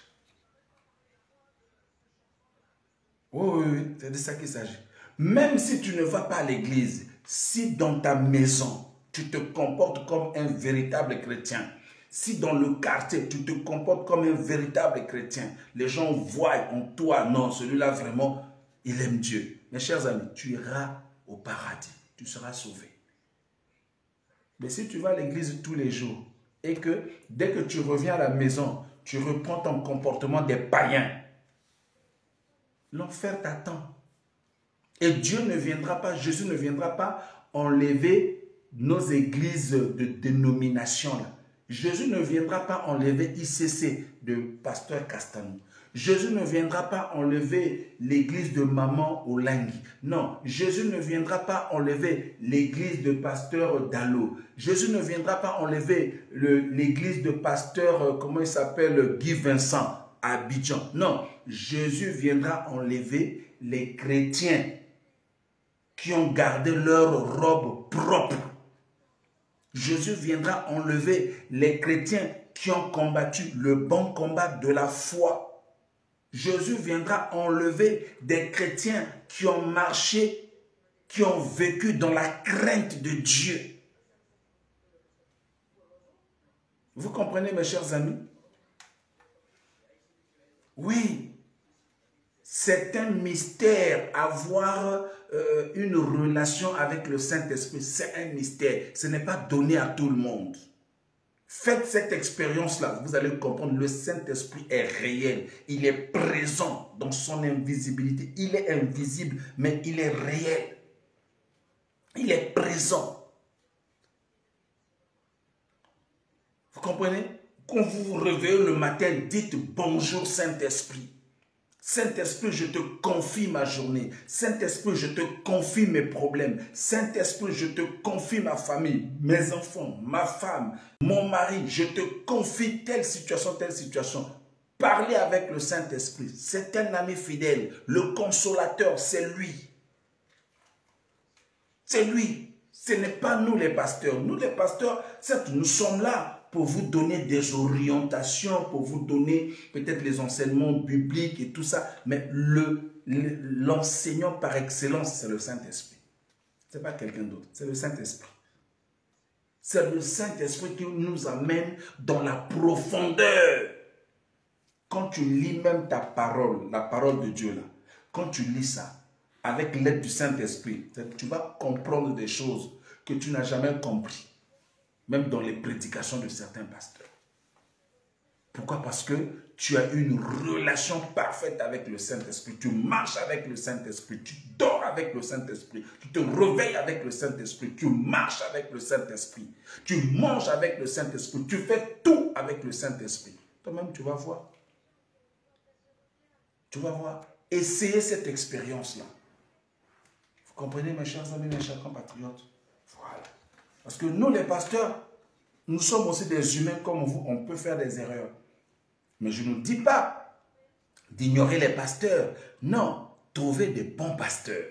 [SPEAKER 1] Oui, oui, c'est de ça qu'il s'agit. Même si tu ne vas pas à l'église, si dans ta maison, tu te comportes comme un véritable chrétien, si dans le quartier, tu te comportes comme un véritable chrétien, les gens voient en toi, non, celui-là vraiment, il aime Dieu. Mes chers amis, tu iras au paradis, tu seras sauvé. Mais si tu vas à l'église tous les jours et que dès que tu reviens à la maison, tu reprends ton comportement des païens, l'enfer t'attend. Et Dieu ne viendra pas, Jésus ne viendra pas enlever nos églises de dénomination. Là. Jésus ne viendra pas enlever ICC de Pasteur Castanou. Jésus ne viendra pas enlever l'église de Maman Olangui. Non, Jésus ne viendra pas enlever l'église de Pasteur Dalo. Jésus ne viendra pas enlever l'église de Pasteur, comment il s'appelle, Guy Vincent à Abidjan. Non, Jésus viendra enlever les chrétiens qui ont gardé leur robe propre. Jésus viendra enlever les chrétiens qui ont combattu le bon combat de la foi. Jésus viendra enlever des chrétiens qui ont marché, qui ont vécu dans la crainte de Dieu. Vous comprenez, mes chers amis? Oui. C'est un mystère, avoir une relation avec le Saint-Esprit. C'est un mystère. Ce n'est pas donné à tout le monde. Faites cette expérience-là, vous allez comprendre, le Saint-Esprit est réel. Il est présent dans son invisibilité. Il est invisible, mais il est réel. Il est présent. Vous comprenez? Quand vous vous réveillez le matin, dites bonjour Saint-Esprit. Saint-Esprit, je te confie ma journée. Saint-Esprit, je te confie mes problèmes. Saint-Esprit, je te confie ma famille, mes enfants, ma femme, mon mari. Je te confie telle situation, telle situation. Parlez avec le Saint-Esprit. C'est un ami fidèle. Le consolateur, c'est lui. C'est lui. Ce n'est pas nous les pasteurs. Nous les pasteurs, certes, nous sommes là pour vous donner des orientations, pour vous donner peut-être les enseignements bibliques et tout ça. Mais l'enseignant par excellence, c'est le Saint-Esprit. Ce n'est pas quelqu'un d'autre, c'est le Saint-Esprit. C'est le Saint-Esprit qui nous amène dans la profondeur. Quand tu lis même ta parole, la parole de Dieu là, quand tu lis ça, avec l'aide du Saint-Esprit, tu vas comprendre des choses que tu n'as jamais compris. Même dans les prédications de certains pasteurs. Pourquoi? Parce que tu as une relation parfaite avec le Saint-Esprit. Tu marches avec le Saint-Esprit. Tu dors avec le Saint-Esprit. Tu te réveilles avec le Saint-Esprit. Tu marches avec le Saint-Esprit. Tu manges avec le Saint-Esprit. Tu fais tout avec le Saint-Esprit. Toi-même, tu vas voir. Tu vas voir. Essayez cette expérience-là. Vous comprenez, mes chers amis, mes chers compatriotes? Voilà. Parce que nous, les pasteurs, nous sommes aussi des humains comme vous. On peut faire des erreurs. Mais je ne dis pas d'ignorer les pasteurs. Non, trouvez des bons pasteurs.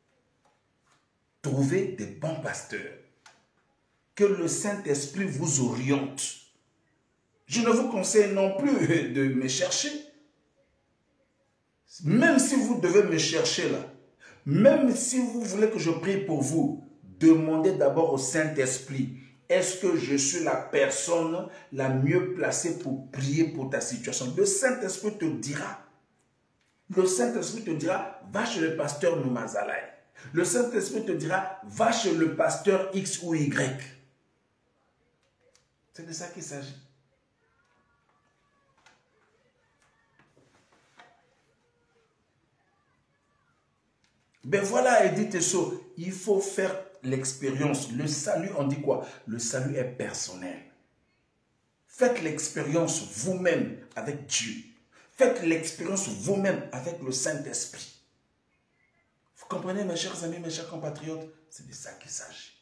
[SPEAKER 1] Trouvez des bons pasteurs. Que le Saint-Esprit vous oriente. Je ne vous conseille non plus de me chercher. Même si vous devez me chercher là, même si vous voulez que je prie pour vous, demandez d'abord au Saint-Esprit. Est-ce que je suis la personne la mieux placée pour prier pour ta situation? Le Saint-Esprit te dira. Le Saint-Esprit te dira, va chez le pasteur Noumazalaï. Le Saint-Esprit te dira, va chez le pasteur X ou Y. C'est de ça qu'il s'agit. Ben voilà, Edith Esso, il faut faire l'expérience. Le salut, on dit quoi? Le salut est personnel. Faites l'expérience vous-même avec Dieu. Faites l'expérience vous-même avec le Saint-Esprit. Vous comprenez, mes chers amis, mes chers compatriotes? C'est de ça qu'il s'agit.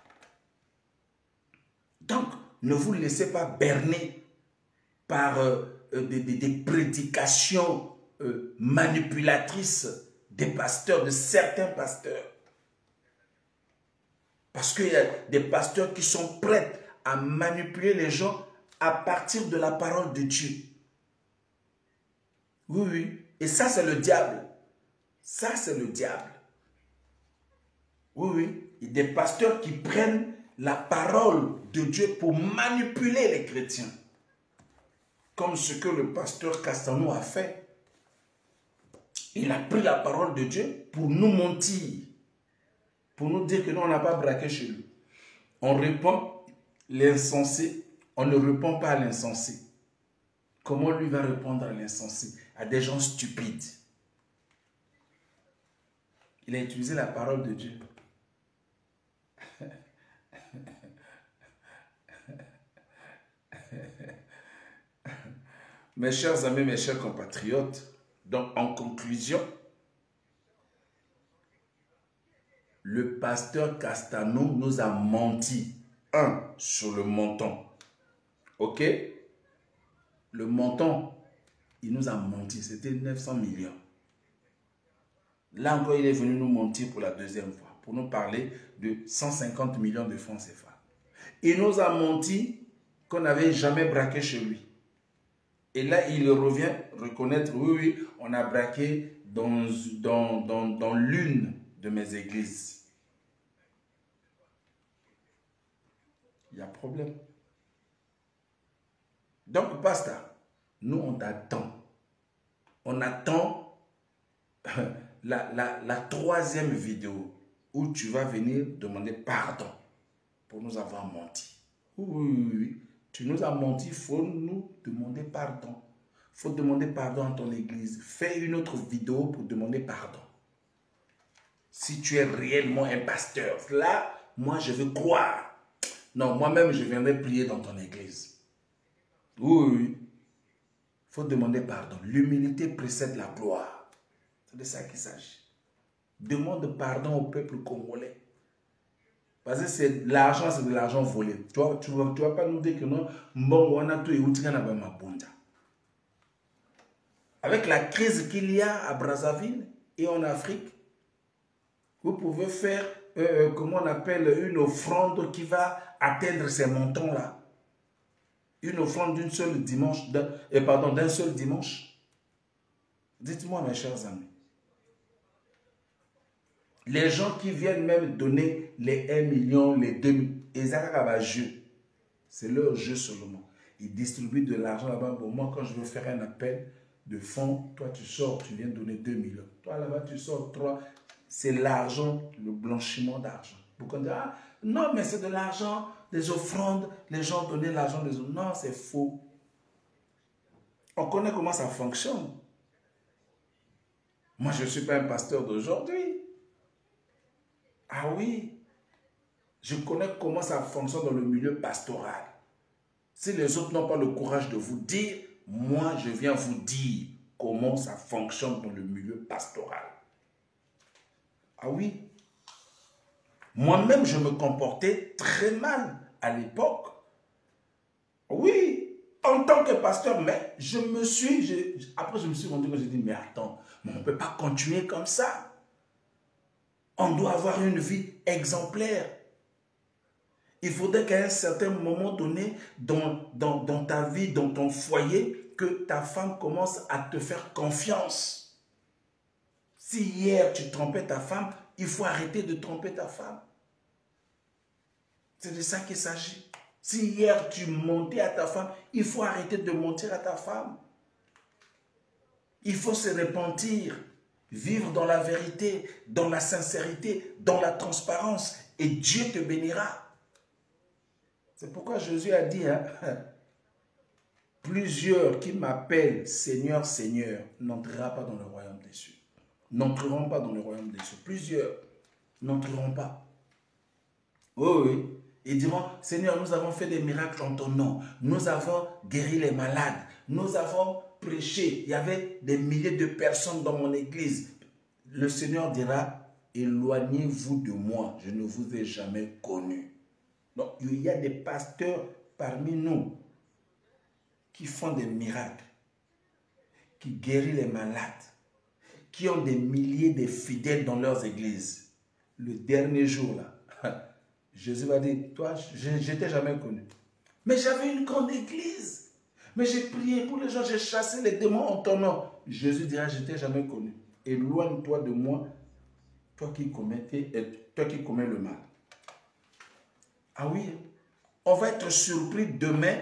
[SPEAKER 1] Donc, ne vous laissez pas berner par des prédications manipulatrices des pasteurs, de certains pasteurs. Parce qu'il y a des pasteurs qui sont prêts à manipuler les gens à partir de la parole de Dieu. Oui, oui. Et ça, c'est le diable. Ça, c'est le diable. Oui, oui. Il y a des pasteurs qui prennent la parole de Dieu pour manipuler les chrétiens. Comme ce que le pasteur Castanou a fait. Il a pris la parole de Dieu pour nous mentir. Pour nous dire que nous, on n'a pas braqué chez lui. On répond l'insensé. On ne répond pas à l'insensé. Comment lui va répondre à l'insensé? À des gens stupides. Il a utilisé la parole de Dieu. Mes chers amis, mes chers compatriotes, donc en conclusion, le pasteur Castanou nous a menti. Sur le montant. Ok? Le montant, il nous a menti. C'était 900 millions. Là encore, il est venu nous mentir pour la deuxième fois. Pour nous parler de 150 millions de francs CFA. Il nous a menti qu'on n'avait jamais braqué chez lui. Et là, il revient reconnaître, oui, oui, on a braqué dans l'une de mes églises. Il y a problème. Donc, pasteur, nous, on t'attend. On attend la troisième vidéo où tu vas venir demander pardon pour nous avoir menti. Oui, oui. Tu nous as menti, il faut nous demander pardon. Il faut demander pardon à ton église. Fais une autre vidéo pour demander pardon. Si tu es réellement un pasteur, là, moi, je veux croire. Non, moi-même, je viendrai prier dans ton église. Oui, oui. Il faut demander pardon. L'humilité précède la gloire. C'est de ça qu'il s'agit. Demande pardon au peuple congolais. Parce que c'est l'argent, c'est de l'argent volé. Tu ne vas pas nous dire que non. Avec la crise qu'il y a à Brazzaville et en Afrique, vous pouvez faire, comment on appelle, une offrande qui va atteindre ces montants-là. Une offrande d'un seul dimanche. D'un seul dimanche. Dites-moi, mes chers amis. Les gens qui viennent même donner les 1 million, les 2 millions, c'est leur jeu seulement. Ils distribuent de l'argent là-bas. Pour moi, quand je veux faire un appel de fonds, toi tu sors, tu viens donner 2 millions. Toi là-bas, tu sors 3. C'est l'argent, le blanchiment d'argent. Beaucoup disent, ah, non, mais c'est de l'argent, des offrandes, les gens donnaient l'argent des autres. Non, c'est faux. On connaît comment ça fonctionne. Moi, je ne suis pas un pasteur d'aujourd'hui. Ah oui. Je connais comment ça fonctionne dans le milieu pastoral. Si les autres n'ont pas le courage de vous dire, moi, je viens vous dire comment ça fonctionne dans le milieu pastoral. Ah oui. Moi-même, je me comportais très mal à l'époque. Oui, en tant que pasteur, mais après je me suis rendu compte, j'ai dit, mais attends, mais on ne peut pas continuer comme ça. On doit avoir une vie exemplaire. Il faudrait qu'à un certain moment donné, dans ta vie, dans ton foyer, que ta femme commence à te faire confiance. Si hier tu trompais ta femme, il faut arrêter de tromper ta femme. C'est de ça qu'il s'agit. Si hier tu mentais à ta femme, il faut arrêter de mentir à ta femme. Il faut se repentir, vivre dans la vérité, dans la sincérité, dans la transparence, et Dieu te bénira. C'est pourquoi Jésus a dit, hein, plusieurs qui m'appellent Seigneur, Seigneur, n'entreront pas dans le royaume des cieux. N'entreront pas dans le royaume des cieux. Plusieurs n'entreront pas. Oh oui. Ils diront, Seigneur, nous avons fait des miracles en ton nom. Nous avons guéri les malades. Nous avons prêché. Il y avait des milliers de personnes dans mon église. Le Seigneur dira, éloignez-vous de moi. Je ne vous ai jamais connu. Donc, il y a des pasteurs parmi nous qui font des miracles, qui guérissent les malades, qui ont des milliers de fidèles dans leurs églises. Le dernier jour, là, Jésus va dire, toi, je ne t'ai jamais connu. Mais j'avais une grande église. Mais j'ai prié pour les gens, j'ai chassé les démons en ton nom. Jésus dira, je ne t'ai jamais connu. Éloigne-toi de moi, toi qui commets le mal. Ah oui, on va être surpris demain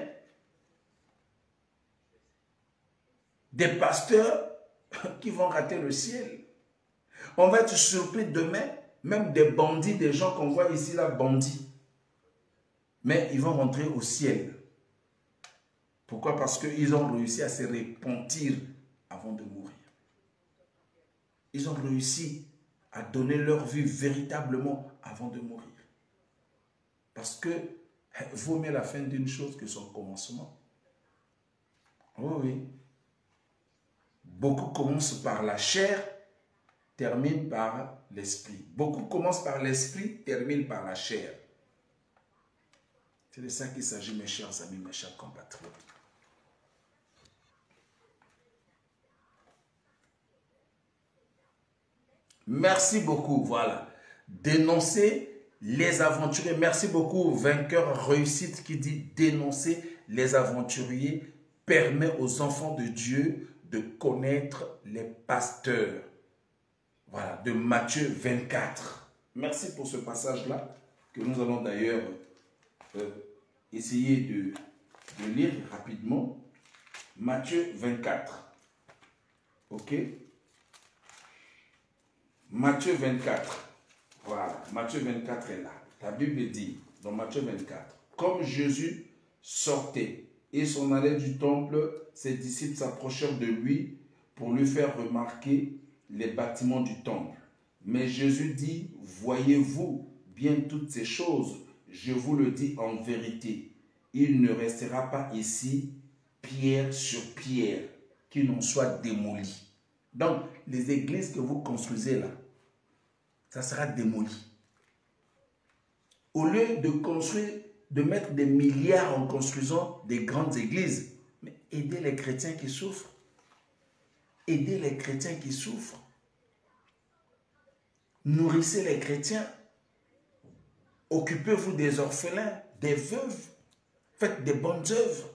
[SPEAKER 1] des pasteurs qui vont rater le ciel. On va être surpris demain, même des bandits, des gens qu'on voit ici là, bandits. Mais ils vont rentrer au ciel. Pourquoi? Parce qu'ils ont réussi à se repentir avant de mourir. Ils ont réussi à donner leur vie véritablement avant de mourir. Parce que vaut mieux la fin d'une chose que son commencement. Oui, oui. Beaucoup commencent par la chair, terminent par l'esprit. Beaucoup commencent par l'esprit, terminent par la chair. C'est de ça qu'il s'agit, mes chers amis, mes chers compatriotes. Merci beaucoup, voilà. Dénoncer les aventuriers. Merci beaucoup, Vainqueur Réussite, qui dit dénoncer les aventuriers permet aux enfants de Dieu de connaître les pasteurs. Voilà, de Matthieu 24. Merci pour ce passage-là, que nous allons d'ailleurs essayer de lire rapidement. Matthieu 24. Ok? Matthieu 24. Voilà, Matthieu 24 est là. La Bible dit, dans Matthieu 24, comme Jésus sortait et s'en allait du temple, ses disciples s'approchèrent de lui pour lui faire remarquer les bâtiments du temple. Mais Jésus dit, voyez-vous bien toutes ces choses? Je vous le dis en vérité, il ne restera pas ici pierre sur pierre qui n'en soit démolie. Donc, les églises que vous construisez là, ça sera démoli. Au lieu de construire, de mettre des milliards en construisant des grandes églises, mais aidez les chrétiens qui souffrent. Aidez les chrétiens qui souffrent. Nourrissez les chrétiens. Occupez-vous des orphelins, des veuves. Faites des bonnes œuvres.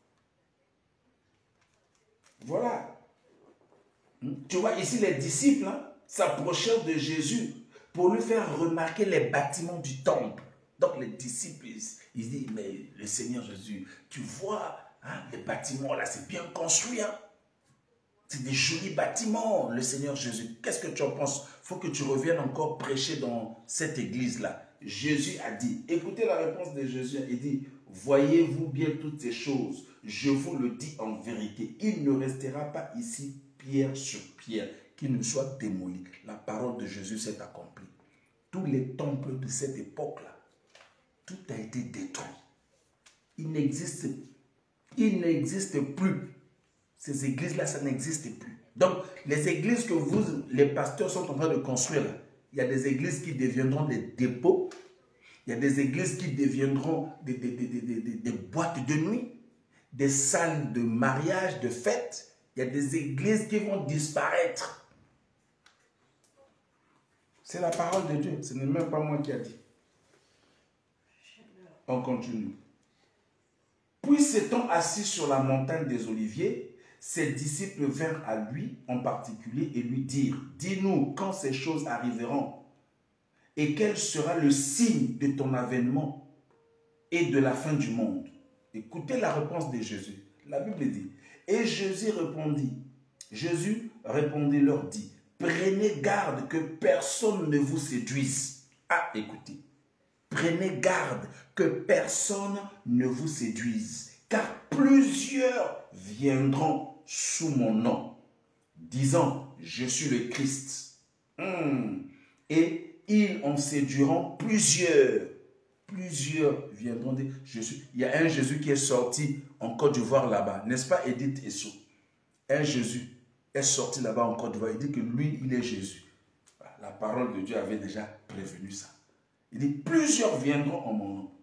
[SPEAKER 1] Voilà. Tu vois, ici, les disciples s'approchèrent de Jésus pour lui faire remarquer les bâtiments du temple. Donc, les disciples, ils disent, mais le Seigneur Jésus, tu vois, les bâtiments là, c'est bien construit. C'est des jolis bâtiments, le Seigneur Jésus. Qu'est-ce que tu en penses? Il faut que tu reviennes encore prêcher dans cette église-là. Jésus a dit, écoutez la réponse de Jésus, il dit, voyez-vous bien toutes ces choses? je vous le dis en vérité, il ne restera pas ici pierre sur pierre qui ne soit démoli. La parole de Jésus s'est accomplie. Tous les temples de cette époque-là, tout a été détruit. Il n'existe plus. Ces églises-là, ça n'existe plus. Donc, les églises que les pasteurs sont en train de construire, là, il y a des églises qui deviendront des dépôts, il y a des églises qui deviendront des boîtes de nuit, des salles de mariage, de fêtes. Il y a des églises qui vont disparaître. C'est la parole de Dieu. Ce n'est même pas moi qui a dit. On continue. Puis s'étant assis sur la montagne des Oliviers, ses disciples vinrent à lui en particulier et lui dirent, « Dis-nous quand ces choses arriveront et quel sera le signe de ton avènement et de la fin du monde. » Écoutez la réponse de Jésus. La Bible dit, « Et Jésus répondit, leur dit, « Prenez garde que personne ne vous séduise. » Ah, écoutez. Prenez garde que personne ne vous séduise, car plusieurs viendront sous mon nom, disant, je suis le Christ. Et ils en séduiront plusieurs. Plusieurs viendront dire, je suis. Il y a un Jésus qui est sorti en Côte d'Ivoire là-bas, n'est-ce pas Edith Esso? Un Jésus est sorti là-bas en Côte d'Ivoire, il dit que lui, il est Jésus. La parole de Dieu avait déjà prévenu ça. Il dit, plusieurs viendront en mon nom.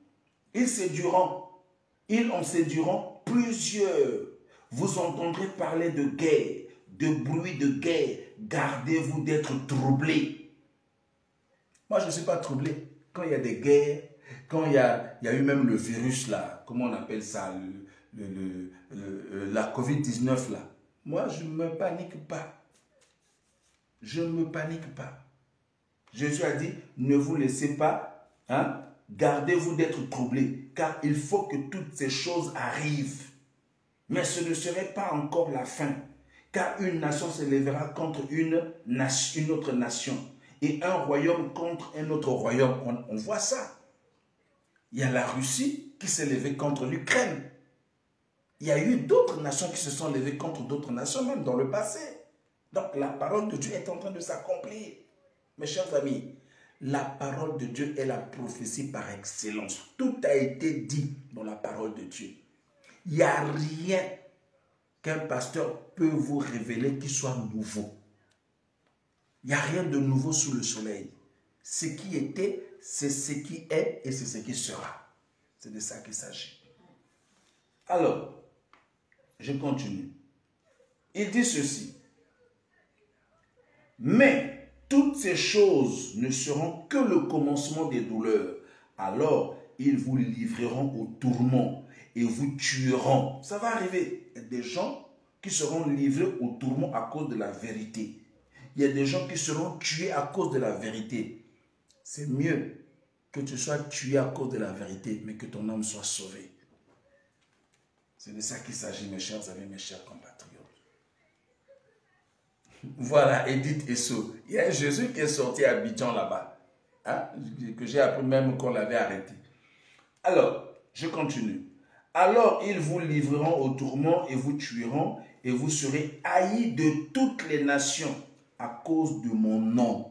[SPEAKER 1] Ils en séduiront plusieurs. Vous entendrez parler de guerre, de bruit de guerre. Gardez-vous d'être troublés. Moi, je ne suis pas troublé. Quand il y a des guerres, quand il y a eu même le virus là, comment on appelle ça, la Covid-19 là, moi, je ne me panique pas. Je ne me panique pas. Jésus a dit, ne vous laissez pas, gardez-vous d'être troublés, car il faut que toutes ces choses arrivent. Mais ce ne serait pas encore la fin, car une nation se lèvera contre une autre nation, et un royaume contre un autre royaume. On voit ça. Il y a la Russie qui s'est levée contre l'Ukraine. Il y a eu d'autres nations qui se sont levées contre d'autres nations, même dans le passé. Donc la parole de Dieu est en train de s'accomplir. Mes chers amis, la parole de Dieu est la prophétie par excellence. Tout a été dit dans la parole de Dieu. Il n'y a rien qu'un pasteur peut vous révéler qui soit nouveau. Il n'y a rien de nouveau sous le soleil. Ce qui était, c'est ce qui est et c'est ce qui sera. C'est de ça qu'il s'agit. Alors, je continue. Il dit ceci. Mais toutes ces choses ne seront que le commencement des douleurs. Alors, ils vous livreront au tourment et vous tueront. Ça va arriver. Il y a des gens qui seront livrés au tourment à cause de la vérité. Il y a des gens qui seront tués à cause de la vérité. C'est mieux que tu sois tué à cause de la vérité, mais que ton âme soit sauvée. C'est de ça qu'il s'agit, mes chers amis, mes chers compatriotes. Voilà, Edith Esso. Il y a un Jésus qui est sorti à Abidjan là-bas, que j'ai appris même qu'on l'avait arrêté. Alors, je continue. Alors, ils vous livreront au tourment et vous tueront, et vous serez haïs de toutes les nations à cause de mon nom.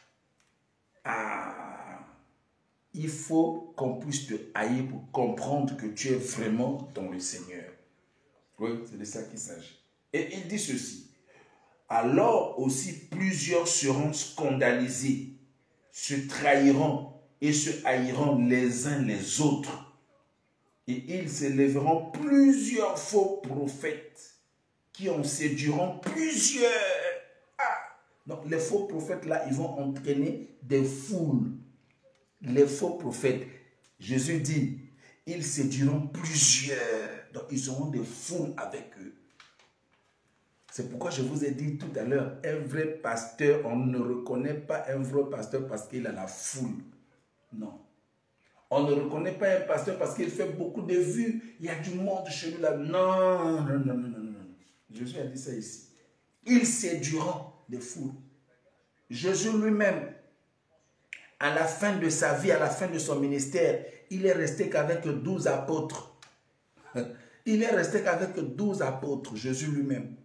[SPEAKER 1] Il faut qu'on puisse te haïr pour comprendre que tu es vraiment dans le Seigneur. Oui, c'est de ça qu'il s'agit. Et il dit ceci. Alors aussi plusieurs seront scandalisés, se trahiront et se haïront les uns les autres. Et ils s'élèveront plusieurs faux prophètes qui en séduiront plusieurs. Donc les faux prophètes là, ils vont entraîner des foules. Les faux prophètes, Jésus dit, ils séduiront plusieurs. Donc ils auront des foules avec eux. C'est pourquoi je vous ai dit tout à l'heure, un vrai pasteur, on ne reconnaît pas un vrai pasteur parce qu'il a la foule. Non. On ne reconnaît pas un pasteur parce qu'il fait beaucoup de vues. Il y a du monde chez lui là. Non, non, non, non, non, non. Jésus a dit ça ici. Ils séduiront des foules. Jésus lui-même, à la fin de sa vie, à la fin de son ministère, il est resté qu'avec 12 apôtres. Il est resté qu'avec 12 apôtres, Jésus lui-même.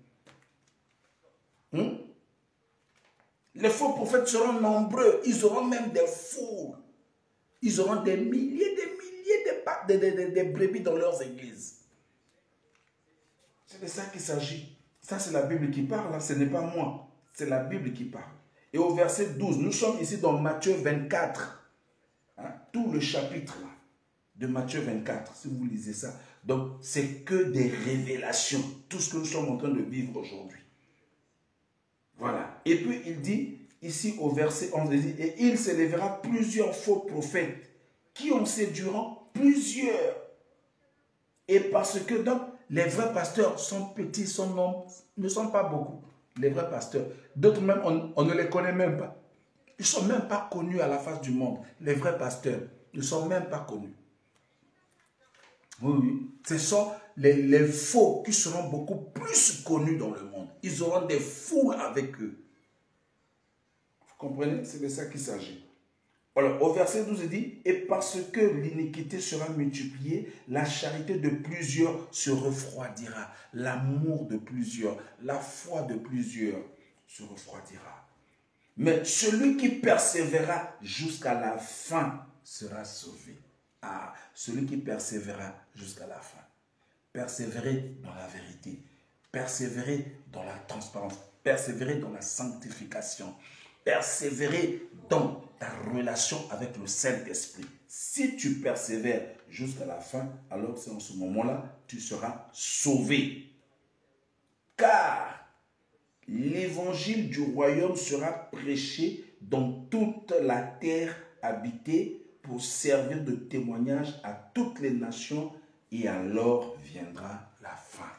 [SPEAKER 1] Les faux prophètes seront nombreux. Ils auront même des foules. Ils auront des milliers de brebis dans leurs églises. C'est de ça qu'il s'agit. Ça, c'est la Bible qui parle. Hein. Ce n'est pas moi. C'est la Bible qui parle. Et au verset 12, nous sommes ici dans Matthieu 24. Hein, tout le chapitre là, de Matthieu 24, si vous lisez ça. Donc, c'est que des révélations. Tout ce que nous sommes en train de vivre aujourd'hui. Voilà. Et puis, il dit, ici au verset 11, il dit, et il s'élèvera plusieurs faux prophètes qui en séduiront plusieurs. Et parce que donc, les vrais pasteurs sont petits, son nombre ne sont pas beaucoup. Les vrais pasteurs. D'autres même, on ne les connaît même pas. Ils ne sont même pas connus à la face du monde. Les vrais pasteurs ne sont même pas connus. Oui, oui. Ce sont les faux qui seront beaucoup plus connus dans le monde. Ils auront des foules avec eux. Vous comprenez? C'est de ça qu'il s'agit. Alors, au verset 12, il dit, et parce que l'iniquité sera multipliée, la charité de plusieurs se refroidira. L'amour de plusieurs, la foi de plusieurs se refroidira. Mais celui qui persévérera jusqu'à la fin sera sauvé. Ah, celui qui persévérera jusqu'à la fin. Persévérer dans la vérité. Persévérer dans la transparence. Persévérer dans la sanctification. Persévérer dans ta relation avec le Saint-Esprit. Si tu persévères jusqu'à la fin, alors c'est en ce moment-là, tu seras sauvé. Car l'évangile du royaume sera prêché dans toute la terre habitée pour servir de témoignage à toutes les nations, et alors viendra la fin.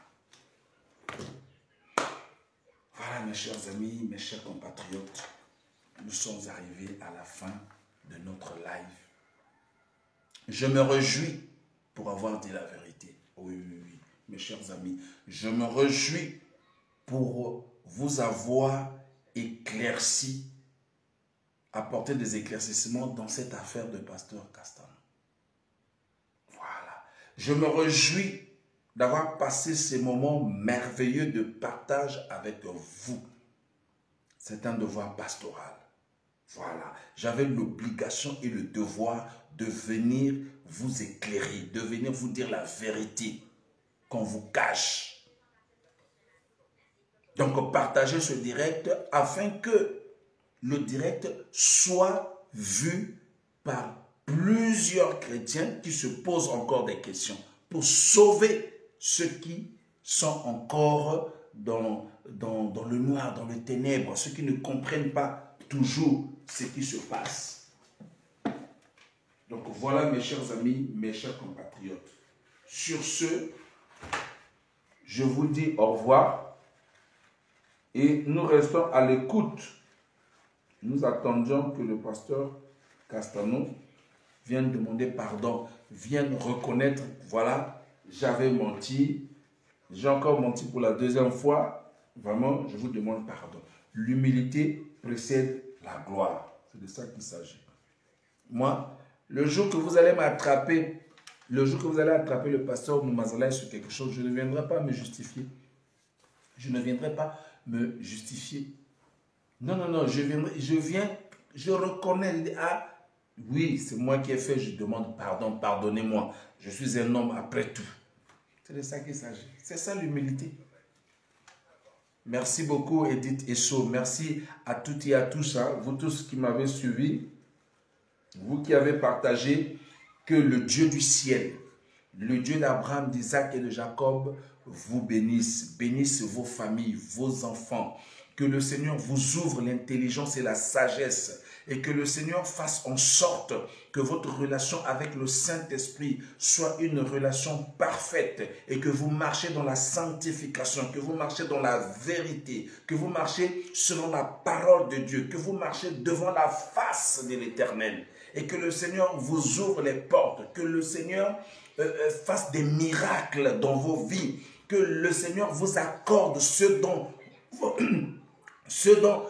[SPEAKER 1] Voilà mes chers amis, mes chers compatriotes, nous sommes arrivés à la fin de notre live. Je me réjouis pour avoir dit la vérité. Oui, oui, oui, mes chers amis, je me réjouis pour vous avoir éclairci, apporter des éclaircissements dans cette affaire de pasteur Castano. Voilà. Je me réjouis d'avoir passé ces moments merveilleux de partage avec vous. C'est un devoir pastoral. Voilà. J'avais l'obligation et le devoir de venir vous éclairer, de venir vous dire la vérité qu'on vous cache. Donc, partagez ce direct afin que le direct soit vu par plusieurs chrétiens qui se posent encore des questions pour sauver ceux qui sont encore dans le noir, dans les ténèbres, ceux qui ne comprennent pas toujours ce qui se passe. Donc voilà mes chers amis, mes chers compatriotes. Sur ce, je vous dis au revoir et nous restons à l'écoute. Nous attendions que le pasteur Castano vienne demander pardon, vienne reconnaître, voilà, j'avais menti, j'ai encore menti pour la deuxième fois, vraiment, je vous demande pardon. L'humilité précède la gloire, c'est de ça qu'il s'agit. Moi, le jour que vous allez m'attraper, le jour que vous allez attraper le pasteur Moumazalaï sur quelque chose, je ne viendrai pas me justifier. Je ne viendrai pas me justifier. Non, non, non, je reconnais, ah, oui, c'est moi qui ai fait, je demande pardon, pardonnez-moi. Je suis un homme après tout. C'est de ça qu'il s'agit. C'est ça l'humilité. Merci beaucoup Edith Esso. Merci à toutes et à tous, hein, vous tous qui m'avez suivi, vous qui avez partagé, que le Dieu du ciel, le Dieu d'Abraham, d'Isaac et de Jacob vous bénisse, bénisse vos familles, vos enfants. Que le Seigneur vous ouvre l'intelligence et la sagesse et que le Seigneur fasse en sorte que votre relation avec le Saint-Esprit soit une relation parfaite et que vous marchez dans la sanctification, que vous marchez dans la vérité, que vous marchez selon la parole de Dieu, que vous marchez devant la face de l'Éternel et que le Seigneur vous ouvre les portes, que le Seigneur fasse des miracles dans vos vies, que le Seigneur vous accorde ce dont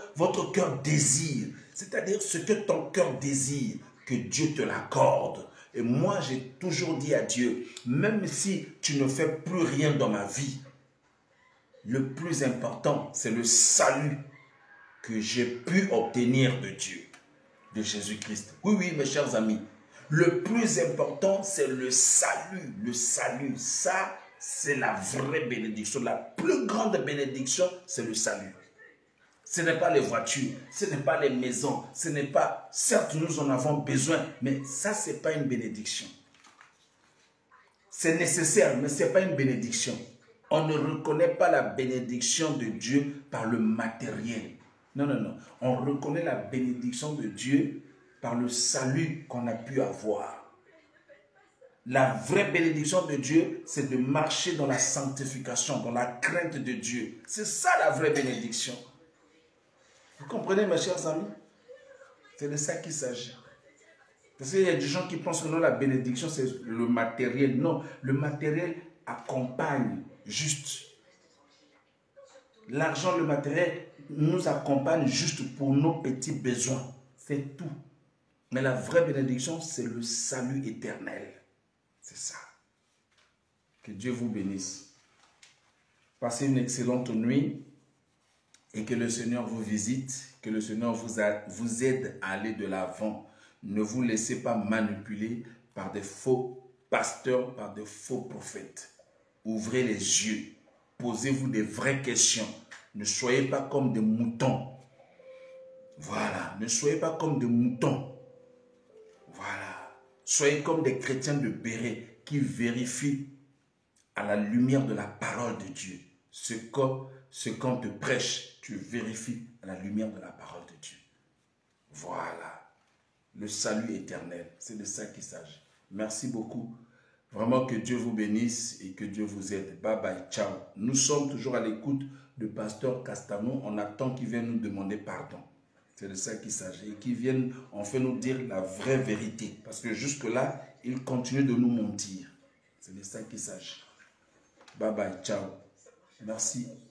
[SPEAKER 1] votre cœur désire, c'est-à-dire ce que ton cœur désire, que Dieu te l'accorde, Et moi, j'ai toujours dit à Dieu, même si tu ne fais plus rien dans ma vie, le plus important, c'est le salut que j'ai pu obtenir de Dieu, de Jésus-Christ. Oui, oui, mes chers amis, le plus important, c'est le salut. Le salut, ça, c'est la vraie bénédiction. La plus grande bénédiction, c'est le salut. Ce n'est pas les voitures, ce n'est pas les maisons, ce n'est pas... Certes, nous en avons besoin, mais ça, ce n'est pas une bénédiction. C'est nécessaire, mais ce n'est pas une bénédiction. On ne reconnaît pas la bénédiction de Dieu par le matériel. Non, non, non. On reconnaît la bénédiction de Dieu par le salut qu'on a pu avoir. La vraie bénédiction de Dieu, c'est de marcher dans la sanctification, dans la crainte de Dieu. C'est ça la vraie bénédiction. Vous comprenez, mes chers amis? C'est de ça qu'il s'agit. Parce qu'il y a des gens qui pensent que non, la bénédiction, c'est le matériel. Non, le matériel accompagne juste. L'argent, le matériel nous accompagne juste pour nos petits besoins. C'est tout. Mais la vraie bénédiction, c'est le salut éternel. C'est ça. Que Dieu vous bénisse. Passez une excellente nuit et que le Seigneur vous visite, que le Seigneur vous aide à aller de l'avant. Ne vous laissez pas manipuler par des faux pasteurs, par des faux prophètes. Ouvrez les yeux. Posez-vous des vraies questions. Ne soyez pas comme des moutons. Voilà. Ne soyez pas comme des moutons. Voilà. Soyez comme des chrétiens de béret qui vérifient à la lumière de la parole de Dieu. Ce qu'on te prêche, tu vérifies à la lumière de la parole de Dieu. Voilà. Le salut éternel. C'est de ça qu'il s'agit. Merci beaucoup. Vraiment que Dieu vous bénisse et que Dieu vous aide. Bye bye, ciao. Nous sommes toujours à l'écoute de Pasteur Castano. On attend qu'il vienne nous demander pardon. C'est de ça qu'il s'agit. Et qu'il vienne enfin nous dire la vraie vérité. Parce que jusque-là, il continue de nous mentir. C'est de ça qu'il s'agit. Bye bye, ciao. Merci.